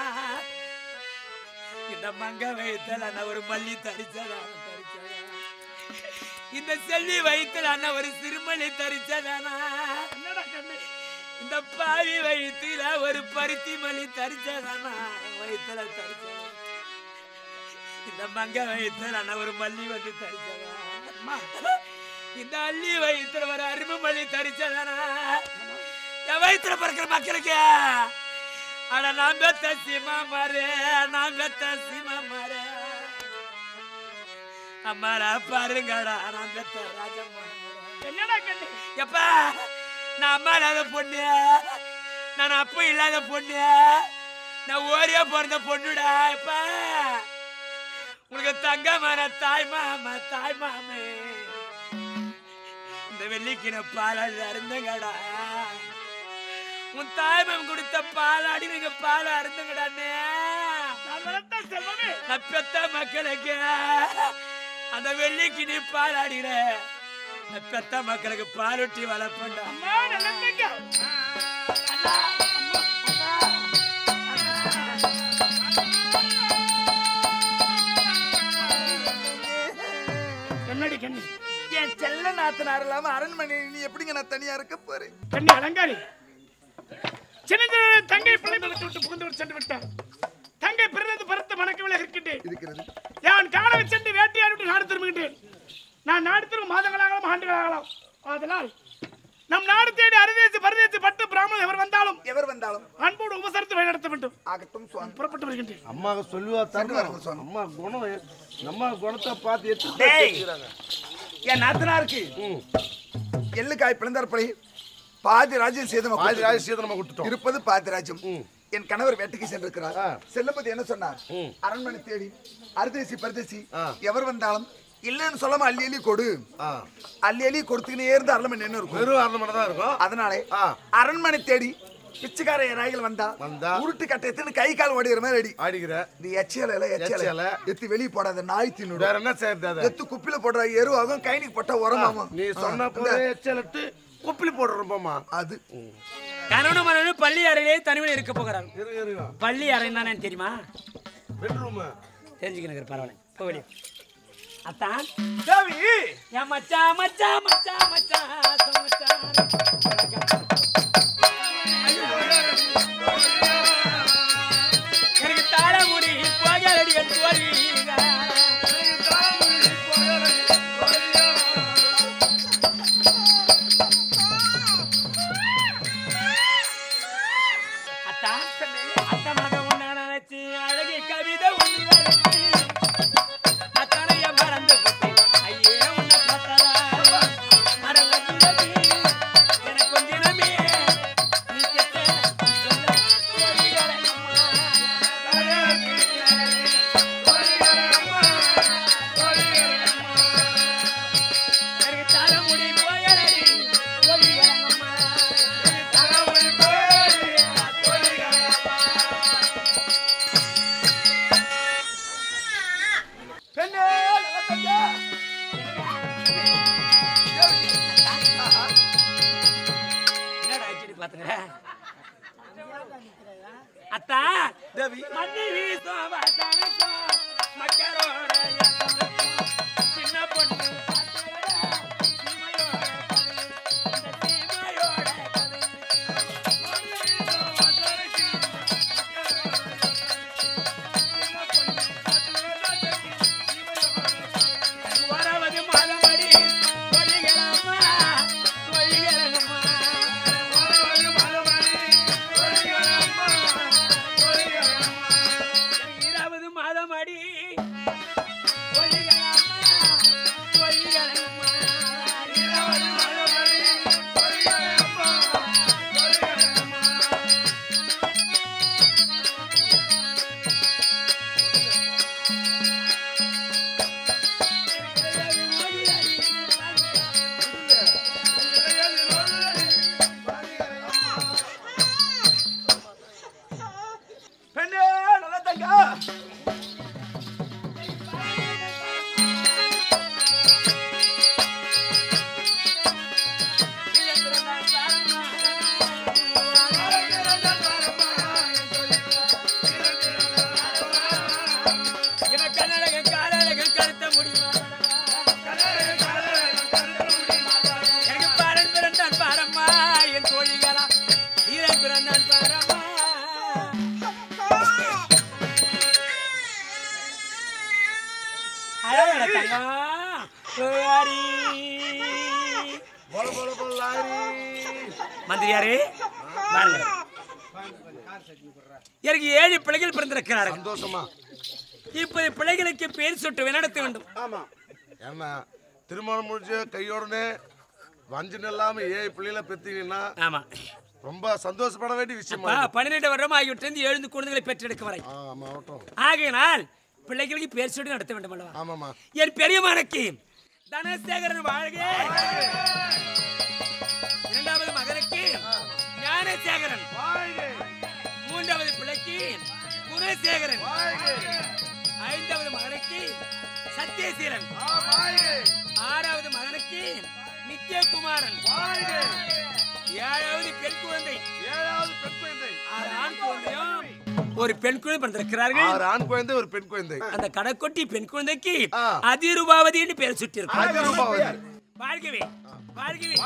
இந்த மங்க வயிற்றுல அண்ணா ஒரு மல்லி தரிச்சதானா தரிச்சதா இந்த செல்லி வயிற்றுல அண்ணா ஒரு சிறுமல்லி தரிச்சதானா என்னடா கண்ணு? இந்த பாவி வயிற்றுல ஒரு பருத்தி மல்லி தரிச்சதானா வயிற்றுல தரிச்சதா இந்த மங்க வயிற்றுல அண்ணா ஒரு மல்லி வந்து தரிச்சதா இந்த அள்ளி வயிற்றுல ஒரு அரும்பு மல்லி தரிச்சதானா என் வயிற்றுல பிறக்கிற மக்களுக்கு ஆனா நான் பெத்த சீமா மாறு நான் பெத்த சீமா மாறு அம்மாடா பாருங்கடா நான் பெத்த ராஜம்மா. என்னடா கண்ணு? எப்பா நான் அம்மா இல்லாத பொண்ணு, நான் அப்பா இல்லாத பொண்ணு, நான் ஓரியா பிறந்த பொண்ணுடா. இப்ப உங்களுக்கு தங்கமான தாய் மாமா தாய் மாமே இந்த வெள்ளிக்கின பாலாடி அருந்தங்கடா. உன் தாய் மாமன் கொடுத்த பாலாடி நீங்க பால அருந்தங்கடானே. நான் பெத்த மக்களுக்கு அந்த வெள்ளிக்கு நீ பாலாடிற, பெத்த மக்களுக்கு பாலூட்டி வளர்ப்பண்டா. என்னடி கண்ணி என் செல்ல நாத்தனார் இல்லாம அரண்மனை நீ எப்படிங்க நான் தனியா இருக்க போறேன்? கண்ணி அலங்காரி, சின்ன தங்கை பிள்ளைமை விட்டு விட்டு புகுந்து சென்று விட்டார். தங்கை பிறந்து பருத்த மணக்கவில்லை இருக்கின்றேன் இருக்கிறது. நான் காணவை சென்று வேட்டையாடி விட்டு நாடு திரும்புகின்றேன். நான் நாடு திரும்ப மாதங்களாகலாம் ஆண்டுகளாகலாம். அதனால் நம் நாடு தேடி அரிதேசி பரதேசி பட்டு பிராமணர் எவர் வந்தாலும் எவர் வந்தாலும் அன்போடு உபசரித்து வழிநடத்த வேண்டும். ஆகட்டும் சுவாமி. புறப்பட்டு வருகின்றேன். அம்மா சொல்லுவா தருவாங்க சுவாமி. அம்மா குணம் நம்ம குணத்தை பார்த்து டேய், எடுத்து என் நாத்தனாருக்கு எள்ளுக்காய் பிளந்தார்படி பாதி ராஜ்யம் சேதம் பாதி ராஜ்யம் சேதம் நம்ம கொடுத்துட்டோம். இருப்பது பாதி ராஜ்யம். என் கணவர் வேட்டைக்கு சென்றிருக்கிறார். ஆ. செல்லும்போது என்ன சொன்னார்? அரண்மனை தேடி அரிதேசி பரதேசி ஆ. எவர் வந்தாலும் இல்லன்னு சொல்லாம அள்ளி அள்ளி கொடு, ஆ. அள்ளி அள்ளி கொடுத்துக்கினே இருந்து அரண்மனை என்ன இருக்கும். வெறும் அரண்மனை தான் இருக்கும். அதனாலே ஆ. அரண்மனை தேடி பிச்சைக்கார ராய்கள் வந்தா வந்தா உருட்டு கட்டை எத்தனை கை கால் ஓடிக்கிற மாதிரி அடி ஆடிக்கிற இது எச்சியல எச்சியல எச்சியல. எத்து வெளியே போடாத நாய் தின்னு. வேற என்ன செய்யறது? அதை எத்து குப்பில போடுற எருவாகும், கைனிக்கு போட்டா உரமாகும். நீ சொன்ன போதே எச்சலட்டு குப்பிலி போடுறோம்மா. அது கணவனும் மனைவியும் பள்ளி அறையிலே தனிமையில் இருக்க போகிறாங்க. இருங்க இருங்க. பள்ளி அறை தானே தெரியுமா? பெட்ரூம் தெரிஞ்சுக்கணும், பரவாயில்ல. போ வெளியே. அத்தான் தேவி என் மச்சான் மச்சான் மச்சான் மச்சான் மச்சான் எனக்கு தாழ முடி போகலடி என் தோழிங்க. அத்தா அத்த மக உன்ன நினைச்சு அழகி கவிதை ஒன்று வரைச்சி அத்தனைய மறந்து போட்டேன். ஐயே உன்னை பார்த்ததா மறந்து எனக்கு கொஞ்சமே நீ கேட்ட சொல்ல தோழிகளம்மா. எனக்கு தலை முடி போயலடி தோழிகளம்மா. பெண்ணே நல்லதங்க. என்னடா ஆச்சுன்னு பாத்துங்க. அத்தா தேவி மனைவி சோபத்தனக்கோ மக்களோட யசனக்கோ சின்ன பொண்ணு பாத்தேடா சீமையோட கதை இந்த சீமையோட கதை மனைவி சோபத்தனக்கோ வரவது மாதமடி சொல்லிகளம்மா சொல்லிகளம்மா. வரவது மாதமடி சொல்லிகளம்மா சொல்லிகளம்மா. இருபது மாதம் அடி சொல்லிகளம்மா சொல்லிகளம்மா. இருபது மாதம் அடி சொல்லிகளம்மா சொல்லிகளம்மா. பெண்ணே நல்லதங்க. இவன் கண்ணழகன் காலழகன் கருத்த முடியுமா? எனக்கு பாரன் பிறந்தான் பாரம்மா என் தோழிகளா வீரன் பிறந்தான் பாரம்மா. அழகட தங்கம் ஓயாரி. போல போல போலாரி. மந்திரியாரே பாருங்க, எனக்கு ஏழு பிள்ளைகள் பிறந்திருக்கிறார்கள். சந்தோஷமா. இப்போது பிள்ளைகளுக்கு பேர் சுட்டு நடத்த வேண்டும். ஆமா. ஏன்னா திருமணம் முடிஞ்ச கையோடனே வஞ்சம் இல்லாம ஏழு பிள்ளைகளை பெத்தீங்கன்னா ஆமா ரொம்ப சந்தோஷப்பட வேண்டிய விஷயம். பன்னிரெண்டு வருடம் ஆகிவிட்டு எழுந்து குழந்தைகளை பெற்றெடுக்க வரை ஆகையினால் பிள்ளைகளுக்கு பேர் சொல்லி நடத்த வேண்டும் அல்லவா? ஆமாமா. என் பெரிய மகனுக்கு தனசேகரன் வாழ்க, இரண்டாவது மகனுக்கு ஞானசேகரன் வாழ்க, மூன்றாவது பிள்ளைக்கு குணசேகரன் வாழ்க, ஐந்தாவது மகனுக்கு சத்யசீலன் வாழ்க, ஆறாவது மகனுக்கு நித்யகுமாரன் வாழ்க, ஏழாவது பெண் குழந்தை ஏழாவது பெண் குழந்தை ஆறு ஆண் குழந்தையும் ஒரு பெண் குழந்தை பிறந்திருக்கிறார்கள். ஆறு ஆண் குழந்தை ஒரு பெண் குழந்தை. அந்த கடற்கொட்டி பெண் குழந்தைக்கு அதிரூபாவதி என்று பெயர் சுட்டியிருக்கிறார். வாழ்கவே வாழ்கவே.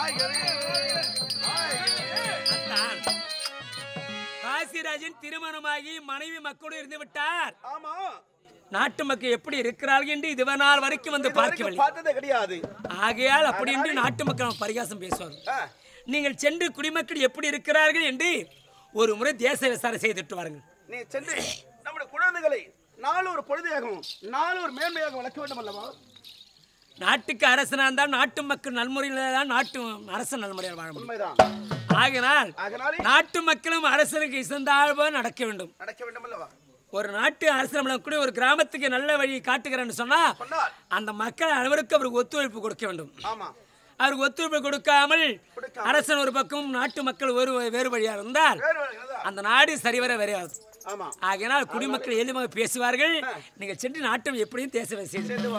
காசிராஜன் திருமணமாகி மனைவி மக்களோடு இருந்து விட்டார். ஆமா, நாட்டு மக்கள் எப்படி இருக்கிறார்கள் என்று இதுவரை நாள் வரைக்கும் வந்து பார்க்கவில்லை, பார்த்ததே கிடையாது. ஆகையால் அப்படி என்று நாட்டு மக்கள் பரிகாசம் பேசுவார்கள். நீங்கள் சென்று குடிமக்கள் எப்படி இருக்கிறார்கள் என்று ஒரு முறை தேச விசாரணை செய்துட்டு வாருங்கள். நீ சென்று நம்முடைய குழந்தைகளை நாலு பொழுதையாகவும் நாலு மேன்மையாக வளர்க்க வேண்டும் அல்லவா? நாட்டுக்கு அரசனா இருந்தால் நாட்டு மக்கள் நல்முறையில் தான் நாட்டு அரசன் நல்முறையில் வாழ முடியும். ஆகினால் நாட்டு மக்களும் அரசனுக்கு இசைந்தாழ்வா நடக்க வேண்டும் நடக்க வேண்டும் அல்லவா? ஒரு நாட்டு அரசன் கூட ஒரு கிராமத்துக்கு நல்ல வழி காட்டுகிறேன்னு சொன்னா அந்த மக்கள் அனைவருக்கும் அவருக்கு ஒத்துழைப்பு கொடுக்க வேண்டும். ஆமா, அவருக்கு ஒத்துழைப்பு கொடுக்காமல் அரசன் ஒரு பக்கம் நாட்டு மக்கள் ஒரு வேறு வழியா இருந்தால் அந்த நாடு சரிவர வரையாது. ஆகையினால் குடிமக்கள் எளிமையாக பேசுவார்கள். நீங்க சென்று நாட்டம் எப்படியும் தேச செய்து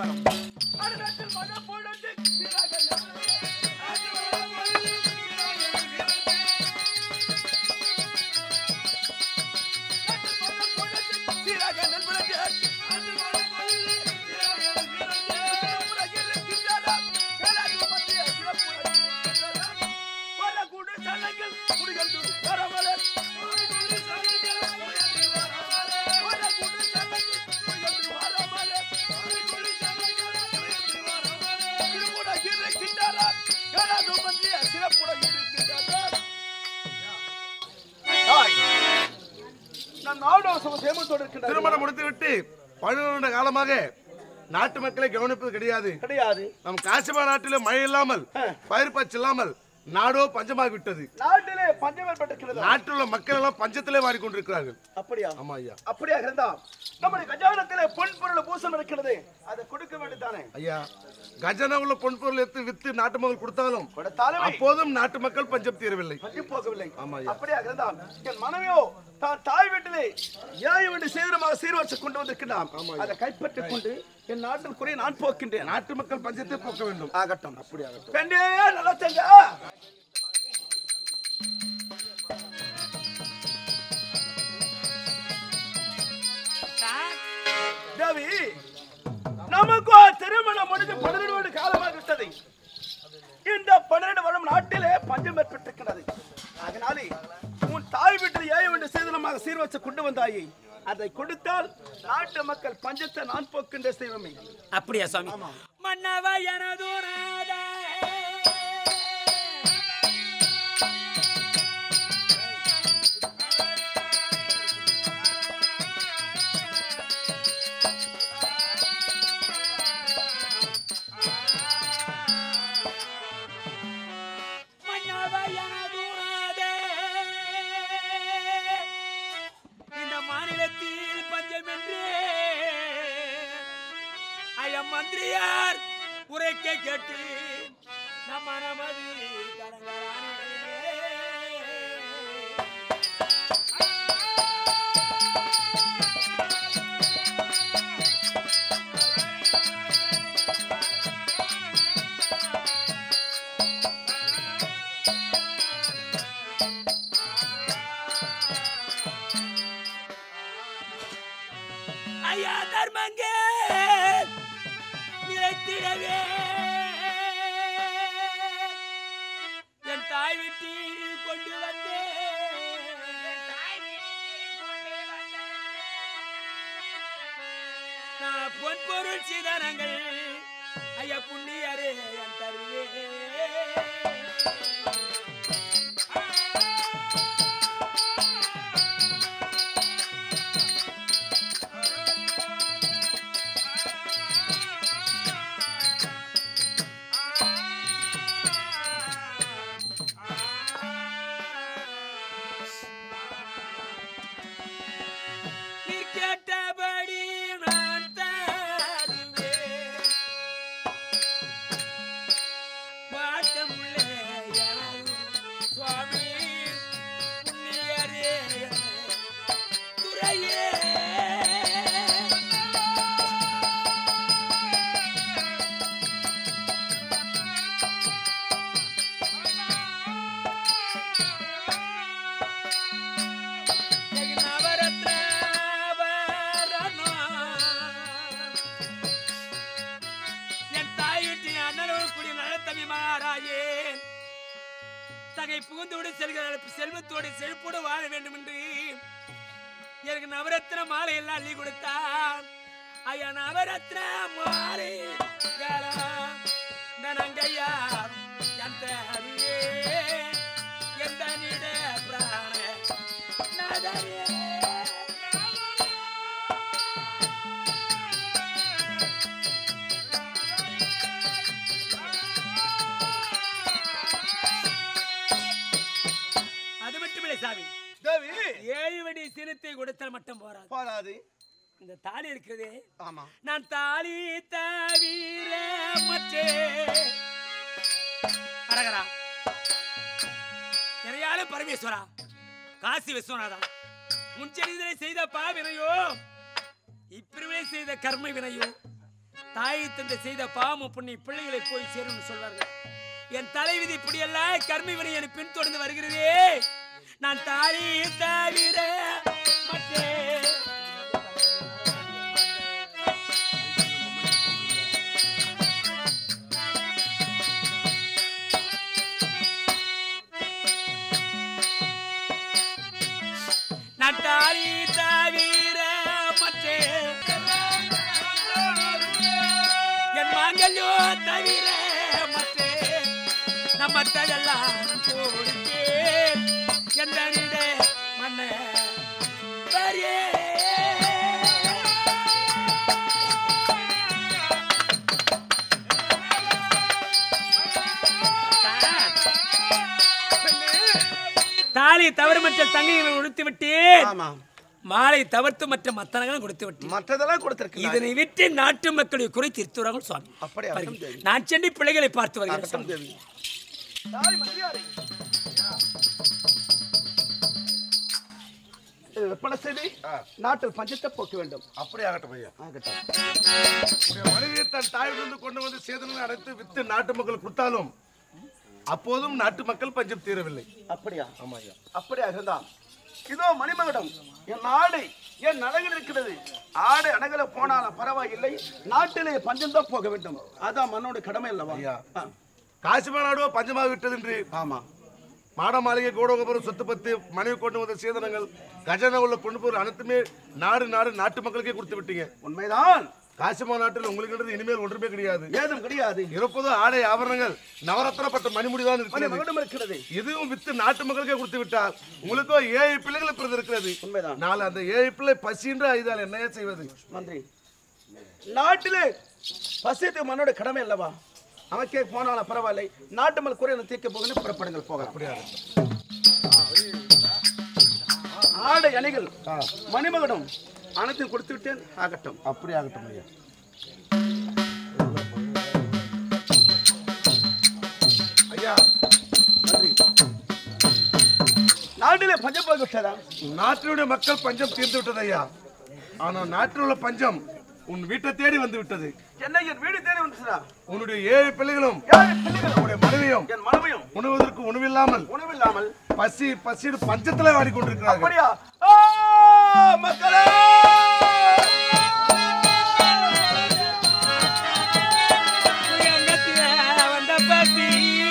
திருமணம் முடித்து விட்டு பன்னிரண்டு காலமாக நாட்டு மக்களை கவனிப்பது கிடையாது கிடையாது. நம் காசிமா நாட்டிலே மழை இல்லாமல் பயிர் பச்சு இல்லாமல் நாடோ பஞ்சமாகி விட்டது. நாட்டிலே பஞ்சம் ஏற்பட்டிருக்கிறது. நாட்டில் உள்ள மக்கள் எல்லாம் பஞ்சத்திலே மாறிக்கொண்டிருக்கிறார்கள். அப்படியா? ஆமா ஐயா. அப்படியா இருந்தா நம்முடைய கஜானத்திலே பொன் பொருள் பூசம் இருக்கிறது, அதை கொடுக்க வேண்டியதானே ஐயா? கஜானா உள்ள பொன் பொருள் எடுத்து வித்து நாட்டு மக்கள் கொடுத்தாலும் அப்போதும் நாட்டு மக்கள் பஞ்சம் தீரவில்லை, பஞ்சம் போகவில்லை. ஆமா ஐயா. அப்படியா இருந்தா என் மனைவியோ தான் தாய் வீட்டிலே ஏழை வீட்டு சீரமாக சீர்வரிசை கொண்டு வந்திருக்கிறான். அதை கைப்பற்றிக் கொண்டு என் நாட்டில் குறைய நான் போக்கின்றேன். நாட்டு மக்கள் பஞ்சத்தை போக்க வேண்டும். ஆகட்டும், அப்படி ஆகட்டும். பெண்டே நல்லத்தங்க தேவி, நமக்கு திருமணம் முடிஞ்சு பன்னிரண்டு வருட காலமாக விட்டது. இந்த பன்னிரண்டு வருடம் நாட்டிலே பஞ்சம் ஏற்பட்டிருக்கிறது. அதனாலே உன் தாய் வீட்டில் ஏழை வீட்டு சீதனமாக சீர்வரிசை கொண்டு வந்தாயே, அதை கொடுத்தால் நாட்டு மக்கள் பஞ்சத்தை நான் போக்கின்ற செய்வமே. அப்படியா சாமி? மன்னவா எனது மந்திரியார் உரைக்க கேட்டு நம்ம நமது கடங்களானே ஐயா தர்மங்க என் தாய் வீட்டில் கொண்டு வந்தேன். நான் பொன் பொருள் சீதனங்கள் ஐயா புண்ணியரே என் தருவே. பிறகு நவரத்ன மாலை எல்லாம் அள்ளி கொடுத்தான். ஐயா நவரத்ன மாலை நங்கையா எந்த எந்த நீட பிராண நதரே சாமி தேவி ஏழு வடி சிறுத்தை கொடுத்தால் மட்டும் போறாது போராது. இந்த தாலி இருக்குது. ஆமா நான் தாலி தவிர மற்றே அரகரா நிறையால பரமேஸ்வரா காசி விஸ்வநாதா முன்செய்தலை செய்த பாவினையோ இப்பிரிவினை செய்த கர்ம வினையோ தாயை தந்தை செய்த பாவம் புண்ணி பிள்ளைகளை போய் சேரும் சொல்வார்கள். என் தலைவிதி இப்படியெல்லாம் கர்ம வினை என பின்தொடர்ந்து வருகிறதே. நான் தாலி தவிர மற்றே நான் தாலி தவிர மற்றே என் மாங்கல்யோ தவிர மற்றே நம்மத்ததெல்லாம் போடுக்கேன் எந்த நீடே மன்ன பெரியே தாலி தவறு மற்ற தங்கைகளை கொடுத்து விட்டேன். மாலை தவிர்த்து மற்ற மத்தனங்களும் கொடுத்து விட்டேன். மற்றதெல்லாம் கொடுத்திருக்கு. இதனை விட்டு நாட்டு மக்களுடைய குறை தீர்த்துவார்கள் சுவாமி. அப்படியே நான் சென்று பிள்ளைகளை பார்த்து வருகிறேன். நாட்டில் பஞ்சத்தை போக்க வேண்டும். அப்படி ஆகட்டும் ஐயா. ஆகட்டும். மனைவியை தன் தாயிலிருந்து கொண்டு வந்து சேதனை அடைத்து வித்து நாட்டு மக்கள் கொடுத்தாலும் அப்போதும் நாட்டு மக்கள் பஞ்சம் தீரவில்லை. அப்படியா? ஆமா ஐயா. அப்படியா இருந்தா இதோ மணிமகுடம் என் ஆடை என் நலகில் இருக்கிறது. ஆடை அடங்கல போனாலும் பரவாயில்லை, நாட்டிலே பஞ்சம் தான் போக வேண்டும். அதான் மன்னோட கடமை அல்லவா? காசிமா நாடோ பஞ்சமாக விட்டது என்று. ஆமா. மாட மாளிகை கோடோகபுரம் சொத்து பத்து மனைவி கொண்டு வந்த சேதனங்கள் கஜானா உள்ள கொண்டு போற அனைத்துமே நாடு நாடு நாட்டு மக்களுக்கே கொடுத்து விட்டீங்க. உண்மைதான். காசிமா நாட்டில் உங்களுக்கு இனிமேல் ஒன்றுமே கிடையாது. ஏதும் கிடையாது. இருப்பது ஆடை ஆபரணங்கள் நவரத்னப்பட்ட மணிமுடிதான் இருக்கிறது. இதுவும் வித்து நாட்டு மக்களுக்கே கொடுத்து விட்டால் உங்களுக்கோ ஏழு பிள்ளைகளை பிறகு இருக்கிறது. உண்மைதான். நாலு அந்த ஏழு பிள்ளை பசின்ற இதால் என்னையே செய்வது? மந்திரி, நாட்டிலே பசியத்தை மன்னோட கடமை அல்லவா? அவக்கே போனாலும் பரவாயில்லை, நாட்டு மக்கள் குறை தீர்க்க போகணும். புறப்படுங்கள் போகலாம். ஆடை அணிகள் மணிமகுடம் அனைத்தையும் கொடுத்து விட்டேன். ஆகட்டும். அப்படி ஆகட்டும் ஐயா. ஐயா நாட்டிலே பஞ்சம் போய் விட்டதா? நாட்டினுடைய மக்கள் பஞ்சம் தீர்ந்து விட்டது ஐயா. ஆனா நாட்டில் உள்ள பஞ்சம் உன் வீட்டை தேடி வந்து விட்டது. என்ன என் வீடு தேடி வந்துச்சா? உன்னுடைய ஏழு பிள்ளைகளும் ஏழு பிள்ளைகள் உன்னுடைய மனைவியும் என் மனைவியும் உணவதற்கு உணவில்லாமல் உணவில்லாமல் பசி பசிடு பஞ்சத்துல வாடிக்கொண்டிருக்கிறார்கள். அப்படியா? மக்களே, வந்த பசி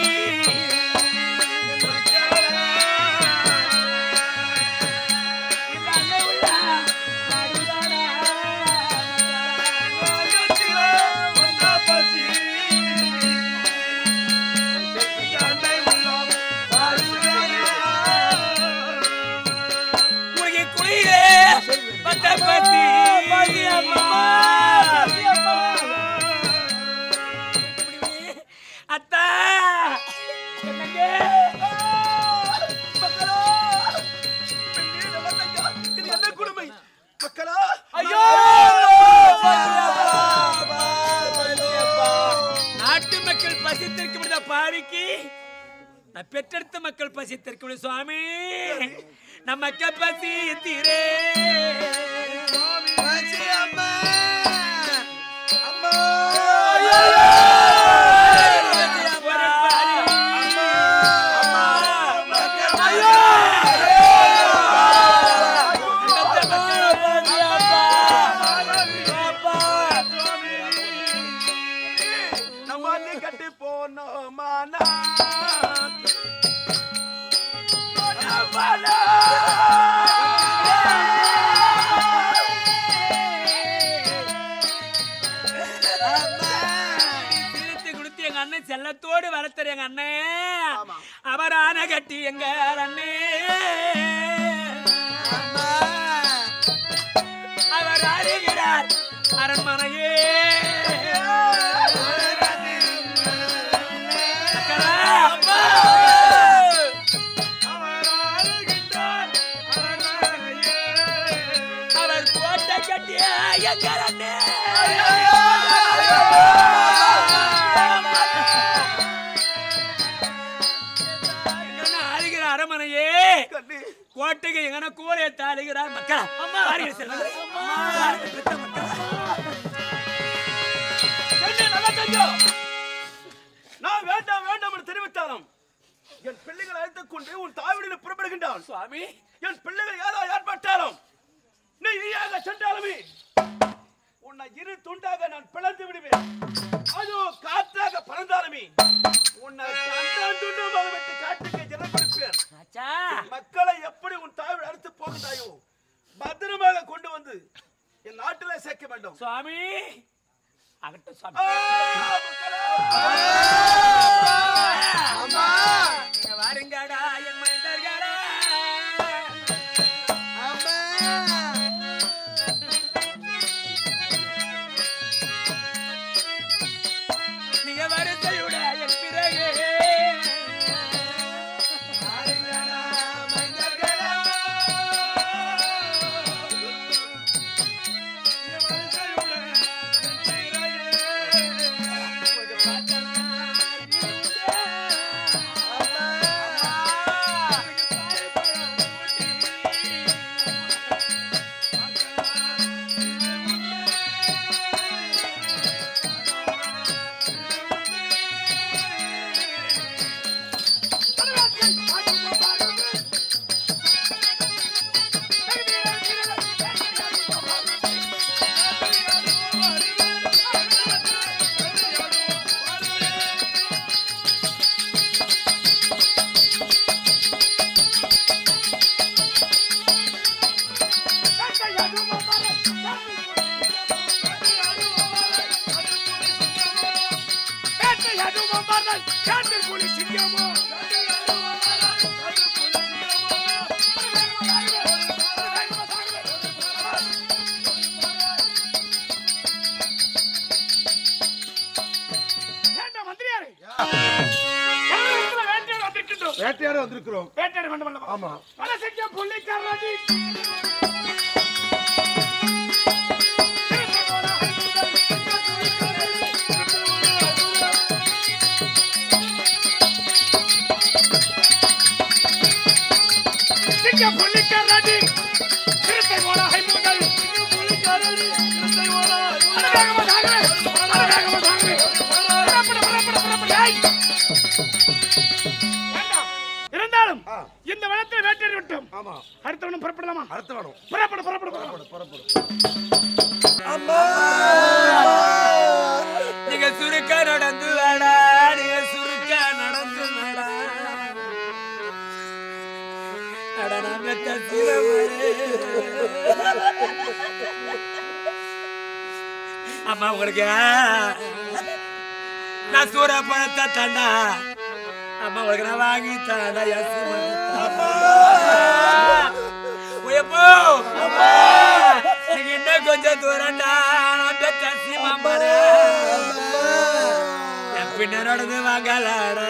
அத்தா என்ன கொடுமை மக்களா? ஐயோ, நாட்டு மக்கள் பசித்திருக்க முடியாத பாவிக்கு நான் பெற்றெடுத்த மக்கள் பசித்திருக்க முடியும் சுவாமி. நம்ம மக்கள் பசி தீரே. அம்மா அம்மா கட்டி போனோமானா அண்ணே அவரான கட்டி எங்க அண்ணே அவர் அறிகிறார் அரண்மனையே அவர் கோட்டை கட்டிய எங்க அண்ணே அரமனையே கோட்டைக்கு எங்கன கூரை தாழுகிறார் மக்கள் நான் வேண்டாம் வேண்டாம் என்று தெரிவித்தாலும் என் பிள்ளைகள் அழைத்துக் கொண்டு உன் தாய்வீடில் புறப்படுகின்றான் சுவாமி. என் பிள்ளைகள் ஏதாவது ஏற்பட்டாலும் நீ ஈயாக சென்றாலுமே உன்னை இரு துண்டாக நான் பிளந்து விடுவேன். அது காற்றாக பறந்தாலுமே உன்னை துண்டாக விட்டு காட்டுக்கு ஜனம் கொடுப்பேன். மக்களை எப்படி உன் தாய் அறுத்து போகின்றாயோ பத்திரமாக கொண்டு வந்து என் நாட்டிலே சேர்க்க வேண்டும் சுவாமி. அகட்டும் சுவாமி. வாருங்கடா என் மைந்தர்களா. நீங்க வருத்தையுட என் பிறகு வேட்டையாட வந்திருக்கிறோம். வேட்டையாட வேண்டும் அல்லவா? ஆமா. மனசைக்கு புள்ளிக்காரராஜி சிங்க புள்ளிக்காரராஜி சிறுத்தை ஓட ஹைமுதல் புள்ளிக்காரராஜி சிறுத்தை ஓட அடவேகமா தாங்க அடவேகமா தாங்க பரப்பட பரப்பட பரப்பட ஏய் இருந்தாலும் இந்த வனத்தை வேட்டையாடி விட்டோம். ஆமா. அடுத்தவனும் புறப்படலாமா? அடுத்த வேணும். புறப்பட புறப்பட புறப்பட புறப்படு. அம்மா நீங்க சுருக்க நடந்து வாடா. நீங்க சுருக்க நடந்து வாடா. நடனமே கசிரவரே. அம்மா உங்களுக்கு நான் சூற பழத்தை தண்டா. அம்மா உங்களுக்கு நான் வாங்கி தண்டா. எப்போ நீங்க இன்னும் கொஞ்சம் தூரண்டா. பின்ன நடந்து வாங்கலாடா.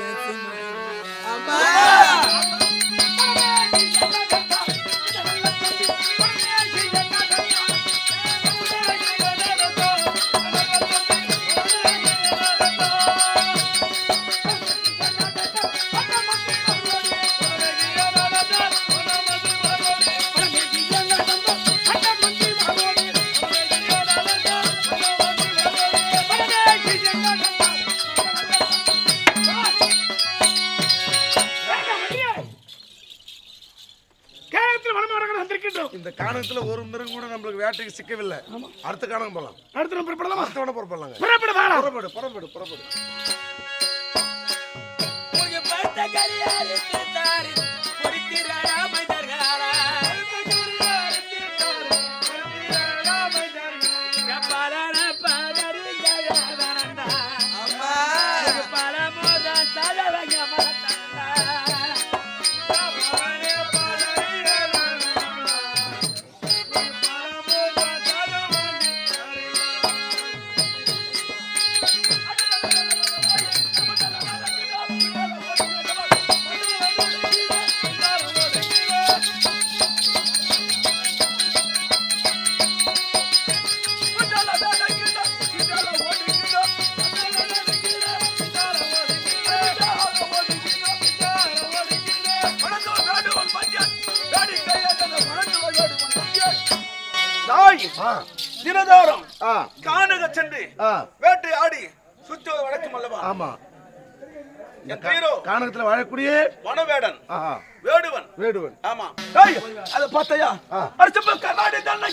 இந்த காணகத்துல ஒரு மிருகம் கூட நம்மளுக்கு வேட்டைக்கு சிக்கவில்லை. அடுத்த காணகம் போலாம். அடுத்து நம்ம புறப்படலாமா? அடுத்த வேணா புறப்படலாங்க. புறப்பட வாடா. புறப்படு புறப்படு புறப்படு. உங்க பத்த கரியாரி தாரி பொடித்திராடா மைதர்களா. கபாலன பாதரிங்கயா வரண்டா. அம்மா பலமோதா தல தாய் தினதாரம் கானக சென்று வேட்டை ஆடி சுற்றுவது வழக்கம் அல்லவா? ஆமா. கானகத்துல வாழக்கூடிய வனவேடன் வேடுவன் வேடுவன். ஆமா. அத பார்த்தையா? அடிச்சப்ப கண்ணாடி தன்னை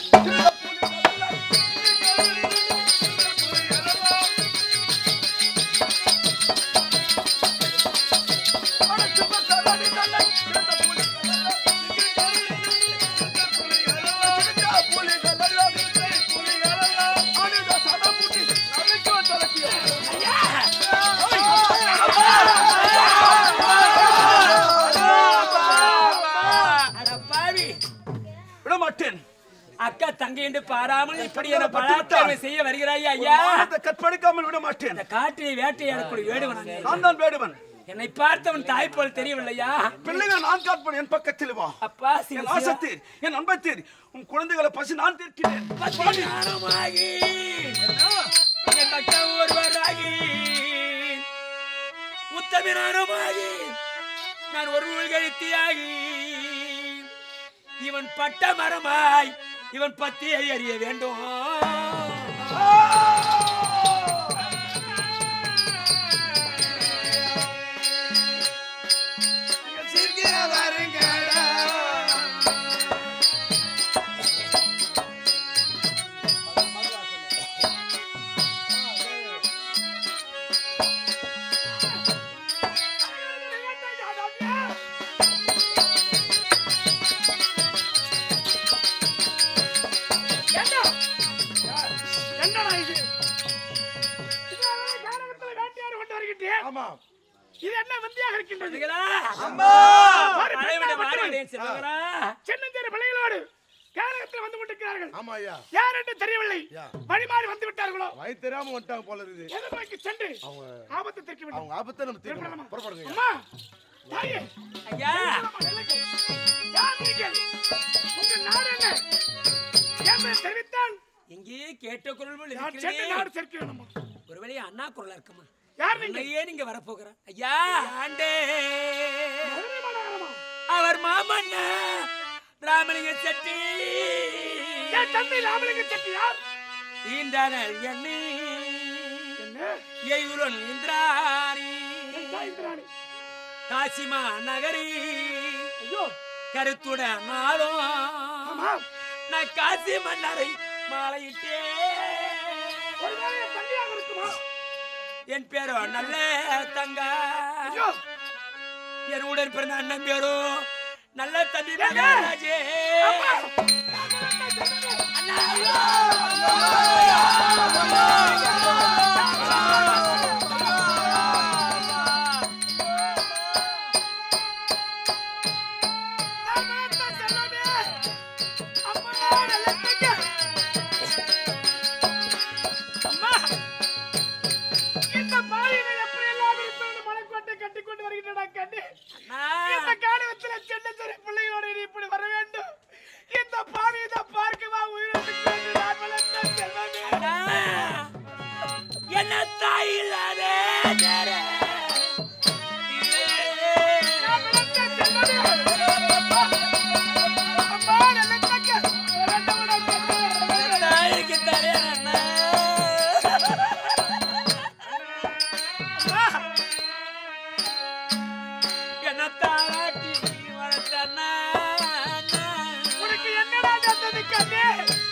அக்கா தங்கை என்று பாராமல் இப்படி என பலாத்காரம் செய்ய வருகிறாய் ஐயா. கற்பழிக்காமல் விட மாட்டேன். இந்த காட்டிலே வேட்டையாடக்கூடிய வேடுவன் நான் தான் வேடுவன். என்னை பார்த்தவன் தாய் போல் தெரியவில்லையா? பிள்ளைகள் நான் காட்பேன். என் பக்கத்தில் வா. அப்பா என் ஆசத்தீர், என் அன்பத்தீர், உன் குழந்தைகளை பசி நான் தீர்க்கிறேன். ஒருவராகி உத்தமிரானமாகி நான் ஒரு கழித்தியாகி இவன் பட்ட மரமாய் இவன் பத்தியை அறிய வேண்டும். இது என்ன வித்தியாக இருக்கின்றது? சின்னஞ்சிறு பிள்ளைகளோடு கானகத்தில் வந்து கொண்டிருக்கிறார்கள். யார் என்று தெரியவில்லை. வழிமாறி வந்து விட்டார்களோ? வழி தெரியாம வந்துட்டாங்க போல இருக்குது. எதிர்நோக்கி சென்று ஆபத்தை தீர்க்க வேண்டும். அவங்க ஆபத்தை நம்ம தீர்க்கணும். புறப்படுங்க. அம்மா தாயே ஐயா யார் நீங்கள்? உங்க நாடு என்ன என்று தெரிவித்தான். இங்கே கேட்ட குரல் போல் நான் சென்று இருக்கிறதே. நாடு சேர்க்கிறேன். ஒருவேளை அண்ணா குரலா இருக்குமா? யார் நீங்க? ஏன் நீங்க வர போகிற ஐயா? ஆண்டே அவர் மாமன்ன ராமலிங்க செட்டி. என் தந்தை ராமலிங்க செட்டி யார்? ஈந்தானல் எண்ணி எயுரன் இந்திராணி இந்திராணி காசிமா நகரி ஐயோ கருத்துட நாளும் ஆமா நான் காசி மன்னரை மாலையிட்டே. ஒருவேளை என் தந்தையாக இருக்குமா? என் பேரோ நல்ல தங்க. ஐயோ என் உடன் பிறந்த அண்ணன் பேரோ நல்ல தம்பி மகாராஜே. அண்ணா ஐயோ என்ன தாய் இல்லாதே தாய்க்கு தரேன் என்ன தாராட்டி வளர்த்தண்ணா. உனக்கு என்னடா நடந்தது கண்ணே?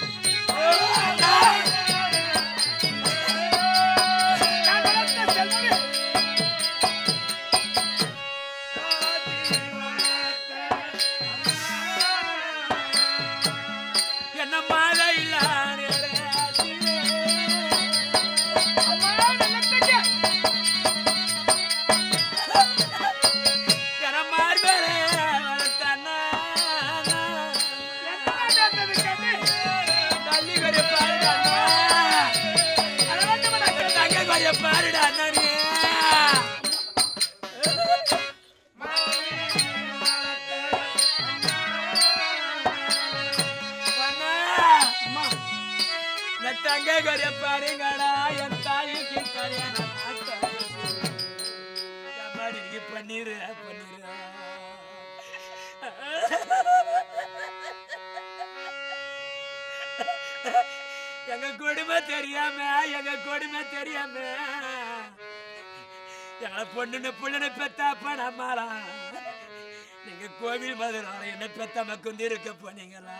பாருடா அண்ணனே. தங்க கொரிய பாருங்கடா என் தாய்க்கு கல்யாணம் பண்ணிரு பண்ணிரு. எங்க கொடுமை தெரியாம எங்க கொடுமை தெரியாம எங்களை பொண்ணுன்னு புள்ளனை பெத்தா பணமாலா நீங்க கோவில் மதுரை என்ன பெத்தாம குந்தி இருக்க போனீங்களா?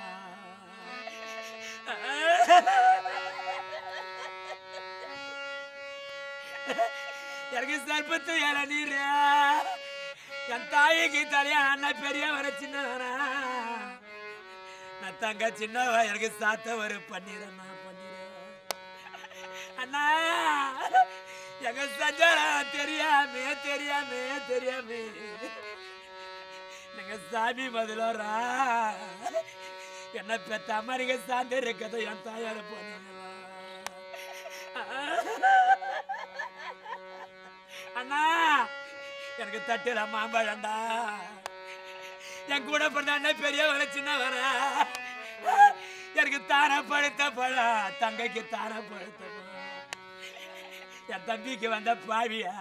எனக்கு சர்பத்து ஏல நீர் என் தாய்க்கு தலையா அண்ணன் பெரியவர சின்னவனா நான் தங்க சின்னவ எனக்கு சாத்த ஒரு பண்ணிடுறேன் பண்ணிடுறேன் அண்ணா எங்க சஞ்சாரம் தெரியாமே தெரியாமே தெரியாமே நீங்க சாமி மதுலரா என்ன பெத்த அம்மா சார்ந்து இருக்கத என் தாயார போனீங்களா? அண்ணா எனக்கு தட்டுற மாம்பழண்டா என் கூட பிறந்த அண்ணன் பெரிய வர சின்ன வர எனக்கு தான பழுத்த பழம் தங்கைக்கு தான பழுத்த பழம் என் தம்பிக்கு வந்த பாவியா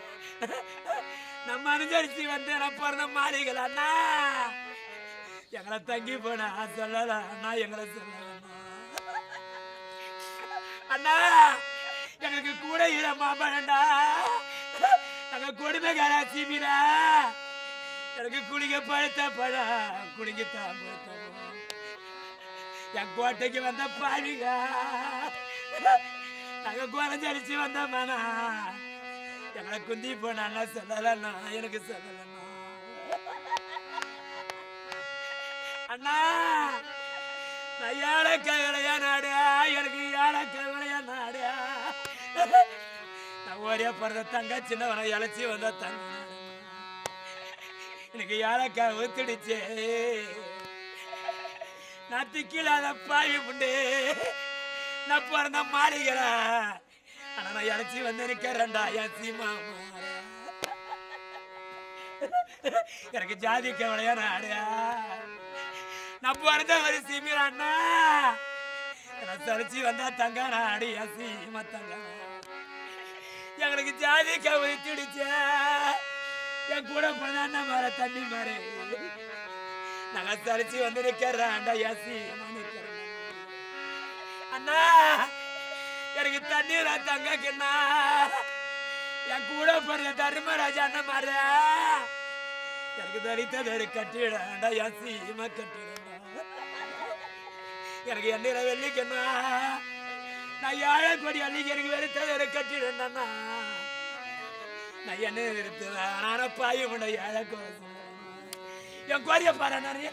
நம்ம அனுசரிச்சு வந்து நான் பிறந்த மாளிகள் அண்ணா எங்களை தங்கி போனா சொல்லல அண்ணா எங்களை சொல்லலண்ணா அண்ணா எங்களுக்கு கூட இட மாம்பழண்டா நாங்க கொடுமைக்கார சீமிரா எனக்கு குளிக்க பழுத்த பழம் குளிக்கத்தான் பழுத்த என் கோட்டைக்கு வந்த பாவிங்க நாங்க குறைஞ்சடிச்சு வந்த மனா எங்களை குந்தி போனா சொல்லலண்ணா எனக்கு சொல்லலண்ணா அண்ணா நான் ஏழக்கை விளையா நாடு எனக்கு ஏழக்கை விளையா நாடு நான் ஒரே பிறந்த தங்க சின்னவனை இழைச்சி வந்த தங்க எனக்கு ஏழக்கா ஊத்துடுச்சு நான் திக்கிலாத பாவி புண்டு நான் பிறந்த மாளிகை ஆனா நான் இழைச்சி வந்து நிக்கிறேன்டா என் சீமா எனக்கு ஜாதி கவலையா நாடு நான் பிறந்த ஒரு சீமிராண்ணா நான் சரிச்சு வந்தா தங்க நாடு என் சீமா தங்க எங்களுக்கு ஜாதி கவலை திடிச்ச என் கூட பிறந்த மாற தண்ணி மாறு நாங்க சரிச்சு வந்து நிக்கிறேன்டா என் சீமா நிக்கிறேன் அண்ணா எனக்கு தண்ணீரா தங்கக்குண்ணா என் கூட பிறந்த தர்மராஜா அண்ணன் மாற எனக்கு தரித்தது கட்டிடா என் சீமா கட்டிடா எனக்கு எண்ணெயில வெள்ளிக்கண்ணா நான் ஏழை கோடி அள்ளிக்கு எனக்கு வெறுத்தது கட்டிடா நான் என்ன நிறுத்துவேன் நான பாய முட ஏழை கோடி என் கோரிய பாரு நிறைய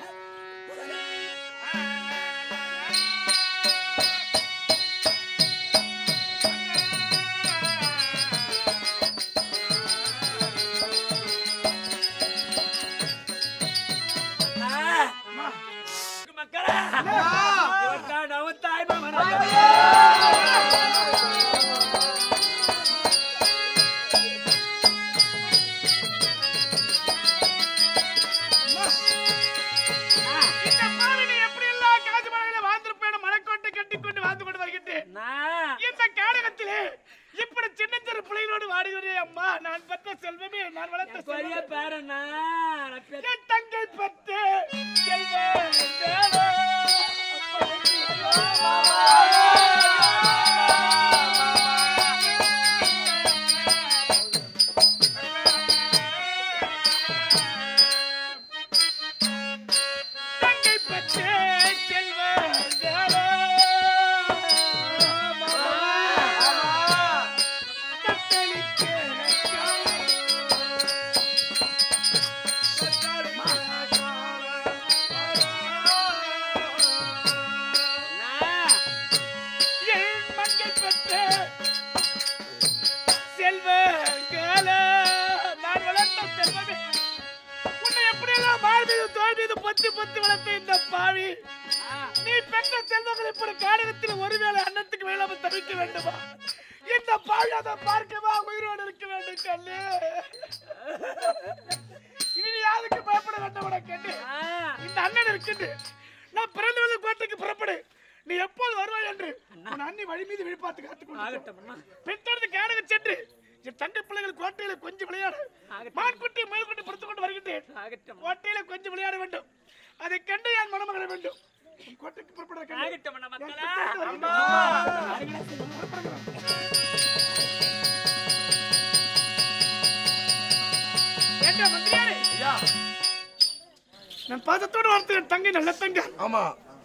பாசத்தோடு வளர்த்து என் தங்கை நல்ல தங்க. ஆமா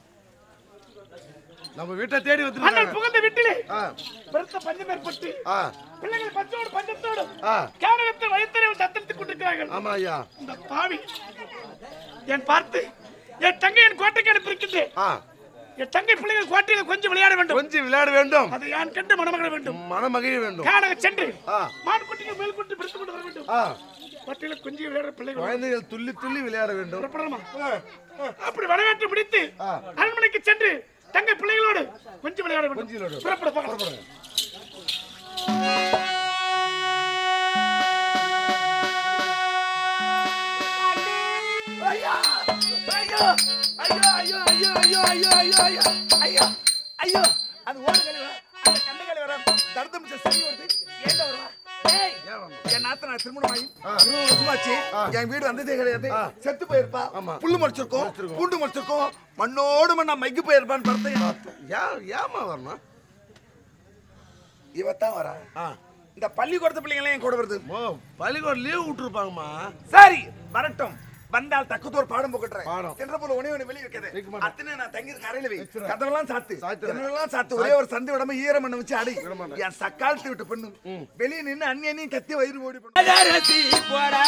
நம்ம வீட்டை தேடி அண்ணன் வந்து புகுந்த வீட்டிலே பெருத்த பஞ்சம் ஏற்பட்டு பிள்ளைகள் பஞ்சோடு பஞ்சத்தோடு கேரளத்தில் வயிற்றில் தத்தெடுத்துக் கொண்டிருக்கிறார்கள். ஆமா ஐயா. இந்த பாவி என் பார்த்து என் தங்கை என் கோட்டைக்கு அனுப்பியிருக்கின்றேன். என் தங்கை பிள்ளைகள் கோட்டையில் கொஞ்சம் விளையாட வேண்டும், கொஞ்சம் விளையாட வேண்டும், அதை யான் கண்டு மனமகிழ வேண்டும், மனமகிழ வேண்டும். காணக சென்று மான் குட்டிக்கு மேல் குட்டி பிடித்து கொண்டு வர வேண்டும். கோட்டையில கொஞ்சம் விளையாட பிள்ளைகள் குழந்தைகள் துள்ளி துள்ளி விளையாட வேண்டும். அப்படி வரவேற்று முடித்து அரண்மனைக்கு சென்று தங்கை பிள்ளைகளோடு கொஞ்சம் விளையாட வேண்டும். புறப்பட புறப்படுங்க. ஐயா ஐயோ ஐயோ ஐயோ ஐயோ ஐயோ ஐயோ ஐயோ ஐயோ ஐயோ ஐயோ அது ஓடு கழிவா அந்த கண்ணு கழிவா தர்தம் சரி வருது. ஏன்டா வருவா? ஏய் என் நாத்தனா திருமணமாயி இருபது வருஷமாச்சு. என் வீடு வந்ததே கிடையாது. செத்து போயிருப்பா, புல்லு மறைச்சிருக்கோம், பூண்டு மறைச்சிருக்கோம், மண்ணோடு மண்ணா மைக்கு போயிருப்பான்னு பார்த்தேன். ஏமா வரணும்? இவத்தான் வரா. இந்த பள்ளிக்கூடத்து பிள்ளைங்களாம் என் கூட வருது. பள்ளிக்கூடம் லீவ் விட்டுருப்பாங்கம்மா. சரி வரட்டும். வந்தால் தக்கத்தோர் பாடம் போட்டுறேன். என்ற போல உணவு ஒண்ணு வெளியே வைக்கிறது. அத்தனை நான் தங்கி அறையில வை. கதவெல்லாம் சாத்து, ஜன்னலெல்லாம் சாத்து. ஒரே ஒரு சந்தை விடாம ஈரம் பண்ண வச்சு அடி. என் சக்காலத்தை விட்டு பெண்ணு வெளியே நின்று அண்ணி கத்தி வயிறு ஓடி போட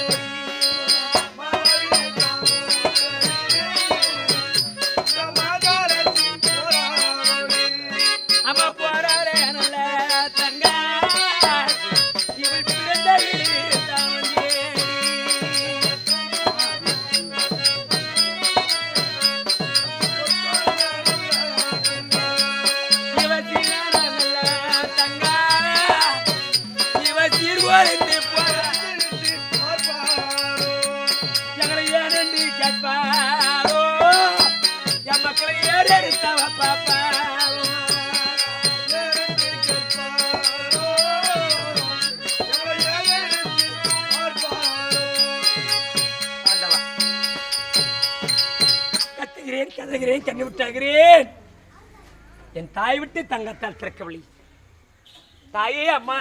கதறுகிறேன், கண்ணி விட்டாகிறேன். என் தாய் விட்டு தங்கத்தால் திறக்கவில்லை. தாயே அம்மா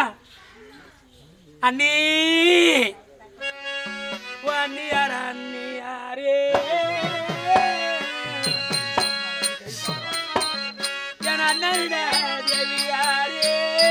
அண்ணி அண்ணியார் அண்ணியாரே என் அண்ணனிட தேவியாரே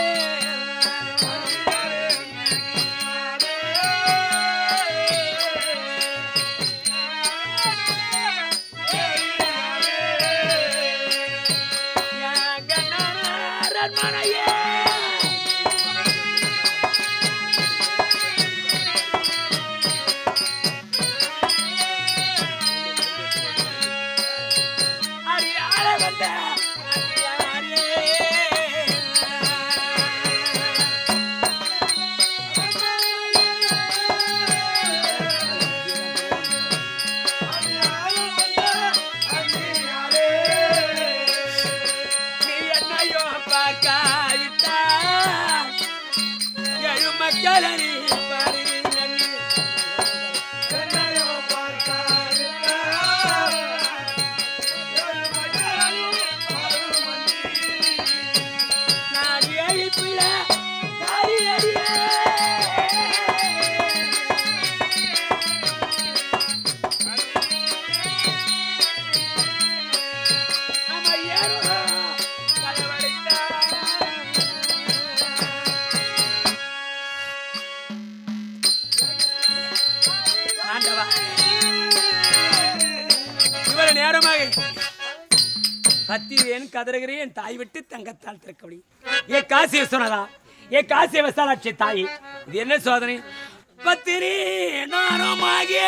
கத்திரேன் கதறுகிறேன் தாய் விட்டு தங்கத்தால் திறக்கபடி. ஏ காசி சொன்னதா? ஏ காசி வசாலாட்சி தாய், இது என்ன சோதனை? பத்திரி நானுமாகிய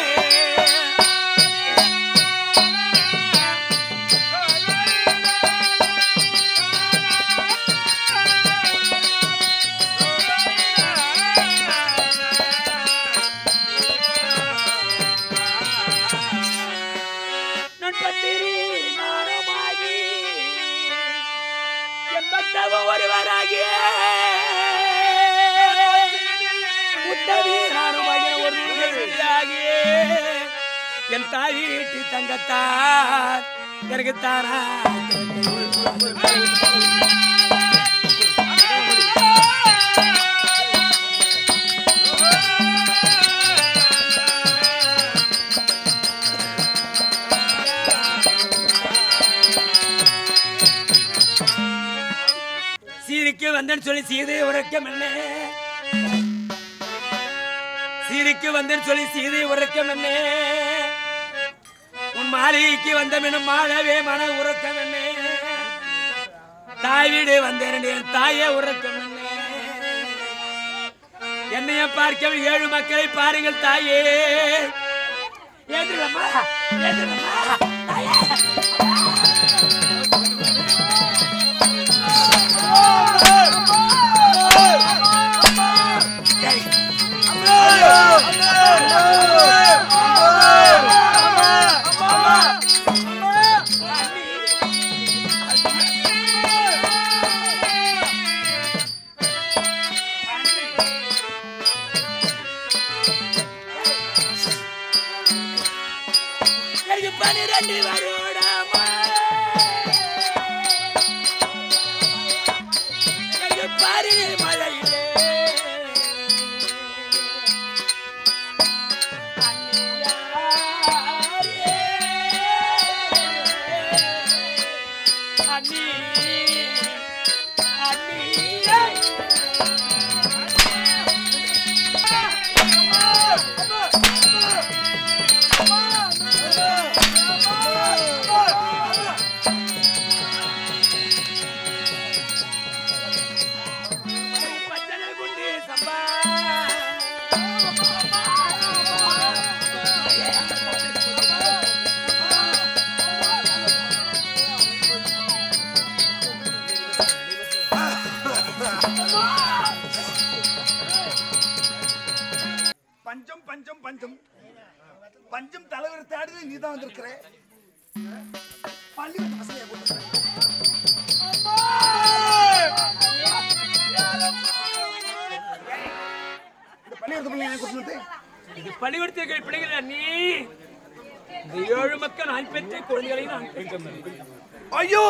ஒருவராகிய என் தாய் வீட்டு தங்கத்தார் எனக்கு தாரா சீருக்கு வந்தேன்னு சொல்லி சீதை உறக்கம் என்ன சீருக்கு வந்தேன்னு சொல்லி சீதை உறக்கம் என்ன உன் மாளிகைக்கு வந்த மினும் மாழவே மன உறக்கம் என்ன தாய் வீடு வந்தேன் தாயே உறக்கம் என்ன என்னைய பார்க்க ஏழு மக்களை பாருங்கள் தாயே ஏதுலம்மா ஏதுலம்மா தாயே பனிரெண்டு வருடமா பாரி மழையிலே அண்ணி அண்ணி பஞ்சம் பஞ்சம் பஞ்சம் பஞ்சம் தலைவர் தேடுது நீ தான் வந்திருக்கிற பள்ளி பசங்க பள்ளிக்கூடத்து பிள்ளைங்க கூட்டிட்டு இது பள்ளிக்கூடத்திற்கு பிள்ளைகள் நீ இந்த ஏழு மக்கள் நான் பெற்ற குழந்தைகளை நான் பெற்றேன் ஐயோ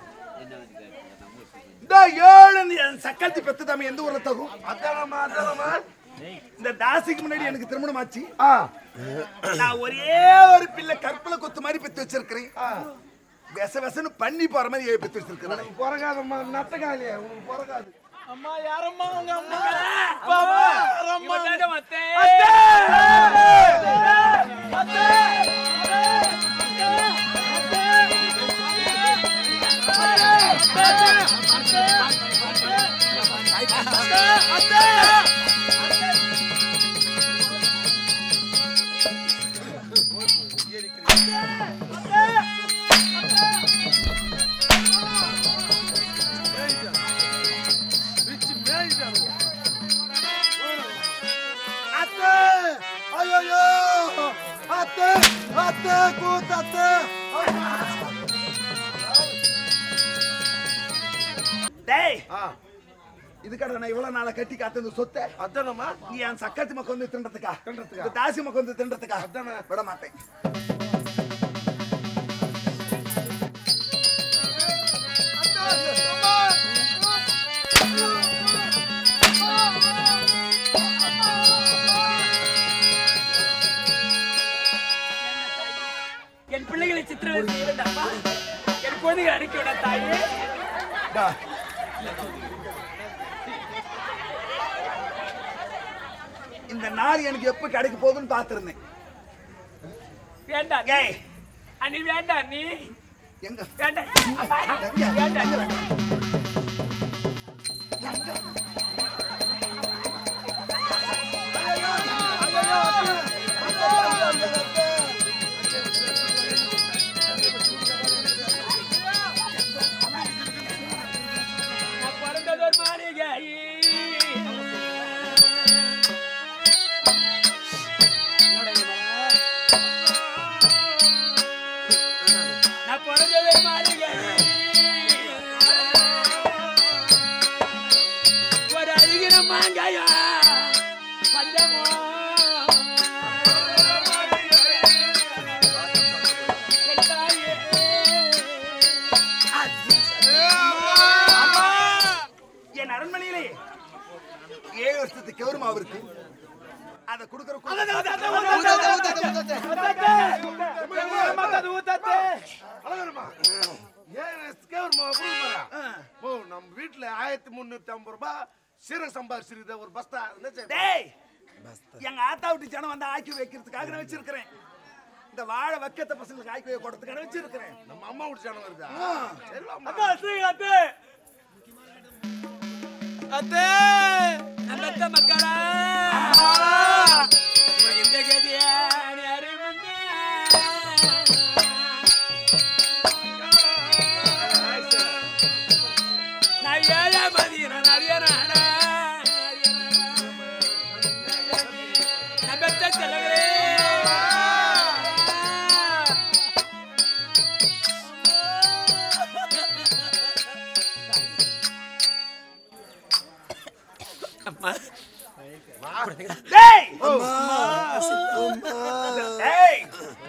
இந்த ஏழு சக்கரத்தி பெத்து தாம எந்த ஊர்ல தரும் அதானமா அதானமா இந்த தாசிக்கு முன்னாடி எனக்கு திருமணம் ஆச்சு நான் ஒரே ஒரு பிள்ளை கற்பல கொத்து மாதிரி பெத்து வச்சிருக்கிறேன் விச விசன்னு பண்ணி போற மாதிரி பெத்து வச்சிருக்கிறேன் பிறகாதம்மா நட்டகாலியா உனக்கு பிறகாது அம்மா யாரம்மா உங்க அம்மா பாபா அம்மா தாட மத்தே இதுக்கட நான் இவ்வளவு நாள கட்டி காத்து சொத்தை அதானமா நீ என் சக்கரத்தி மக்கள் வந்து தின்றதுக்கா தின்றதுக்கா? தாசி மக்கள் வந்து தின்றதுக்கா அதானே. விட மாட்டேன் என் பிள்ளைகளை சித்திரவதை செய்ய வேண்டாமா என் குழந்தைகளை அடக்கி விட தாயே இந்த நாள் எனக்கு எப்ப கிடைக்க போகுதுன்னு பாத்துருந்தேன் வேண்டாம் ஏய் அண்ணி வேண்டாம் நீ எங்க வேண்டாம் எங்க? வேண்டாம் நான் பிறந்ததொரு மாளிகை நான் பிறந்ததொரு மாளிகை ஒரு அழுகிற மாங்காயா பஞ்சமோ என் தாயே. என் அரண்மனையிலே ஏழு வருஷத்துக்கு கௌரவம் இருக்கு அதை கொடுக்கற அழகருமா ஏன் எஸ்கேவர்மா கொடுக்குறா ஓ நம்ம வீட்டுல ஆயிரம் ஆயிரத்தி முன்னூத்தி ஐம்பது ரூபாய் சீரக சம்பாதிச்சிருக்குது ஒரு பஸ்தா. டேய் எங்க ஆத்தா விட்டு ஜனம் வந்து ஆக்கி வைக்கிறதுக்காக நான் வச்சிருக்கிறேன். இந்த வாழை வக்கத்த பசங்களுக்கு ஆக்கி வை கொடுத்துக்கான வச்சிருக்கிறேன். நம்ம அம்மா விட்டு ஜனம் வருதா? சரி அத்தா சீக்கிரத்து அத்தே அந்த மக்களா இந்த கதியா அறிவுங்க நயல மதியன நரியனான நபத்த செலவே டேய் டேய்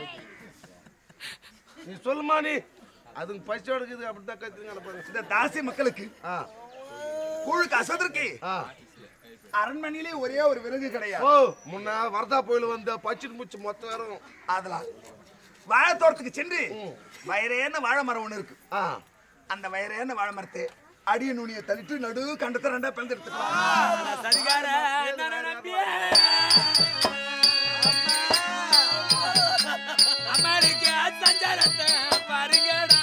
நீ சொல்லுமா நீ அதுங்க பச்சை எடுக்குது அப்படிதான் கத்துங்க. இந்த தாசி மக்களுக்கு கூழுக்கு அசதற்கு அரண்மனையிலே ஒரே ஒரு விறகு கிடையாது. ஓ முன்ன வரதா கோயில் வந்த பச்சை முச்சு மொத்தம் வரும். அதெல்லாம் வாழை தோட்டத்துக்கு சென்று வயரேன வாழை மரம் ஒண்ணு இருக்கு. அந்த வயரேன வாழை மரத்தை அடிய நுனியை தள்ளிட்டு நடு கண்டத்தை ரெண்டா பிளந்து எடுத்துக்கலாம். சரிகார நம்பிய அமெரிக்கா சஞ்சாரத்தை பாருங்கடா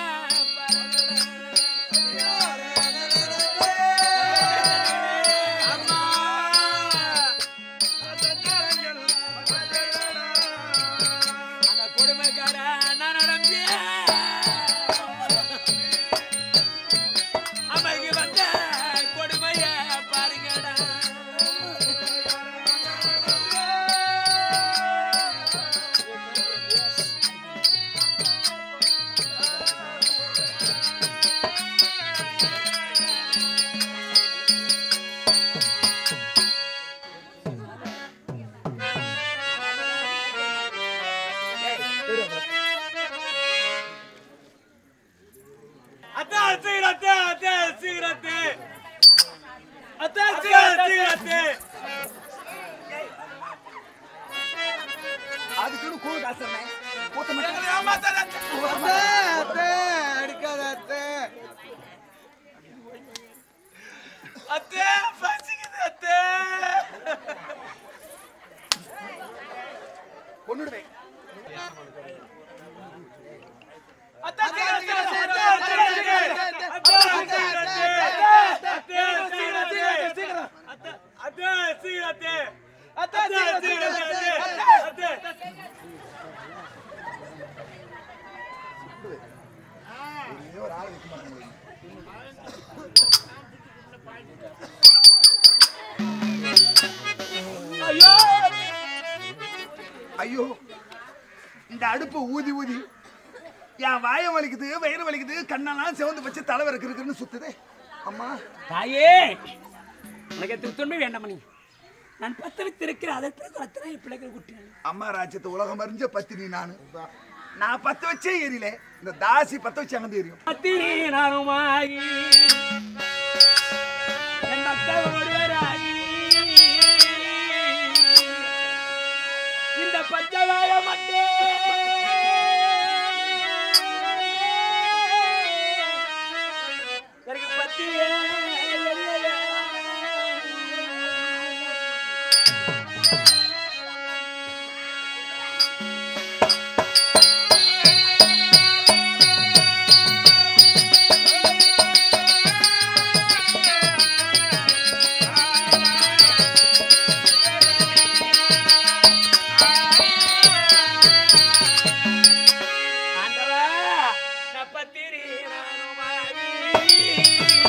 அந்த கொடுமைக்கார நான் நம்பிய அமெரிக்க வந்த கொடுமைய பாருங்கடா. அத்தா சீரத்து அத்தா சீரத்து அத்தா சீரத்து அதுக்குன்னு கூழ் காசுறேன் போத்த மாட்டேன். அத்தே பசிக்குது அத்தே கொன்னுடுவேன். அத்தா சீரத்து அத்தா சீரத்து அத்தா சீரத்து அத்தா சீரத்து ஒரு ஆள் வைக்க மாட்டேன். ஐயோ ஐயோ இந்த அடுப்பு ஊதி ஊதி என் வாயம் வலிக்குது, வயிறு வலிக்குது, கண்ணெல்லாம் சிவந்து வச்சு தலைவர் இருக்குன்னு சுத்துதே. அம்மா தாயே உனக்கு திருத்தொன்மை வேண்டாம் நீ நான் பத்து வைத்திருக்கிற அதை அத்தனை பிள்ளைகள் குட்டிகள் அம்மா ராஜ்யத்தை உலகம் அறிஞ்ச பத்தினி நானு. நான் பத்து வச்சே எரியல, இந்த தாசி பத்து வச்சு அங்கே எரியும். பத்தி நானுமாகி என் மக்கள் ஒருவராகி இந்த பஞ்சவாய மட்டே எனக்கு பத்தியே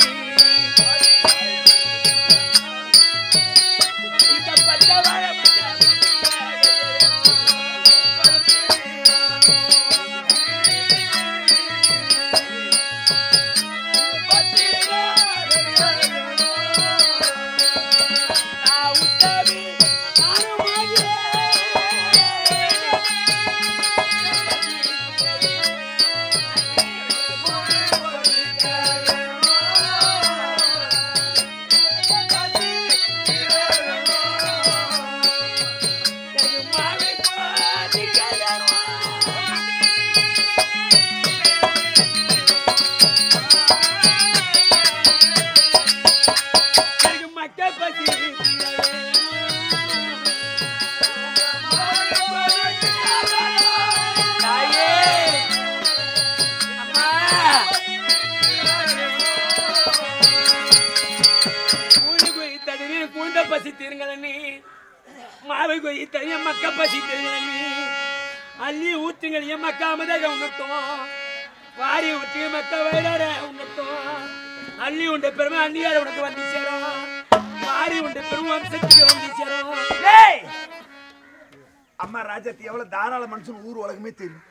இந்த பச்சை வாழை மட்டை தெரியுங்கள் நீ மாவை கொய் தெரியும் மக்க பசி தெரியுங்கள் நீ அள்ளி ஊற்றுங்கள் என் மக்கா அமதாக உண்ணட்டும் வாரி ஊற்றி மக்க வயிறார உண்ணட்டும் அள்ளி உண்ட பெருமை அள்ளியார் உனக்கு வந்து சேரும் வாரி உண்ட பெருமை வம்சத்துக்கு வந்து சேரும். அம்மா ராஜாத்தி எவ்வளவு தாராள மனுஷன் ஊர் உலகமே தெரியும்.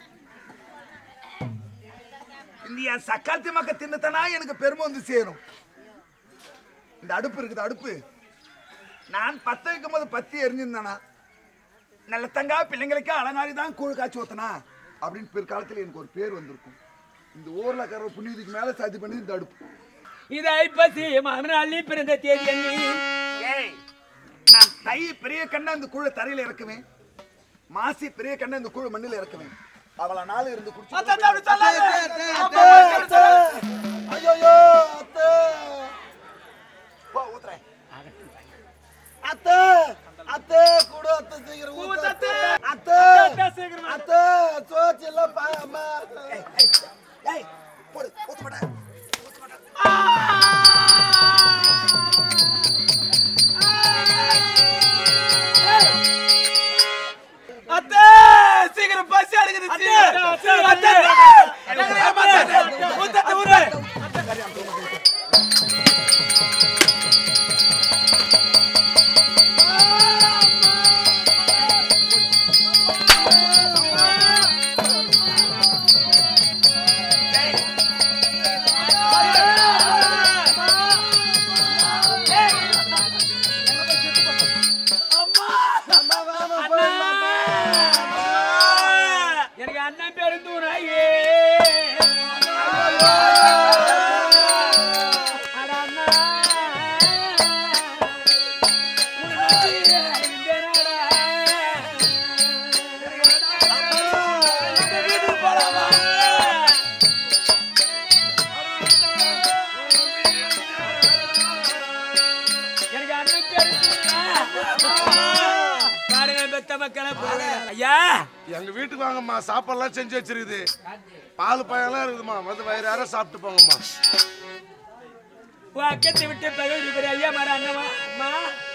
இந்த என் சக்காத்தி மக்க தின்னத்தனா எனக்கு பெருமை வந்து சேரும். இந்த அடுப்பு இருக்குது அடுப்பு நான் பத்த வைக்கும் போது பத்தி எரிஞ்சிருந்தானா நல்ல தங்கா பிள்ளைங்களுக்கு அலங்காரி தான் கூழ் காய்ச்சி ஊத்தனா அப்படின்னு பிற்காலத்தில் எனக்கு ஒரு பேர் வந்திருக்கும். இந்த ஊர்ல கர புண்ணியத்துக்கு மேல சாதி பண்ணி இந்த அடுப்பு இது ஐப்பசி மாமன் அள்ளி பிறந்த தேதி அண்ணி. ஏய் நான் தை பெரிய கண்ணா இந்த கூழ தரையில இறக்குவேன் மாசி பெரிய கண்ணா இந்த கூழ மண்ணில இறக்குவேன் அவள நாள் இருந்து குடிச்சு ஐயோ அத்தை போ ஊத்துறேன் அத்தை அத்தை கூட அத்தை சீக்கிரம் ஊத்து அத்தை அத்தை அத்தை சோச்சு எல்லாம் பாமா ஏய் ஏய் போடு ஊத்து மாட்டே ஊத்து மாட்டே அத்தை சீக்கிரம் பசி அடிக்குது அத்தை ஊத்து ஊரு எனக்கு அண்ணன் பேரு தூராயே ஐயா எங்க வீட்டுக்கு வாங்கம்மா சாப்பாடுலாம் செஞ்சு வச்சிருக்குது பால் பழம்லாம் இருக்குதுமா வந்து வயிறு யாரும் சாப்பிட்டு போங்கம்மா. அக்கத்தை விட்டு பகல் ஐயா மாற அண்ணமா அம்மா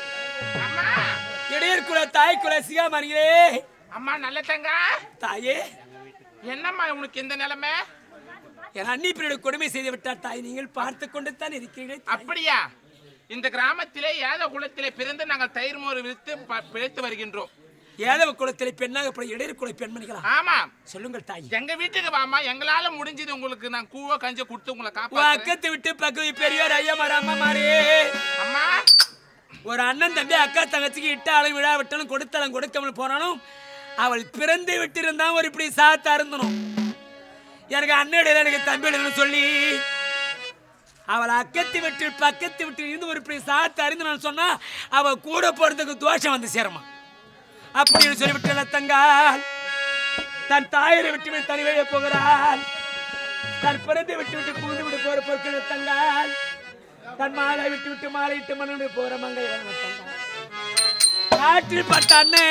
இடையர் குல தாய் குல சிகா மறியே அம்மா நல்ல தங்க தாயே என்னம்மா உனக்கு இந்த நிலைமை? என் அண்ணி பிரியோட கொடுமை செய்து விட்டார் தாய் நீங்கள் பார்த்து கொண்டு தான் இருக்கிறீர்கள். அப்படியா? இந்த கிராமத்திலே யாதவ குலத்திலே பிறந்து நாங்கள் தயிர் மோர் விற்று பிழைத்து வருகின்றோம். யாதவ குலத்திலே பெண்ணாக இடையர் குல பெண்மணிகளா? ஆமா சொல்லுங்கள் தாய். எங்க வீட்டுக்கு வாமா, எங்களால முடிஞ்சது உங்களுக்கு நான் கூவ கஞ்ச கொடுத்து உங்களை காப்பா. அக்கத்தை விட்டு பகுதி பெரியார் ஐயா மாற அம்மா மாறே அம்மா ஒரு அண்ணன் தம்பி அக்கா தங்கச்சிக்கு இட்டாலும் விழா விட்டாலும் கொடுத்தாலும் கொடுக்காமல் போனாலும் அவள் பிறந்து விட்டு இருந்தா ஒரு இப்படி சாத்தா இருந்தனும். எனக்கு அண்ணன் எனக்கு தம்பி சொல்லி அவள் அக்கத்து விட்டு பக்கத்து விட்டு இருந்து ஒரு இப்படி சாத்தா இருந்து சொன்னா அவ கூட போறதுக்கு தோஷம் வந்து சேரமா அப்படின்னு சொல்லிவிட்டு தங்கால் தன் தாயரை விட்டு விட்டு தனி வழிய போகிறாள். தன் பிறந்து விட்டு விட்டு கூந்து விட்டு போற பொருட்கள் தங்கால் தன் மாலை விட்டு விட்டு மாலையிட்டு மண்ணு போற மங்கை காற்றில் பார்த்த அண்ணே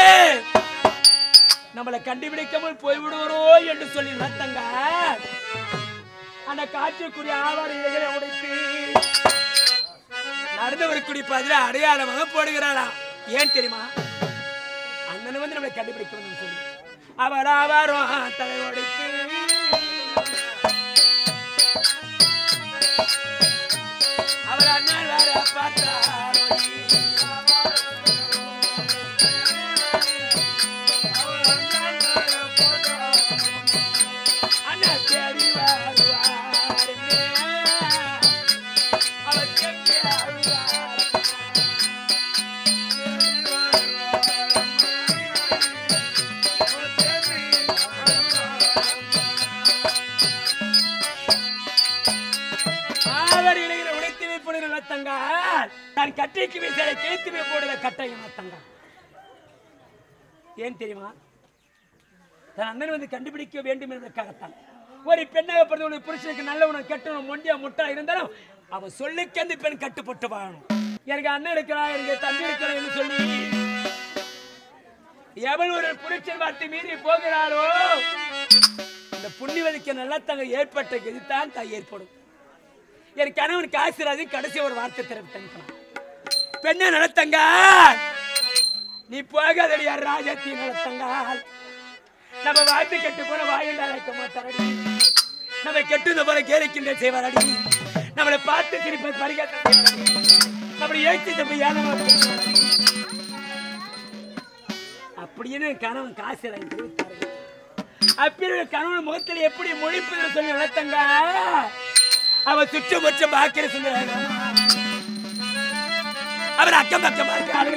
நம்மளை கண்டுபிடிக்காமல் போய்விடுவரோ என்று சொல்லி தங்க அந்த காற்றுக்குரிய ஆவார இலைகளை உடைத்து நடந்தவருக்குரிய பதில அடையாளமாக போடுகிறாளா? ஏன் தெரியுமா? அண்ணனை வந்து நம்மளை கண்டுபிடிக்க வேண்டும் சொல்லி அவர் ஆவாரம் தலை உடைத்து அவர் அண்ணன் வேற பார்த்தார். நான் கட்டைக்கு வீசலை கேத்துமே போடுற கட்டையும் தங்க. ஏன் தெரியுமா? தன் அண்ணன் வந்து கண்டுபிடிக்க வேண்டும் என்பதற்காகத்தான். ஒரு பெண்ணாக பிறந்த ஒரு புருஷனுக்கு நல்ல உணவு கெட்டணும் மொண்டியா முட்டா இருந்தாலும் அவ சொல்லிக்கு அந்த பெண் கட்டுப்பட்டு வாழணும். எனக்கு அண்ணன் இருக்கிறா எனக்கு தம்பி இருக்கிறா என்று சொல்லி எவன் ஒரு புருஷன் வார்த்தை மீறி போகிறாரோ இந்த புண்ணியவதிக்கு நல்ல தங்க ஏற்பட்ட கதித்தான் தான் ஏற்படும். என் கணவனுக்கு ஆசீர்வாதி கடைசி ஒரு வார்த்தை தெரிவித்தான். பெண்ணை நடத்தங்க நீ போகாதடியா ராஜத்தி நடத்தங்க நம்ம வாழ்த்து கெட்டு போன வாயண்டா அழைக்க மாட்டாரடி நம்ம கெட்டுத போல கேலிக்கின்ற செய்வாரடி நம்மளை பார்த்து திருப்பி பரிகாட்ட நம்மளை ஏற்றி தப்பி ஏனமா அப்படின்னு கணவன் காசு அப்படி கணவன் முகத்தில் எப்படி மொழிப்பு சொல்லி நடத்தங்க அவ சுற்றுமுற்றம் பாக்கிற சொல்லுறாங்க அவர் அக்கம் பக்கம்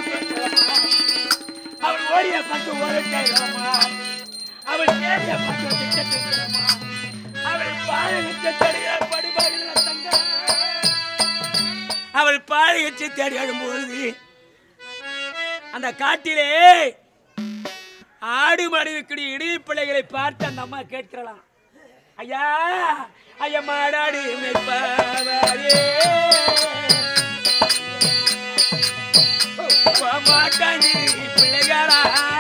அவள் ஓடிய பார்த்து ஓடிட்டாமா அவள் தேடிய பார்த்து அவள் பாழகத்தை தேடுகிற படுபாடு நடத்தங்க அவள் பாழகத்தை தேடி அழும்பொழுது அந்த காட்டிலே ஆடு மாடு இருக்கிற இடிய பிள்ளைகளை பார்த்து அந்த அம்மா கேட்கலாம் ஐயா ஐயா மாடாடு மேய்ப்பாரே மாட்டாண்டி பிள்ளைகளா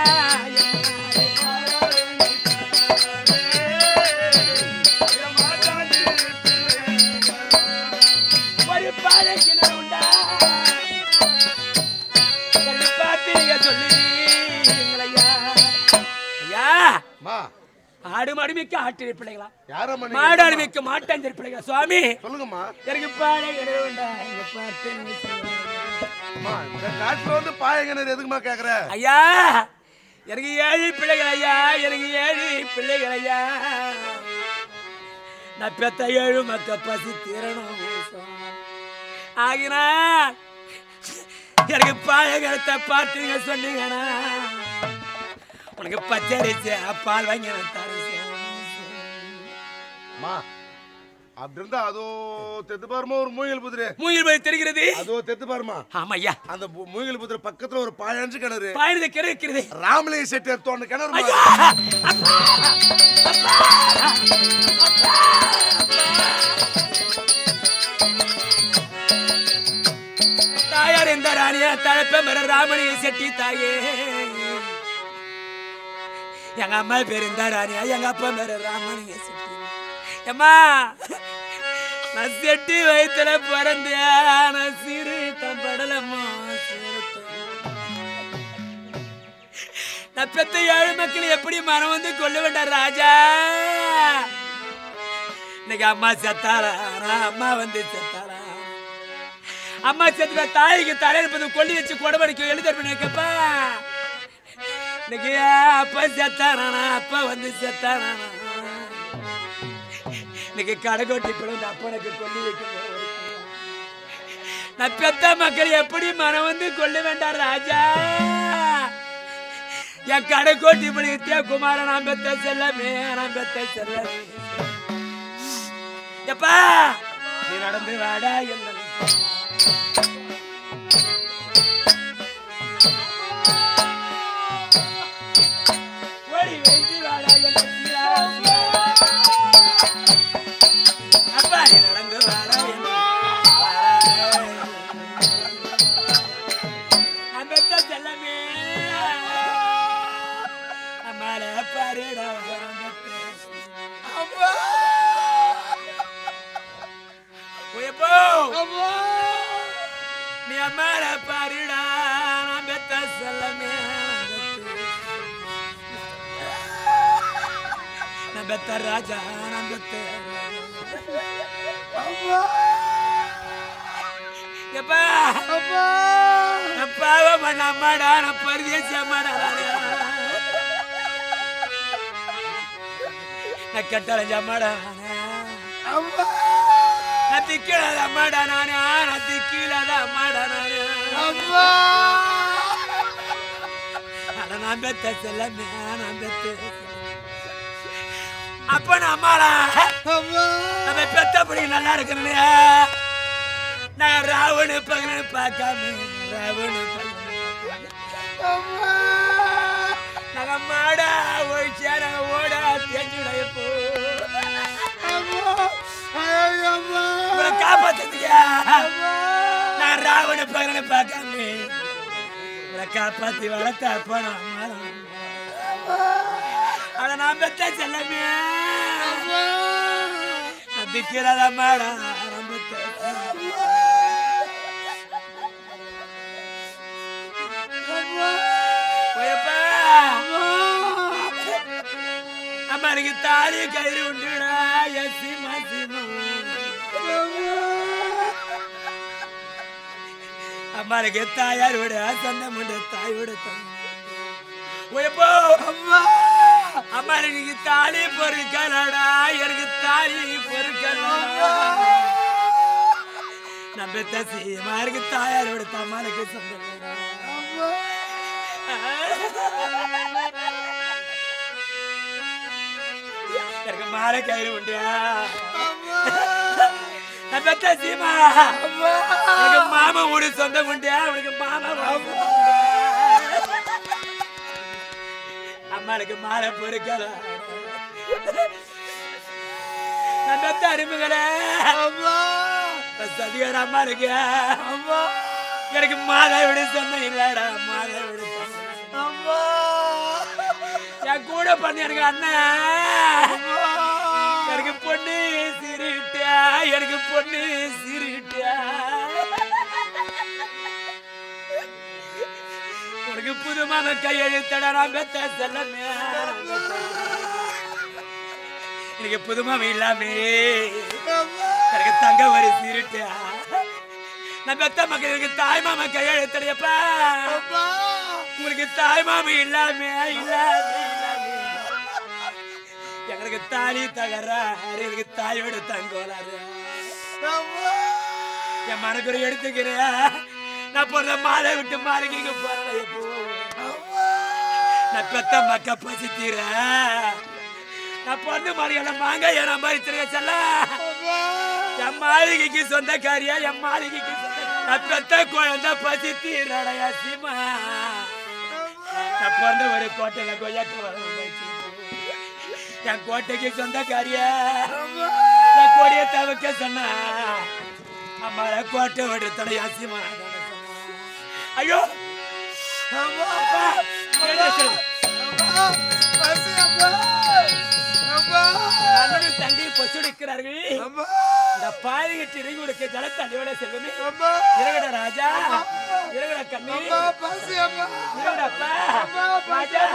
ஒரு பாலைக்கு உண்டா பார்த்து சொல்லி ஆடு மாடுமிக்க ஆட்டு பிள்ளைகளா மாடு அடிமைக்க மாட்டான் பிள்ளைகளா சுவாமி சொல்லுங்கம்மா எனக்கு பானை காட்டுல வந்து பாயங்கனர் எதுக்குமா கேக்குற ஐயா எனக்கு ஏழு பிள்ளைகள் ஐயா எனக்கு ஏழு பிள்ளைகள் ஐயா நான் பெத்த ஏழு மக்க பசி தீரணும் ஆகினா எனக்கு பாயகத்தை பார்த்துங்க சொன்னீங்கன்னா உனக்கு பச்சரிச்சு பால் வாங்கி அப்படி இருந்தா அதோ தெத்து பாருமா ஒரு மூங்கில் புதிரை மூங்கில் புதிரை தெரிகிறது அதோ தெத்து பாருமா ஆமா ஐயா அந்த மூங்கில் புதிரை பக்கத்துல ஒரு பாயஞ்சு கிணறு பாயஞ்சு கிணறு இருக்கிறது ராமலிங்க செட்டியார் தோண்ட கிணறு தாயார் எந்த ராணியா தழப்ப மர ராமலிங்க செட்டி தாயே எங்க அம்மா பேர் இந்த ராணியா எங்க அப்பா பேரு ராமலிங்க செட்டி அம்மா நான் செட்டி வயிற்றுல பிறந்தேன் சிறு தம்படலம்மா நான் பெத்த ஏழு மக்கள் எப்படி மனம் வந்து கொள்ள வேண்டாம் ராஜா இன்னைக்கு அம்மா செத்தாளா அம்மா வந்து செத்தாளா அம்மா செத்துட்ட தாய்க்கு தலையில கொல்லி வச்சு கொடமடிக்க எழுதப்பா இன்னைக்கு அப்பா செத்தானா அப்பா வந்து செத்தானா இன்னைக்கு கடைக்கோட்டி பிள்ளை அப்பனுக்கு கொல்லி வைக்க நான் பெத்த மக்கள் எப்படி மனம் வந்து கொள்ள வேண்டாம் ராஜா என் கடைக்கோட்டி பிள்ளை குமார நான் பெத்த செல்லமே நான் பெத்த செல்லமே எப்பா நீ நடந்து வாடா என்ன ஓடி வைத்து வாடா என்ன அப்பா நீ நடந்து வாடா என்ன நான் பெத்த செல்லமே அம்மால பாருடா அம்மா நீ அம்மால பாருடா நான் பெத்த செல்லமே நான் பெத்த ராஜா நான் பெத்த எப்பா நான் பாவம் பண்ண அம்மாடா நான் பரிதேசி அம்மாடா நான் கட்டளைஞ்ச அம்மாடா நான் திக்கிடாத அம்மாடா நானே நான் திக்கிடாத அம்மாடா நானே அட நான் பெத்த செல்லமே நான் பெத்த அப்ப நான் அம்மாடா நம்ம பெத்தப்படி நல்லா இருக்கணும் நான் ராவணு பகலு பார்க்காம ராவணு நாங்க மாடா ஒழிச்சா நாங்க ஓடா தேஞ்சுடைய போ உங்களை காப்பாத்துங்க நான் ராவண பகலு பார்க்காம உங்களை காப்பாத்தி வளர்த்த அப்ப நான் அட நான் பெத்த செல்லமே நான் திக்கிறத மாடா அம்மாளுக்கு தாலி கயிறு உண்டுடா சீமா சீமா அம்மாளுக்கு தாயார் விட சொந்தம் உண்டு தாய் விட அம்மா அம்மாளுக்கு தாலி பொறுக்கலடா எனக்கு தாலி பொறுக்கலடா நம்ம சீமா இருக்கு தாயார் விட அம்மாளுக்கு சொந்தம் எனக்கு மாலை கயிறு உண்டு சீமா எனக்கு மாமா ஊடு சொந்தம் உண்டு அவனுக்கு மாமா அம்மாளுக்கு மாலை பொறுக்கல நம்ம அருமைகள சதிகார அம்மா இருக்கு எனக்கு மாலை விட சொந்தம் இல்லடா மாலை விட அம்மா என் கூட பண்ணி எனக்கு அண்ணன் எனக்கு பொண்ணு சிரிட்டா எனக்கு பொண்ணு சிரிட்டா உனக்கு புது மாம கையெழுத்தடா நான் பெத்த செல்லமே எனக்கு புது மாம இல்லாமே எனக்கு தங்க வரி சிரிட்டா நான் பெத்த மக்கள் எனக்கு தாய் மாம கையெழுத்தடையப்பா உங்களுக்கு தாய் மாமி இல்லாமே இல்லாமே எங்களுக்கு தாலி தகராறு எனக்கு தாயோட தங்கோலாரு என் மனக்குறை எடுத்துக்கிறேன் நான் போற மாலை விட்டு மாலைக்கு போறேன் நான் பெத்த மக்க பசித்தீர நான் பொண்ணு மாதிரியெல்லாம் மாங்க என் மாதிரி செல்ல என் மாளிகைக்கு சொந்தக்காரியா என் மாளிகைக்கு நான் பெத்த குழந்தை பசித்தீரடையா சீமா நான் பிறந்த ஒரு கோட்டையில கொய்யாக்க வர என் கோட்டைக்கு சொந்தக்காரிய என் கொடிய தவிக்க சொன்ன அம்மால கோட்டை விடு தடையா சீமா ஐயோ தங்கை பசுடிக்கிறார்கள் இந்த பாதையிட்டு இறங்கி கொடுக்க ஜலத்தை அடியோட செல்வமே இறங்கட ராஜா இறங்கட கண்ணி இறங்கட அப்பா ராஜா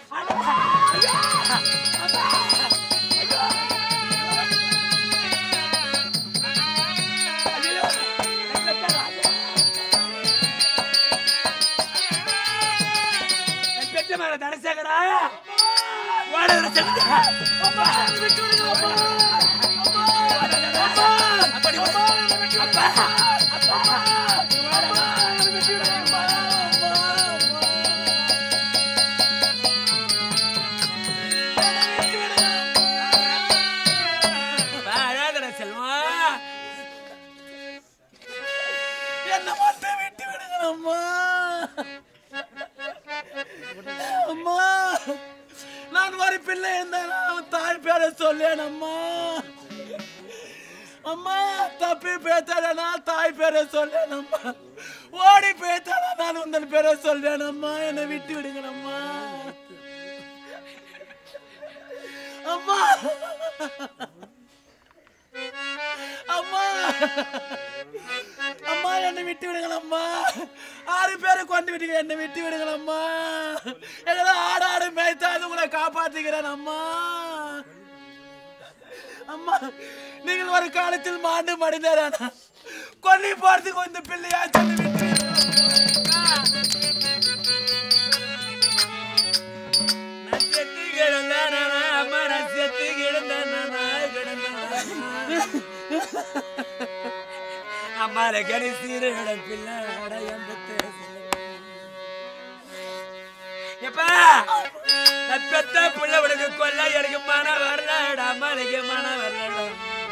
தனசேகரா செல்வா என்ன மட்டும் விட்டு விடுங்க அம்மா அம்மா நான் ஒரு பிள்ளை இருந்தாலும் தாய் பேரை சொல்லேன் அம்மா அம்மா தப்பி பேத்தாடா தாய் பேரை சொல்லேன் அம்மா ஓடி பேத்தாடா நான் உந்தன் பேரை சொல்லேன் அம்மா என்னை விட்டு விடுங்க அம்மா அம்மா அம்மா அம்மா என்னை விட்டு விடுங்களம்மா ஆறு பேரை கொண்டு விட்டுங்க என்னை விட்டு விடுங்களம்மா எங்களை ஆடு ஆடு மேய்த்தாது உங்களை காப்பாற்றுகிறேன் அம்மா அம்மா நீங்கள் ஒரு காலத்தில் மாண்டு மடிந்தாரானா கொல்லி போறதுக்கு இந்த பிள்ளையா சொல்லி விட்டு நட்சத்து கிடந்தானா அம்மா நட்சத்து கிடந்தானா அம்மால கடைசீரோட பிள்ளை எப்பா பெத்த புள்ள உனக்கு கொல்ல எனக்கு மன வரலடா அம்மாளுக்கு மன வரலடா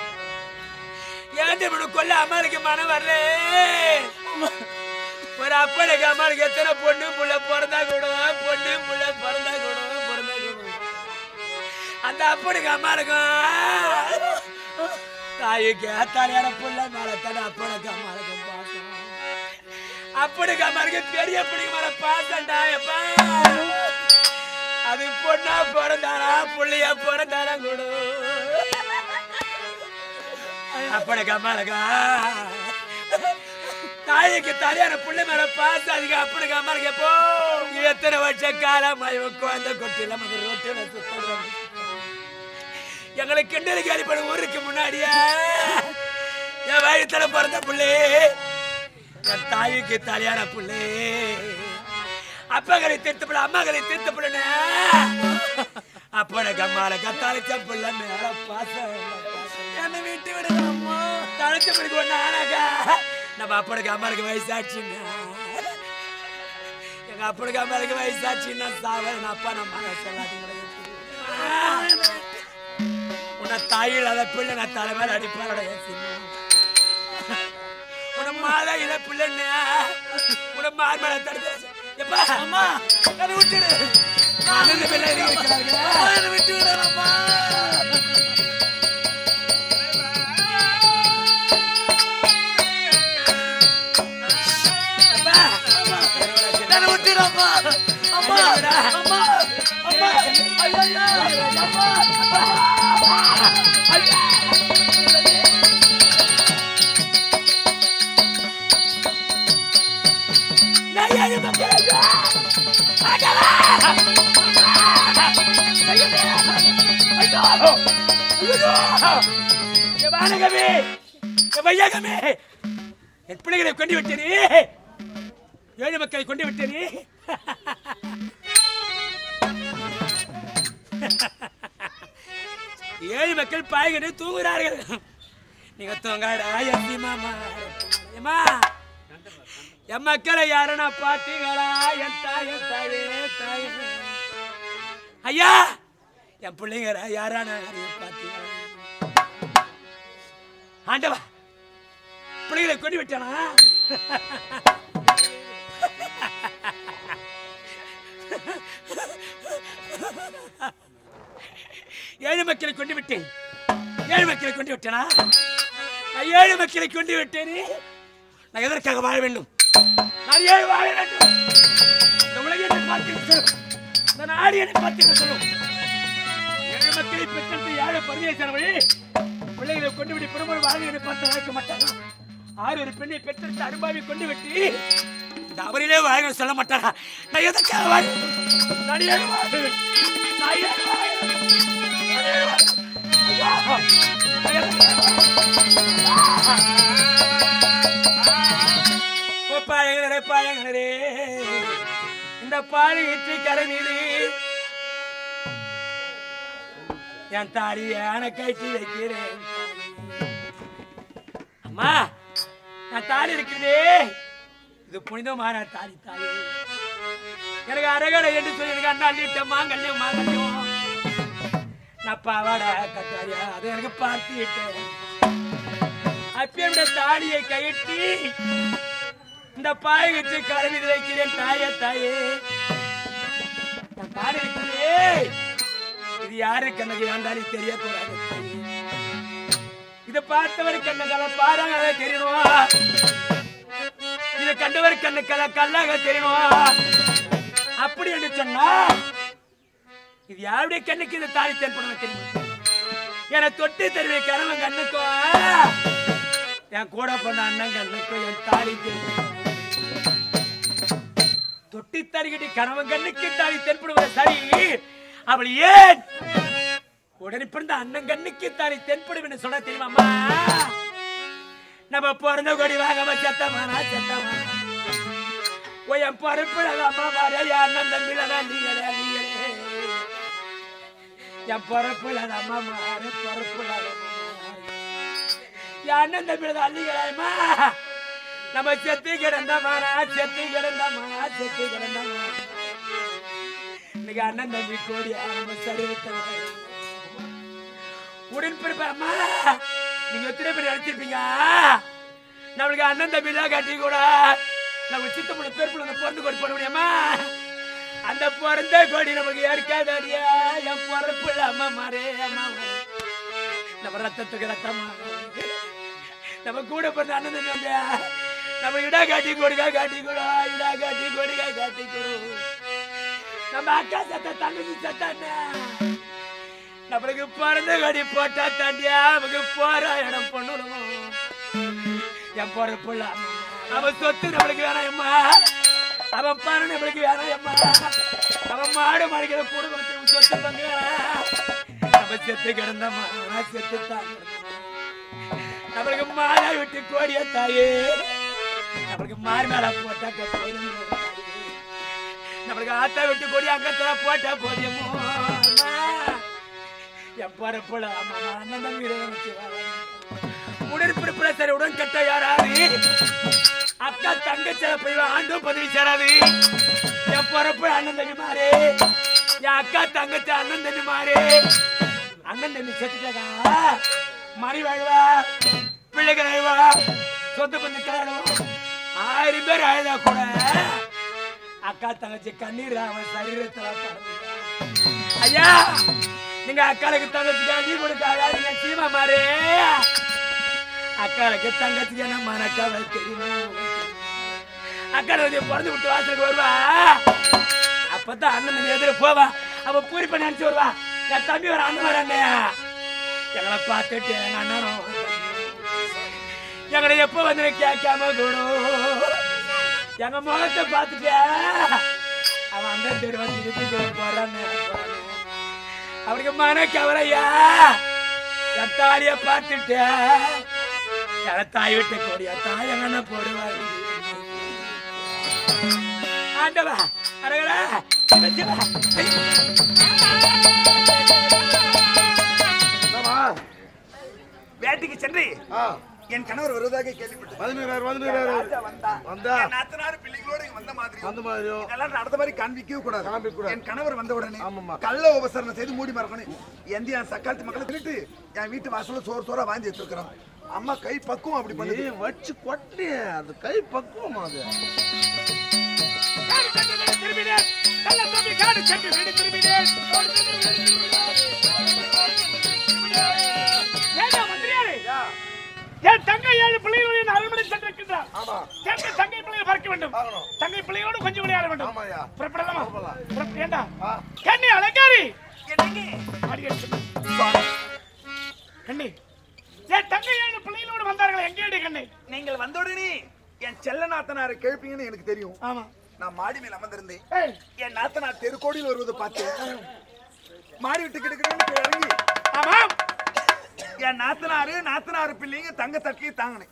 ஏன் உனக்கு கொல்ல அம்மாளுக்கு மன வரல ஒரு அப்பனுக்கு அம்மாளுக்கு எத்தனை பொண்ணு புள்ள பிறந்தா கூட பொண்ணு புள்ள பிறந்தா கூட பிறந்தா கூட அந்த அப்பனுக்கு அம்மாளுக்கும் தாய்க்கு தாயான புள்ள மேல தானே அப்பனுக்கு அம்மாளுக்கும் பாசம் அப்பனுக்கு அம்மாளுக்கு பெரிய பிடிக்க மேல பாசண்டா எப்பா அது பொண்ணா பிறந்தாரா புள்ளையா பிறந்தாரா கூட அப்பனுக்கு அம்மாளுக்கா தாய்க்கு தாயான புள்ள மேல பாசம் அதுக்கு அப்பனுக்கு அம்மாளுக்கு எப்போ எத்தனை வருஷ காலம் குழந்தை கொட்டில ரோட்டில சுத்தம் எங்களை கிண்டல் கேள்விப்பட ஊருக்கு முன்னாடியே என் வயிற்றுல பிறந்த புள்ளே, என் தாய்க்கு தலையான புள்ளே, அப்பகளை திருத்தப்பட அம்மாக்களை திருத்தப்படன அப்பட கம்மால கத்தாளிச்ச புள்ள மேல பாசம் என்ன வீட்டு விடுங்கம்மா தழைச்ச பிடிக்க ஒண்ணு ஆனாக்கா நம்ம அப்பனுக்கு அம்மாளுக்கு வயசாச்சுன்னா எங்க அப்பனுக்கு அம்மாளுக்கு வயசாச்சுன்னா சாவன் அப்பா நம்ம சொல்லாதீங்க. உன்னை தாயில் அதை பிள்ளை நான் தலைமையில் அடிப்பாரோட உன மாதா இல பிள்ளைன்னு உன மார்மேல தடுத்து எப்பா அம்மா அதை விட்டுடு ஆனந்த பிள்ளை இருக்கிறார்கள் விட்டு விடலாமா விட்டுடாமா அம்மா அம்மா அம்மா என் பிள்ளைகளை கொண்டு விட்டேனே, ஏழு மக்களை கொண்டு விட்டேனே. ஏழு மக்கள் பாய்கிட்டு தூங்குகிறார்கள். நீங்க தூங்காடா மாமா என் மக்களை யாரனா பாத்தீங்களா? என் தாய தாயே தாயே ஐயா என் பிள்ளைங்க யாரான பாத்தீங்களா? ஆண்டவா பிள்ளைகளை கொண்டு விட்டானா? ஏழு மக்களை கொண்டு விட்டேன். ஏழு மக்களை கொண்டு விட்டேனா? ஏழு மக்களை கொண்டு விட்டேனே. நான் எதற்காக வாழ வேண்டும்? நான் ஏழு வாழ வேண்டும். இந்த உலகத்தை பார்த்து இந்த நாடு என்னை பார்த்து சொல்லும். ஏழு மக்களை பெற்று ஏழு பரதேசனவழி பிள்ளைகளை கொண்டு விட்டு பெருமாள் வாழ என்னை பார்த்து வைக்க மாட்டாங்க. ஆறு ஒரு பெண்ணை பெற்றெடுத்து அரும்பாவை கொண்டு விட்டு இந்த அவரிலே வாழ சொல்ல மாட்டாரா? நான் எதற்காக வாழ? நான் ஏழு வாழ நான் ஏழு வாழ பாயங்களே பாயங்களே இந்த பாடி இற்றி கரைமீது என் தாலியான கட்டி வைக்கிறேன். அம்மா நான் தாலி இருக்கிறதே இது புனிதமான தாலி. தாலி எனக்கு அரகடை என்று சொல்லி எனக்கு அண்ணா அள்ளிட்ட மாங்கல்யம் மாங்கல்யம் நான் பாவாடா கட்டாரியா அதை எனக்கு பார்த்துட்டேன். அப்ப தாலியை கையிட்டு இந்த பாய் வச்சு கருவி வைக்கிறேன். தாயே தாயே தாடி இருக்கிறே இது யாரு கண்ணகி ஆண்டாலி தெரியக்கூடாது. இதை பார்த்தவர் கண்ணுகளை பாருங்க தெரியணும். இதை கண்டவர் கண்ணுக்களை கல்லாக தெரியணும். அப்படி என்று சொன்னா இது யாருடைய கண்ணுக்கு இந்த தாலி தென்படும் தெரியுமா? என தொட்டு தருவே கணவன் கண்ணுக்கும் என் கூட போன அண்ணன் கண்ணுக்கும் என் தாலி தென்படும். தொட்டி தருகிட்டு கணவன் கண்ணுக்கு தாலி தென்படுவது சரி. அவள் ஏன் உடனே பிறந்த அண்ணன் கண்ணுக்கு தாலி தென்படும் சொல்ல தெரியுமாமா? நம்ம பிறந்த கொடி வாங்க செத்தமானா செத்தமானா என் பொறுப்பு அம்மா மாறே அண்ணன் தம்பிலா நீங்களே நீங்களே என் பொறுப்பு அம்மா மாறு பொறுப்பு என் அண்ணன் தம்பிலா அல்லீங்களேம்மா. நம்ம செத்து கிடந்தமானா செத்து கிடந்தமானா செத்து கிடந்தமா இன்னைக்கு அண்ணன் தம்பி கோடியா நம்ம சரிவித்த உடன்பிறப்பு. அம்மா நீங்க எத்தனை பேர் அழைச்சிருப்பீங்க? நம்மளுக்கு அண்ணன் தம்பி எல்லாம் கட்டி கூட நம்ம சித்தப்பட பேர் பிறந்து கொடி போட முடியுமா? அந்த பிறந்த கொடி நமக்கு ஏற்காதடியா. என் பிறப்பு அம்மா மாறே அம்மா மாறே நம்ம ரத்தத்துக்கு ரத்தமா நம்ம கூட பிறந்த அண்ணன் தம்பி வந்தியா நம்ம இடா காட்டி கொடுக்கா காட்டி கொடு இடா காட்டி கொடுக்கா காட்டி கொடு. நம்ம அக்கா சத்த தங்கச்சி சத்தான நம்மளுக்கு பிறந்த கொடி போட்டா தாண்டியா நமக்கு போற இடம் பண்ணணும். என் பொறுப்பு அவன் சொத்து நம்மளுக்கு வேணாயம்மா. அவன் பாரு நம்மளுக்கு வேணாயம்மா. அவன் மாடு மாடிக்கிற குடும்பத்துக்கு சொத்து பங்கு நம்ம செத்து கிடந்தம்மா செத்துத்தான் நம்மளுக்கு மாலை விட்டு கோடிய தாயே நம்மளுக்கு மாறி மேல போட்டா நம்மளுக்கு ஆத்தா விட்டு கோடி அங்கத்துல போட்டா போதியமோ எப்பறப்பட அம்மா அண்ணன் தம்பி வச்சு உடற்பிடிப்புல சரி உடன் கட்ட யாராது அக்கா தங்கச்ச போய் ஆண்டும் பதவி சேராது எப்பறப்பட அண்ணன் தம்பி மாறே என் அக்கா தங்கச்ச அண்ணன் தம்பி மாறே அண்ணன் தம்பி செத்துட்டாக்கா மணி வாழ்வா பிள்ளைகள் அழுவா சொந்த பந்து கிளம்புவா ஆயிரம் பேர் அழுதா கூட அக்கா தங்கச்சி கண்ணீர் அவன் சரீரத்துல ஐயா நீங்க அக்காளுக்கு தங்கச்சிக்கு அடி கொடுக்காதா நீங்க சீமா மாறே அக்காளுக்கு தங்கச்சிக்கு என்ன மனக்காவ தெரியுமா அக்கா பிறந்து விட்டு வாசலுக்கு வருவா அப்பதான் அண்ணன் எதிர போவா அவ பூரி பண்ணி அனுப்பிச்சு வருவா என் தம்பி வர அண்ணன் வராங்க எங்களை பார்த்துட்டு எங்க அண்ணனும் எங்களை எப்ப வந்து கேட்காம கூடும் எங்க முகத்தை பார்த்துட்டு அவன் அந்த தெரு வந்து இருக்கு போறான்னு அவருக்கு மன கவலையா என் தாலிய பார்த்துட்டு என் தாய் விட்டு கோடியா தாய் எங்கன்னா போடுவாரு ஆண்டவா அரகடா வேட்டைக்கு சென்று என் கணவர் வருவதாக கேள்விப்பட்டேன். பதினேழாயிரம் பதினேழாயிரம் வந்தா நாத்தனார் பிள்ளைகளோட இங்க வந்த மாதிரி அந்த மாதிரியும் இதெல்லாம் நடந்த மாதிரி காண்பிக்கவே கூடாது. காண்பிக்க கூடாது. என் கணவர் வந்த உடனே ஆமாம்மா. கள்ள உபசரணம் செய்து மூடி மறக்கணும். எந்த என் சக்காலத்து மக்களை சொல்லிட்டு என் வீட்டு வாசல்ல சோறு சோறா வாங்கி வச்சிருக்கிறோம். அம்மா கை பக்குவம் அப்படி பண்ணி வச்சு கொட்டி அது கை பக்குவம் அது என் தங்கை ஏழு பிள்ளைகளின் அரண்மனை சென்றிருக்கின்றார். தங்கை பிள்ளைகளை பார்க்க வேண்டும். தங்கை பிள்ளையோடு கொஞ்சம் விளையாட வேண்டும். புறப்படலாமா? ஏண்டா கண்ணி அலங்காரி கண்ணி என் தங்கை ஏழு பிள்ளைகளோடு வந்தார்கள். எங்கேடி கண்ணி? நீங்கள் வந்த உடனே என் செல்ல நாத்தனாரை கேட்பீங்கன்னு எனக்கு தெரியும். ஆமா, நான் மாடி மேல் அமர்ந்திருந்தேன். என் நாத்தனார் தெருக்கோடியில் வருவதை பார்த்தேன். மாடி விட்டு கிடக்கிறேன்னு இறங்கி ஆமா என் நாத்தனாரு நாத்தனாரு பிள்ளைங்க தங்க தட்டி தாங்கினேன்.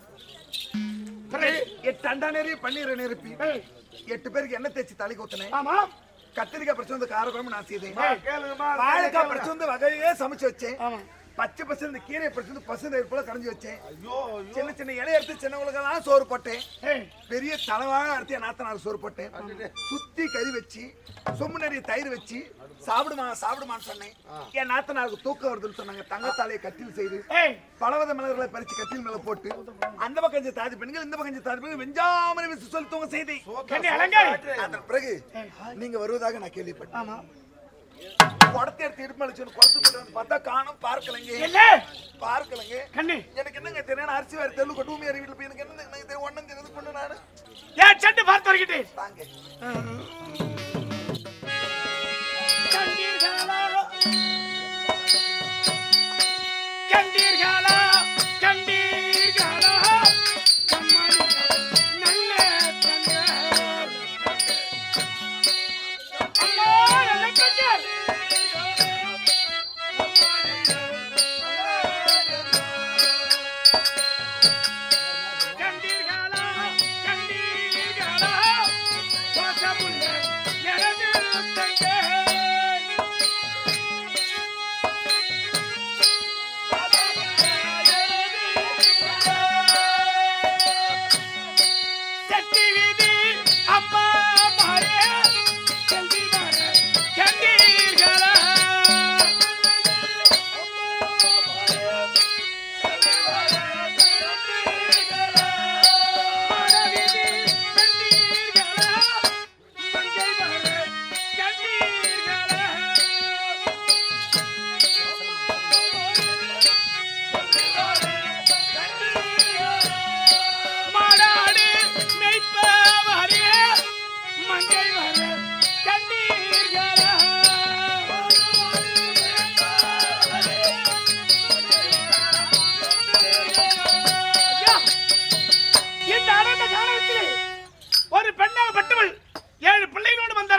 எட்டு அண்டா நிறைய பன்னீரை நிரப்பி எட்டு பேருக்கு எண்ணெய் தேய்ச்சி தலை ஊத்தினேன். ஆமா கத்திரிக்காய் பறிச்சு வந்து காரக்குழம்பு நான் செய்தேன். வாழைக்காய் பறிச்சு வந்து வகையே சமைச்சு வச்சேன். பச்சை பசு இந்த கீரை பறிச்சு வந்து பசு நெருப்பு போல கரைஞ்சி வச்சேன். சின்ன சின்ன இலைய எடுத்து சின்னவங்களுக்கெல்லாம் சோறு போட்டேன். பெரிய தலைவாக அடுத்து என் நாத்தனார் சோறு போட்டேன். சுத்தி கறி வச்சு சொம்பு நிறைய தயிர் வச்சு சாப்பிடுமா சாப்பிடுமான்னு சொன்னேன். என் நாத்தனாருக்கு தூக்கம் வருதுன்னு சொன்னாங்க. தங்கத்தாலையை கட்டில் செய்து பலவத மலர்களை பறிச்சு கட்டில் மேல போட்டு அந்த பக்கம் தாதி பெண்கள் இந்த பக்கம் தாதி பெண்கள் வெஞ்சாமரை வச்சு சொல்லி தூங்க செய்தேன். அதன் பிறகு நீங்க வருவதாக நான் கேள்விப்பட்டேன். குடத்தை எடுத்து இடுப்பு குளத்து போட்டு வந்து பார்த்தா காணும் பார்க்கலங்க பார்க்கலங்க கண்ணி எனக்கு என்னங்க தெரியும். அரிசி வேற தெரு கொட்டுமே வீட்டுல போய் எனக்கு என்ன தெரியும் ஒன்னும் தெரியாது பொண்ணு நானு ஏன் சட்டு பார்த்து வருகிட்டேன். தாங்க கண்டீர்களா கண்டீர்களா நல்ல தங்க அம்மா நல்ல தங்க கண்டீர்களா கண்டீர்களா வாசமுள்ள எனது தங்க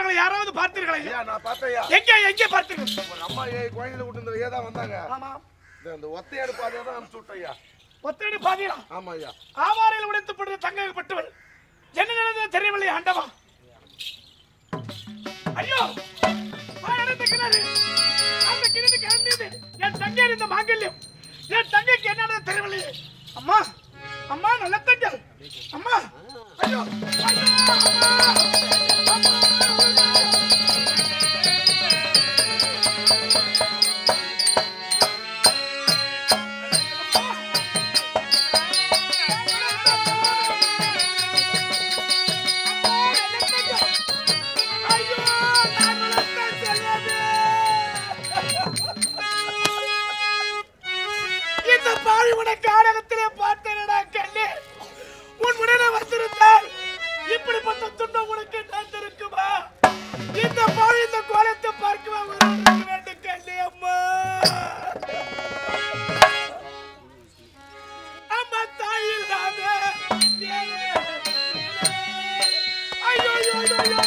அவர்களை யாராவது பார்த்தீர்களா? ஐயா நான் பார்த்தேயா. எங்கே எங்கே பார்த்தீர்கள்? ஒரு அம்மா ஏ கோயில விட்டு ஏதா வந்தாங்க. ஆமா. இந்த ஒத்தையாடு பாதையை தான் அனுப்பிச்சு விட்டையா. ஒத்தையாடு பாதையா? ஆமா ஐயா. ஆவாரையில் உடைத்துப்பட்ட தங்கப்பட்டவள் என்ன நடந்தது தெரியவில்லை ஆண்டவா. ஐயோ நடந்துக்கிறாரு அந்த கிணத்து கிளம்பியது என் தங்கை இந்த மாங்கல்யம் என் தங்கைக்கு என்ன தெரியவில்லை. அம்மா அம்மா நல்ல தங்கல் அம்மா. ஐயோ உனக்கு ஆடகத்திலே பார்த்தேனடா கண்ணே. உன் உடனே வந்திருந்தால் இப்படிப்பட்ட துன்பம் உனக்கு நடந்திருக்குமா? இந்த பாவி இந்த கோலத்தை பார்க்கவா வேண்டும் கண்ணே. அம்மா அம்மா தாயில்லாத ஐயோ ஐயோ ஐயோ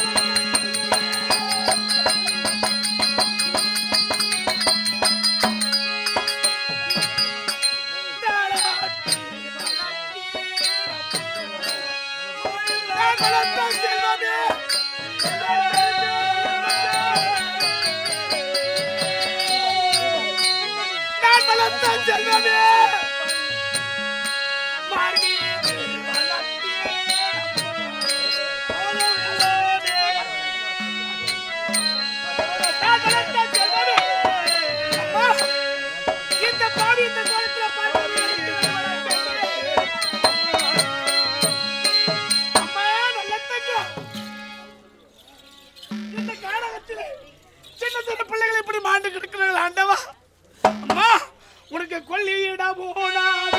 உனக்கு கொல்லியிட போனாது.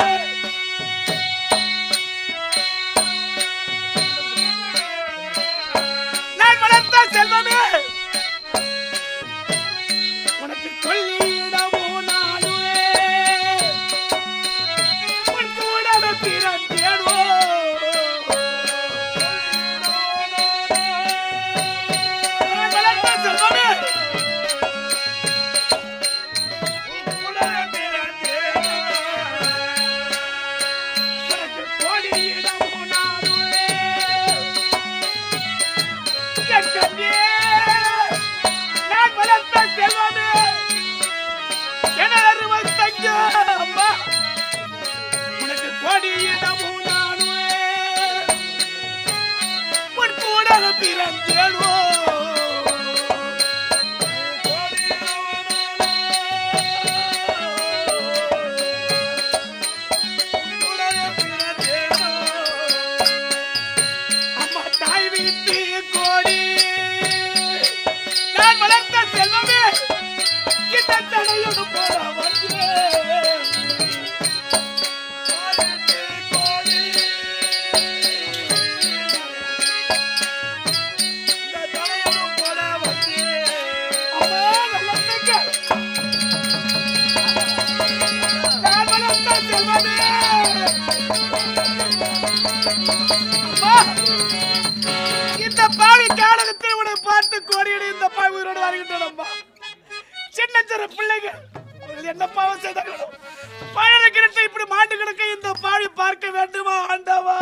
நான் வளர்த்த செல்வமே உனக்கு கொல்லியிட போனாது. உன் கூட பிறந்தேனோ நான் வளர்த்த செல்வமே பிறந்தேனோ அம்மா தாய் வீட்டு கோடி நான் வளர்த்த செல்வமே இந்த தடையோடு போற வந்து இந்த பாவி காலகத்தை உன்னை பார்த்து கோடியடி இந்த பாவி உயிரோடு வருகின்றனம்மா. சின்ன சின்ன பிள்ளைகள் என்ன பாவம் செய்தார்களோ பழைய கிணத்தை இப்படி மாட்டு கிடக்க இந்த பாவி பார்க்க வேண்டுமா ஆண்டவா?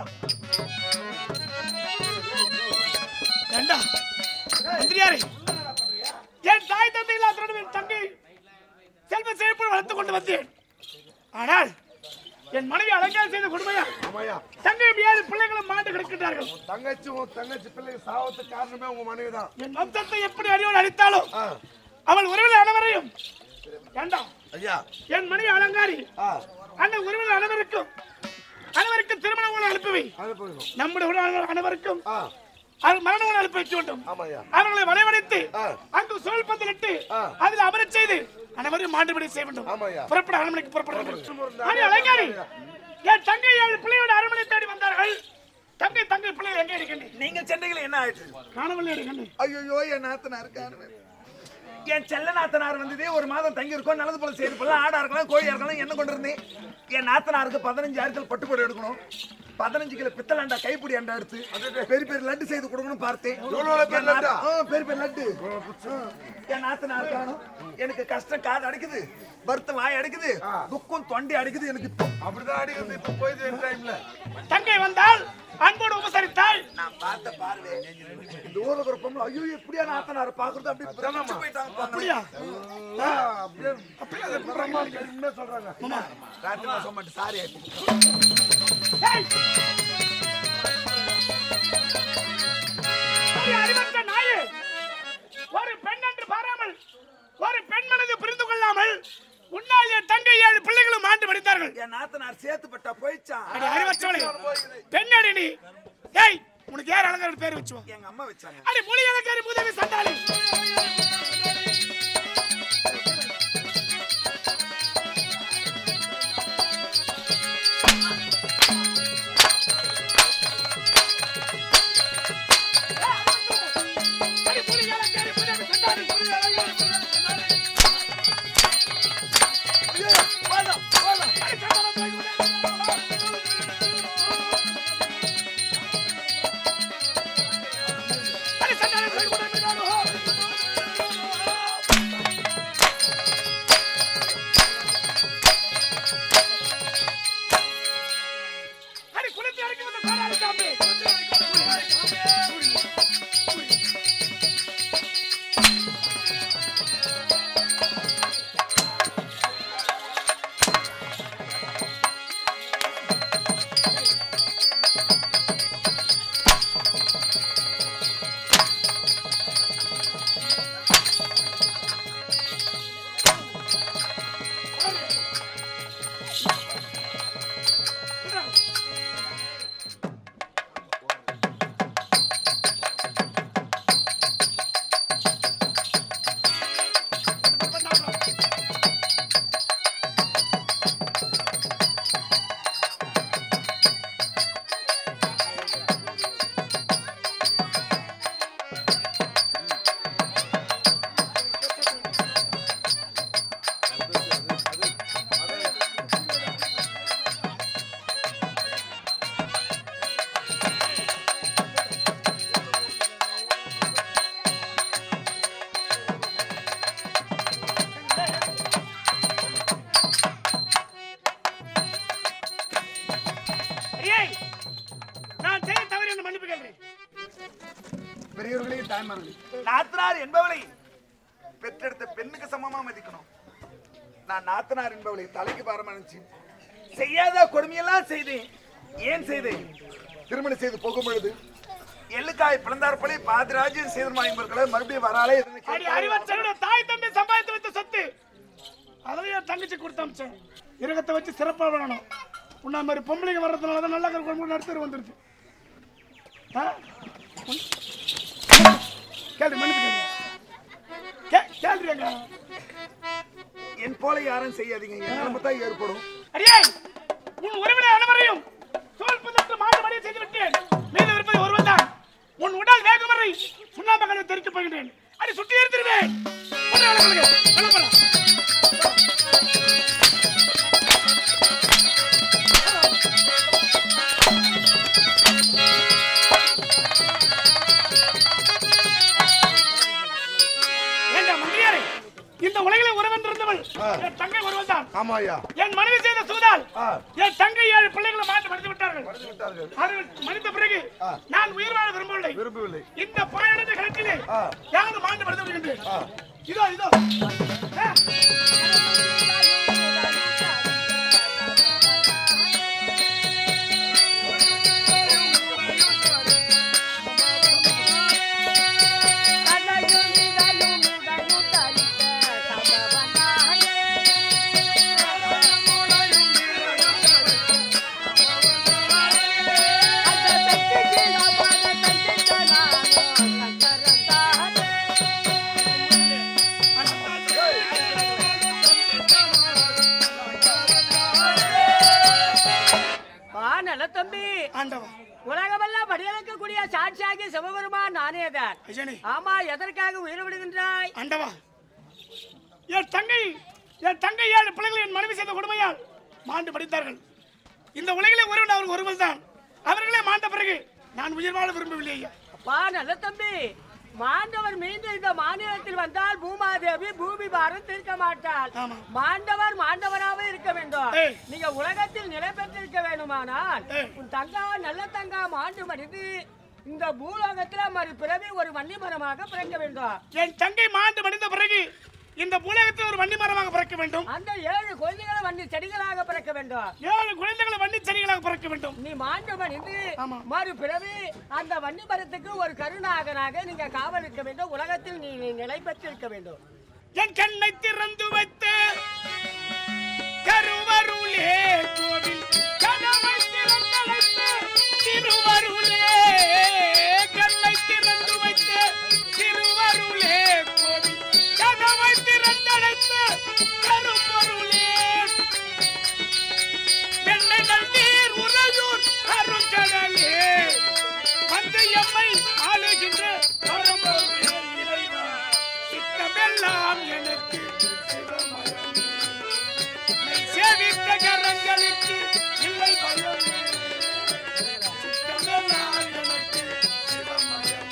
ஏண்டா மந்திரியாரே, என் தாய் தந்தை இல்லாத என் தங்கை செல்வ செழிப்பு வளர்த்துக் கொண்டு வந்தேன். ஆனால் என் மனைவி அலங்காரம் செய்த கொடுமையா தங்கை ஏழு பிள்ளைகளும் மாண்டு கிடக்கிறார்கள். தங்கச்சி உன் தங்கச்சி பிள்ளைங்க சாவத்துக்கு காரணமே உங்க மனைவி தான். என் வம்சத்தை எப்படி அடியோடு அழித்தாலும் அவள் உறவில் அனைவரையும் வேண்டாம் ஐயா. என் மனைவி அலங்காரி அந்த உறவில் அனைவருக்கும் அனைவருக்கும் திருமண உணவு அனுப்புவி. நம்முடைய உறவு அனைவருக்கும் மரண உணவு அனுப்பி வைக்க வேண்டும். அவர்களை வளைவடைத்து அங்கு சோல் பந்தலிட்டு அதில் அமரச் செய்து அனைவரும் மாண்டுபடி செய்ய வேண்டும். புறப்பட அரண்மனைக்கு புறப்பட அலங்காரி என் தங்கை ஏழு பிள்ளையோட அரண்மனை தேடி வந்தார்கள். தங்கை தங்கை பிள்ளைகள் எங்கே இருக்கின்றன? நீங்க சென்னையில் என்ன ஆயிடுச்சு? காணவில்லை இருக்கின்றன. ஐயோ என் நாத்தனார் காணுவேன். என் செல்ல நாத்தனார் வந்ததே ஒரு மாதம் தங்கி இருக்கோம். நல்லது போல செய்து போல ஆடா இருக்கலாம் கோழியா இருக்கலாம் என்ன கொண்டு இருந்தேன். என் நாத்தனாருக்கு பதினஞ்சு ஆயிரத்தில் பட்டுப்போடு எடுக்கணும். பதினஞ்சு கிலோ பித்தளை அண்டா கைப்பிடி அண்டா எடுத்து பெரிய பெரிய லட்டு செய்து கொடுக்கணும்னு பார்த்தேன். பெரிய பெரிய லட்டு என் நாத்தனார் காணும். எனக்கு கஷ்டம் காது அடிக்குது, வருத்தம் வாய் அடிக்குது, துக்கம் தொண்டை அடிக்குது. எனக்கு அப்படிதான் அடிக்குது. இப்ப போயிது டைம்ல தங்கை வந்தால் அன்போடு உபசரித்தாள். நான் பார்த்த பார்வை இந்த ஊர்ல இருக்கிற பொம்பளை ஐயோ எப்படியா நாத்தனார பாக்குறது அப்படி பிரமிச்சு போயிட்டாங்க. அப்படியா அப்படியே அப்படியே அதை பிரமாணிக்க என்ன சொல்றாங்க ராத்திரி சொல்ல மாட்டேன் சாரி அறிவற்ற நாயே, ஒரு பெண் என்று பாராமல் ஒரு பெண் மனதை புரிந்து கொள்ளாமல் உன்னால் என் தங்கை ஏழு பிள்ளைகளும் ஆண்டு படித்தார்கள். என் நாத்தனார் சேர்த்து பட்டா போயிச்சான். அறிவற்றவளே, பெண்ணடி நீ. டேய், உனக்கு யார் அலங்கார பேர் வச்சுவா? எங்க அம்மா வச்சாங்க. அடி மூலி அலங்காரி முதவி சண்டாளி. நாத்தனார் என்பவளை பெற்றெடுத்த பெண்ணுக்கு சமமா மதிக்கணும். நான் நாத்தனார் என்பவளை தலைக்கு பாரமா நினைச்சு செய்யாத கொடுமையெல்லாம் செய்தேன். ஏன் செய்தேன்? திருமணம் செய்து போகும் பொழுது எள்ளுக்காய் பிறந்தார் போல பாதிராஜ்யம் செய்தமா என்பவர்களை மறுபடியும் வராலே அறிவற்றோட தாய் தம்பி சம்பாதித்து வைத்த சொத்து அதையே தங்கச்சி கொடுத்து அமிச்சேன். இரகத்தை வச்சு சிறப்பா வேணும். உன்ன மாதிரி பொம்பளைங்க வர்றதுனாலதான் நல்ல குடும்பம் நடத்துட்டு வந்துருக்கு. என் போல யாரும் செய்யாதீங்க. தான் ஏற்படும். உன் உறவினர் அனைவரையும் தோல்பதற்கு மாறுபடியும் செய்து விட்டேன். மீது இருப்பது ஒருவன் தான். உன் உடல் வேகம் வரை சுண்ணாம்பு தெரிவிக்கப் போகின்றேன். அடி சுட்டி எடுத்துருவேன். இந்த உலகிலே உறவன் இருந்தவள் என் தங்கை ஒருவன் தான். ஆமாயா. என் மனைவி செய்த சூதால் என் தங்கை ஏழு பிள்ளைகளை மாற்றி மடித்து விட்டார்கள். மடித்த பிறகு நான் உயிர் வாழ விரும்பவில்லை. விரும்பவில்லை. இந்த பாயணத்தை கணக்கிலே யாரும் மாண்டு மடித்து விடுகின்றேன். இதோ இதோ உலகமெல்லாம் படியளக்கக்கூடிய சாட்சியாகி சிவபெருமான் நானே தான். ஆமா, எதற்காக உயிர் விடுகின்றாய்? ஆண்டவா, என் தங்கை என் தங்கை ஏழு பிள்ளைகள் என் மனைவி செய்த கொடுமையால் மாண்டு படித்தார்கள். இந்த உலகிலே ஒருவன் அவருக்கு ஒருவன் தான். அவர்களே மாண்ட பிறகு நான் உயிர் வாழ விரும்பவில்லை ஐயா. அப்பா நல்ல தம்பி, மாண்டவர் மீண்டும் இந்த மாநிலத்தில் வந்தால் பூமாதேவி பூமி பாரம் தீர்க்க மாட்டாள். மாண்டவர் மாண்டவராக இருக்க வேண்டும். நீங்க உலகத்தில் நிலை பெற்றிருக்க வேண்டுமானால் உன் தங்கா நல்ல தங்கா மாண்டு மடிந்து இந்த பூலோகத்துல மறு பிறவி ஒரு வன்னி மரமாக பிறக்க வேண்டும். என் தங்கை மாண்டு மடிந்த பிறகு இந்த பூலகத்தில் ஒரு வன்னி மரமாக பிறக்க வேண்டும். அந்த ஏழு குழந்தைகளை வன்னி செடிகளாக பிறக்க வேண்டும். ஏழு குழந்தைகளை வன்னி செடிகளாக பிறக்க வேண்டும். நீ மாண்டு மடிந்து மறு பிறவி அந்த வன்னி மரத்துக்கு ஒரு கருணாகனாக நீங்க காவலிக்க வேண்டும். உலகத்தில் நீ நிலை பெற்றிருக்க வேண்டும். என் கண்ணை திறந்து வைத்த கருவருளே கோவில் கதவை திறந்தழைத்த திருவருளே, கண்ணை திறந்து வைத்த திருவருளே கோவில் கதவை திறந்தழைத்த கருப்பொருளே, வெண்ணைகள் நீர் உறையூர் அருங்கடலே வந்து எம்மை ஆளுகின்ற பரம்பொருளே இறைவா, சித்தமெல்லாம் எனக்கு சேவித்த கரங்களுக்கு இல்லை பயம், சித்தமெல்லாம் எனக்கு சிவமயம்.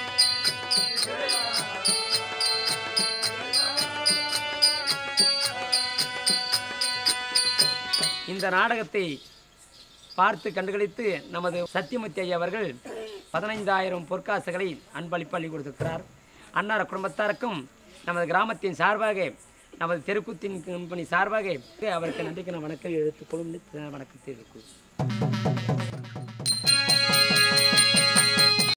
இந்த நாடகத்தை பார்த்து கண்டுகளித்து நமது சத்தியமூர்த்தி ஐயா அவர்கள் பதினைந்தாயிரம் பொற்காசுகளை அன்பளிப்பு அள்ளி கொடுத்திருக்கிறார். அன்னார குடும்பத்தாருக்கும் நமது கிராமத்தின் சார்பாக நமது தெருக்கூத்தின் கம்பெனி சார்பாக அவருக்கு நன்றிக்கு நான் வணக்கம் எடுத்துக்கொள்ளும் வணக்கத்தை இருக்கும்.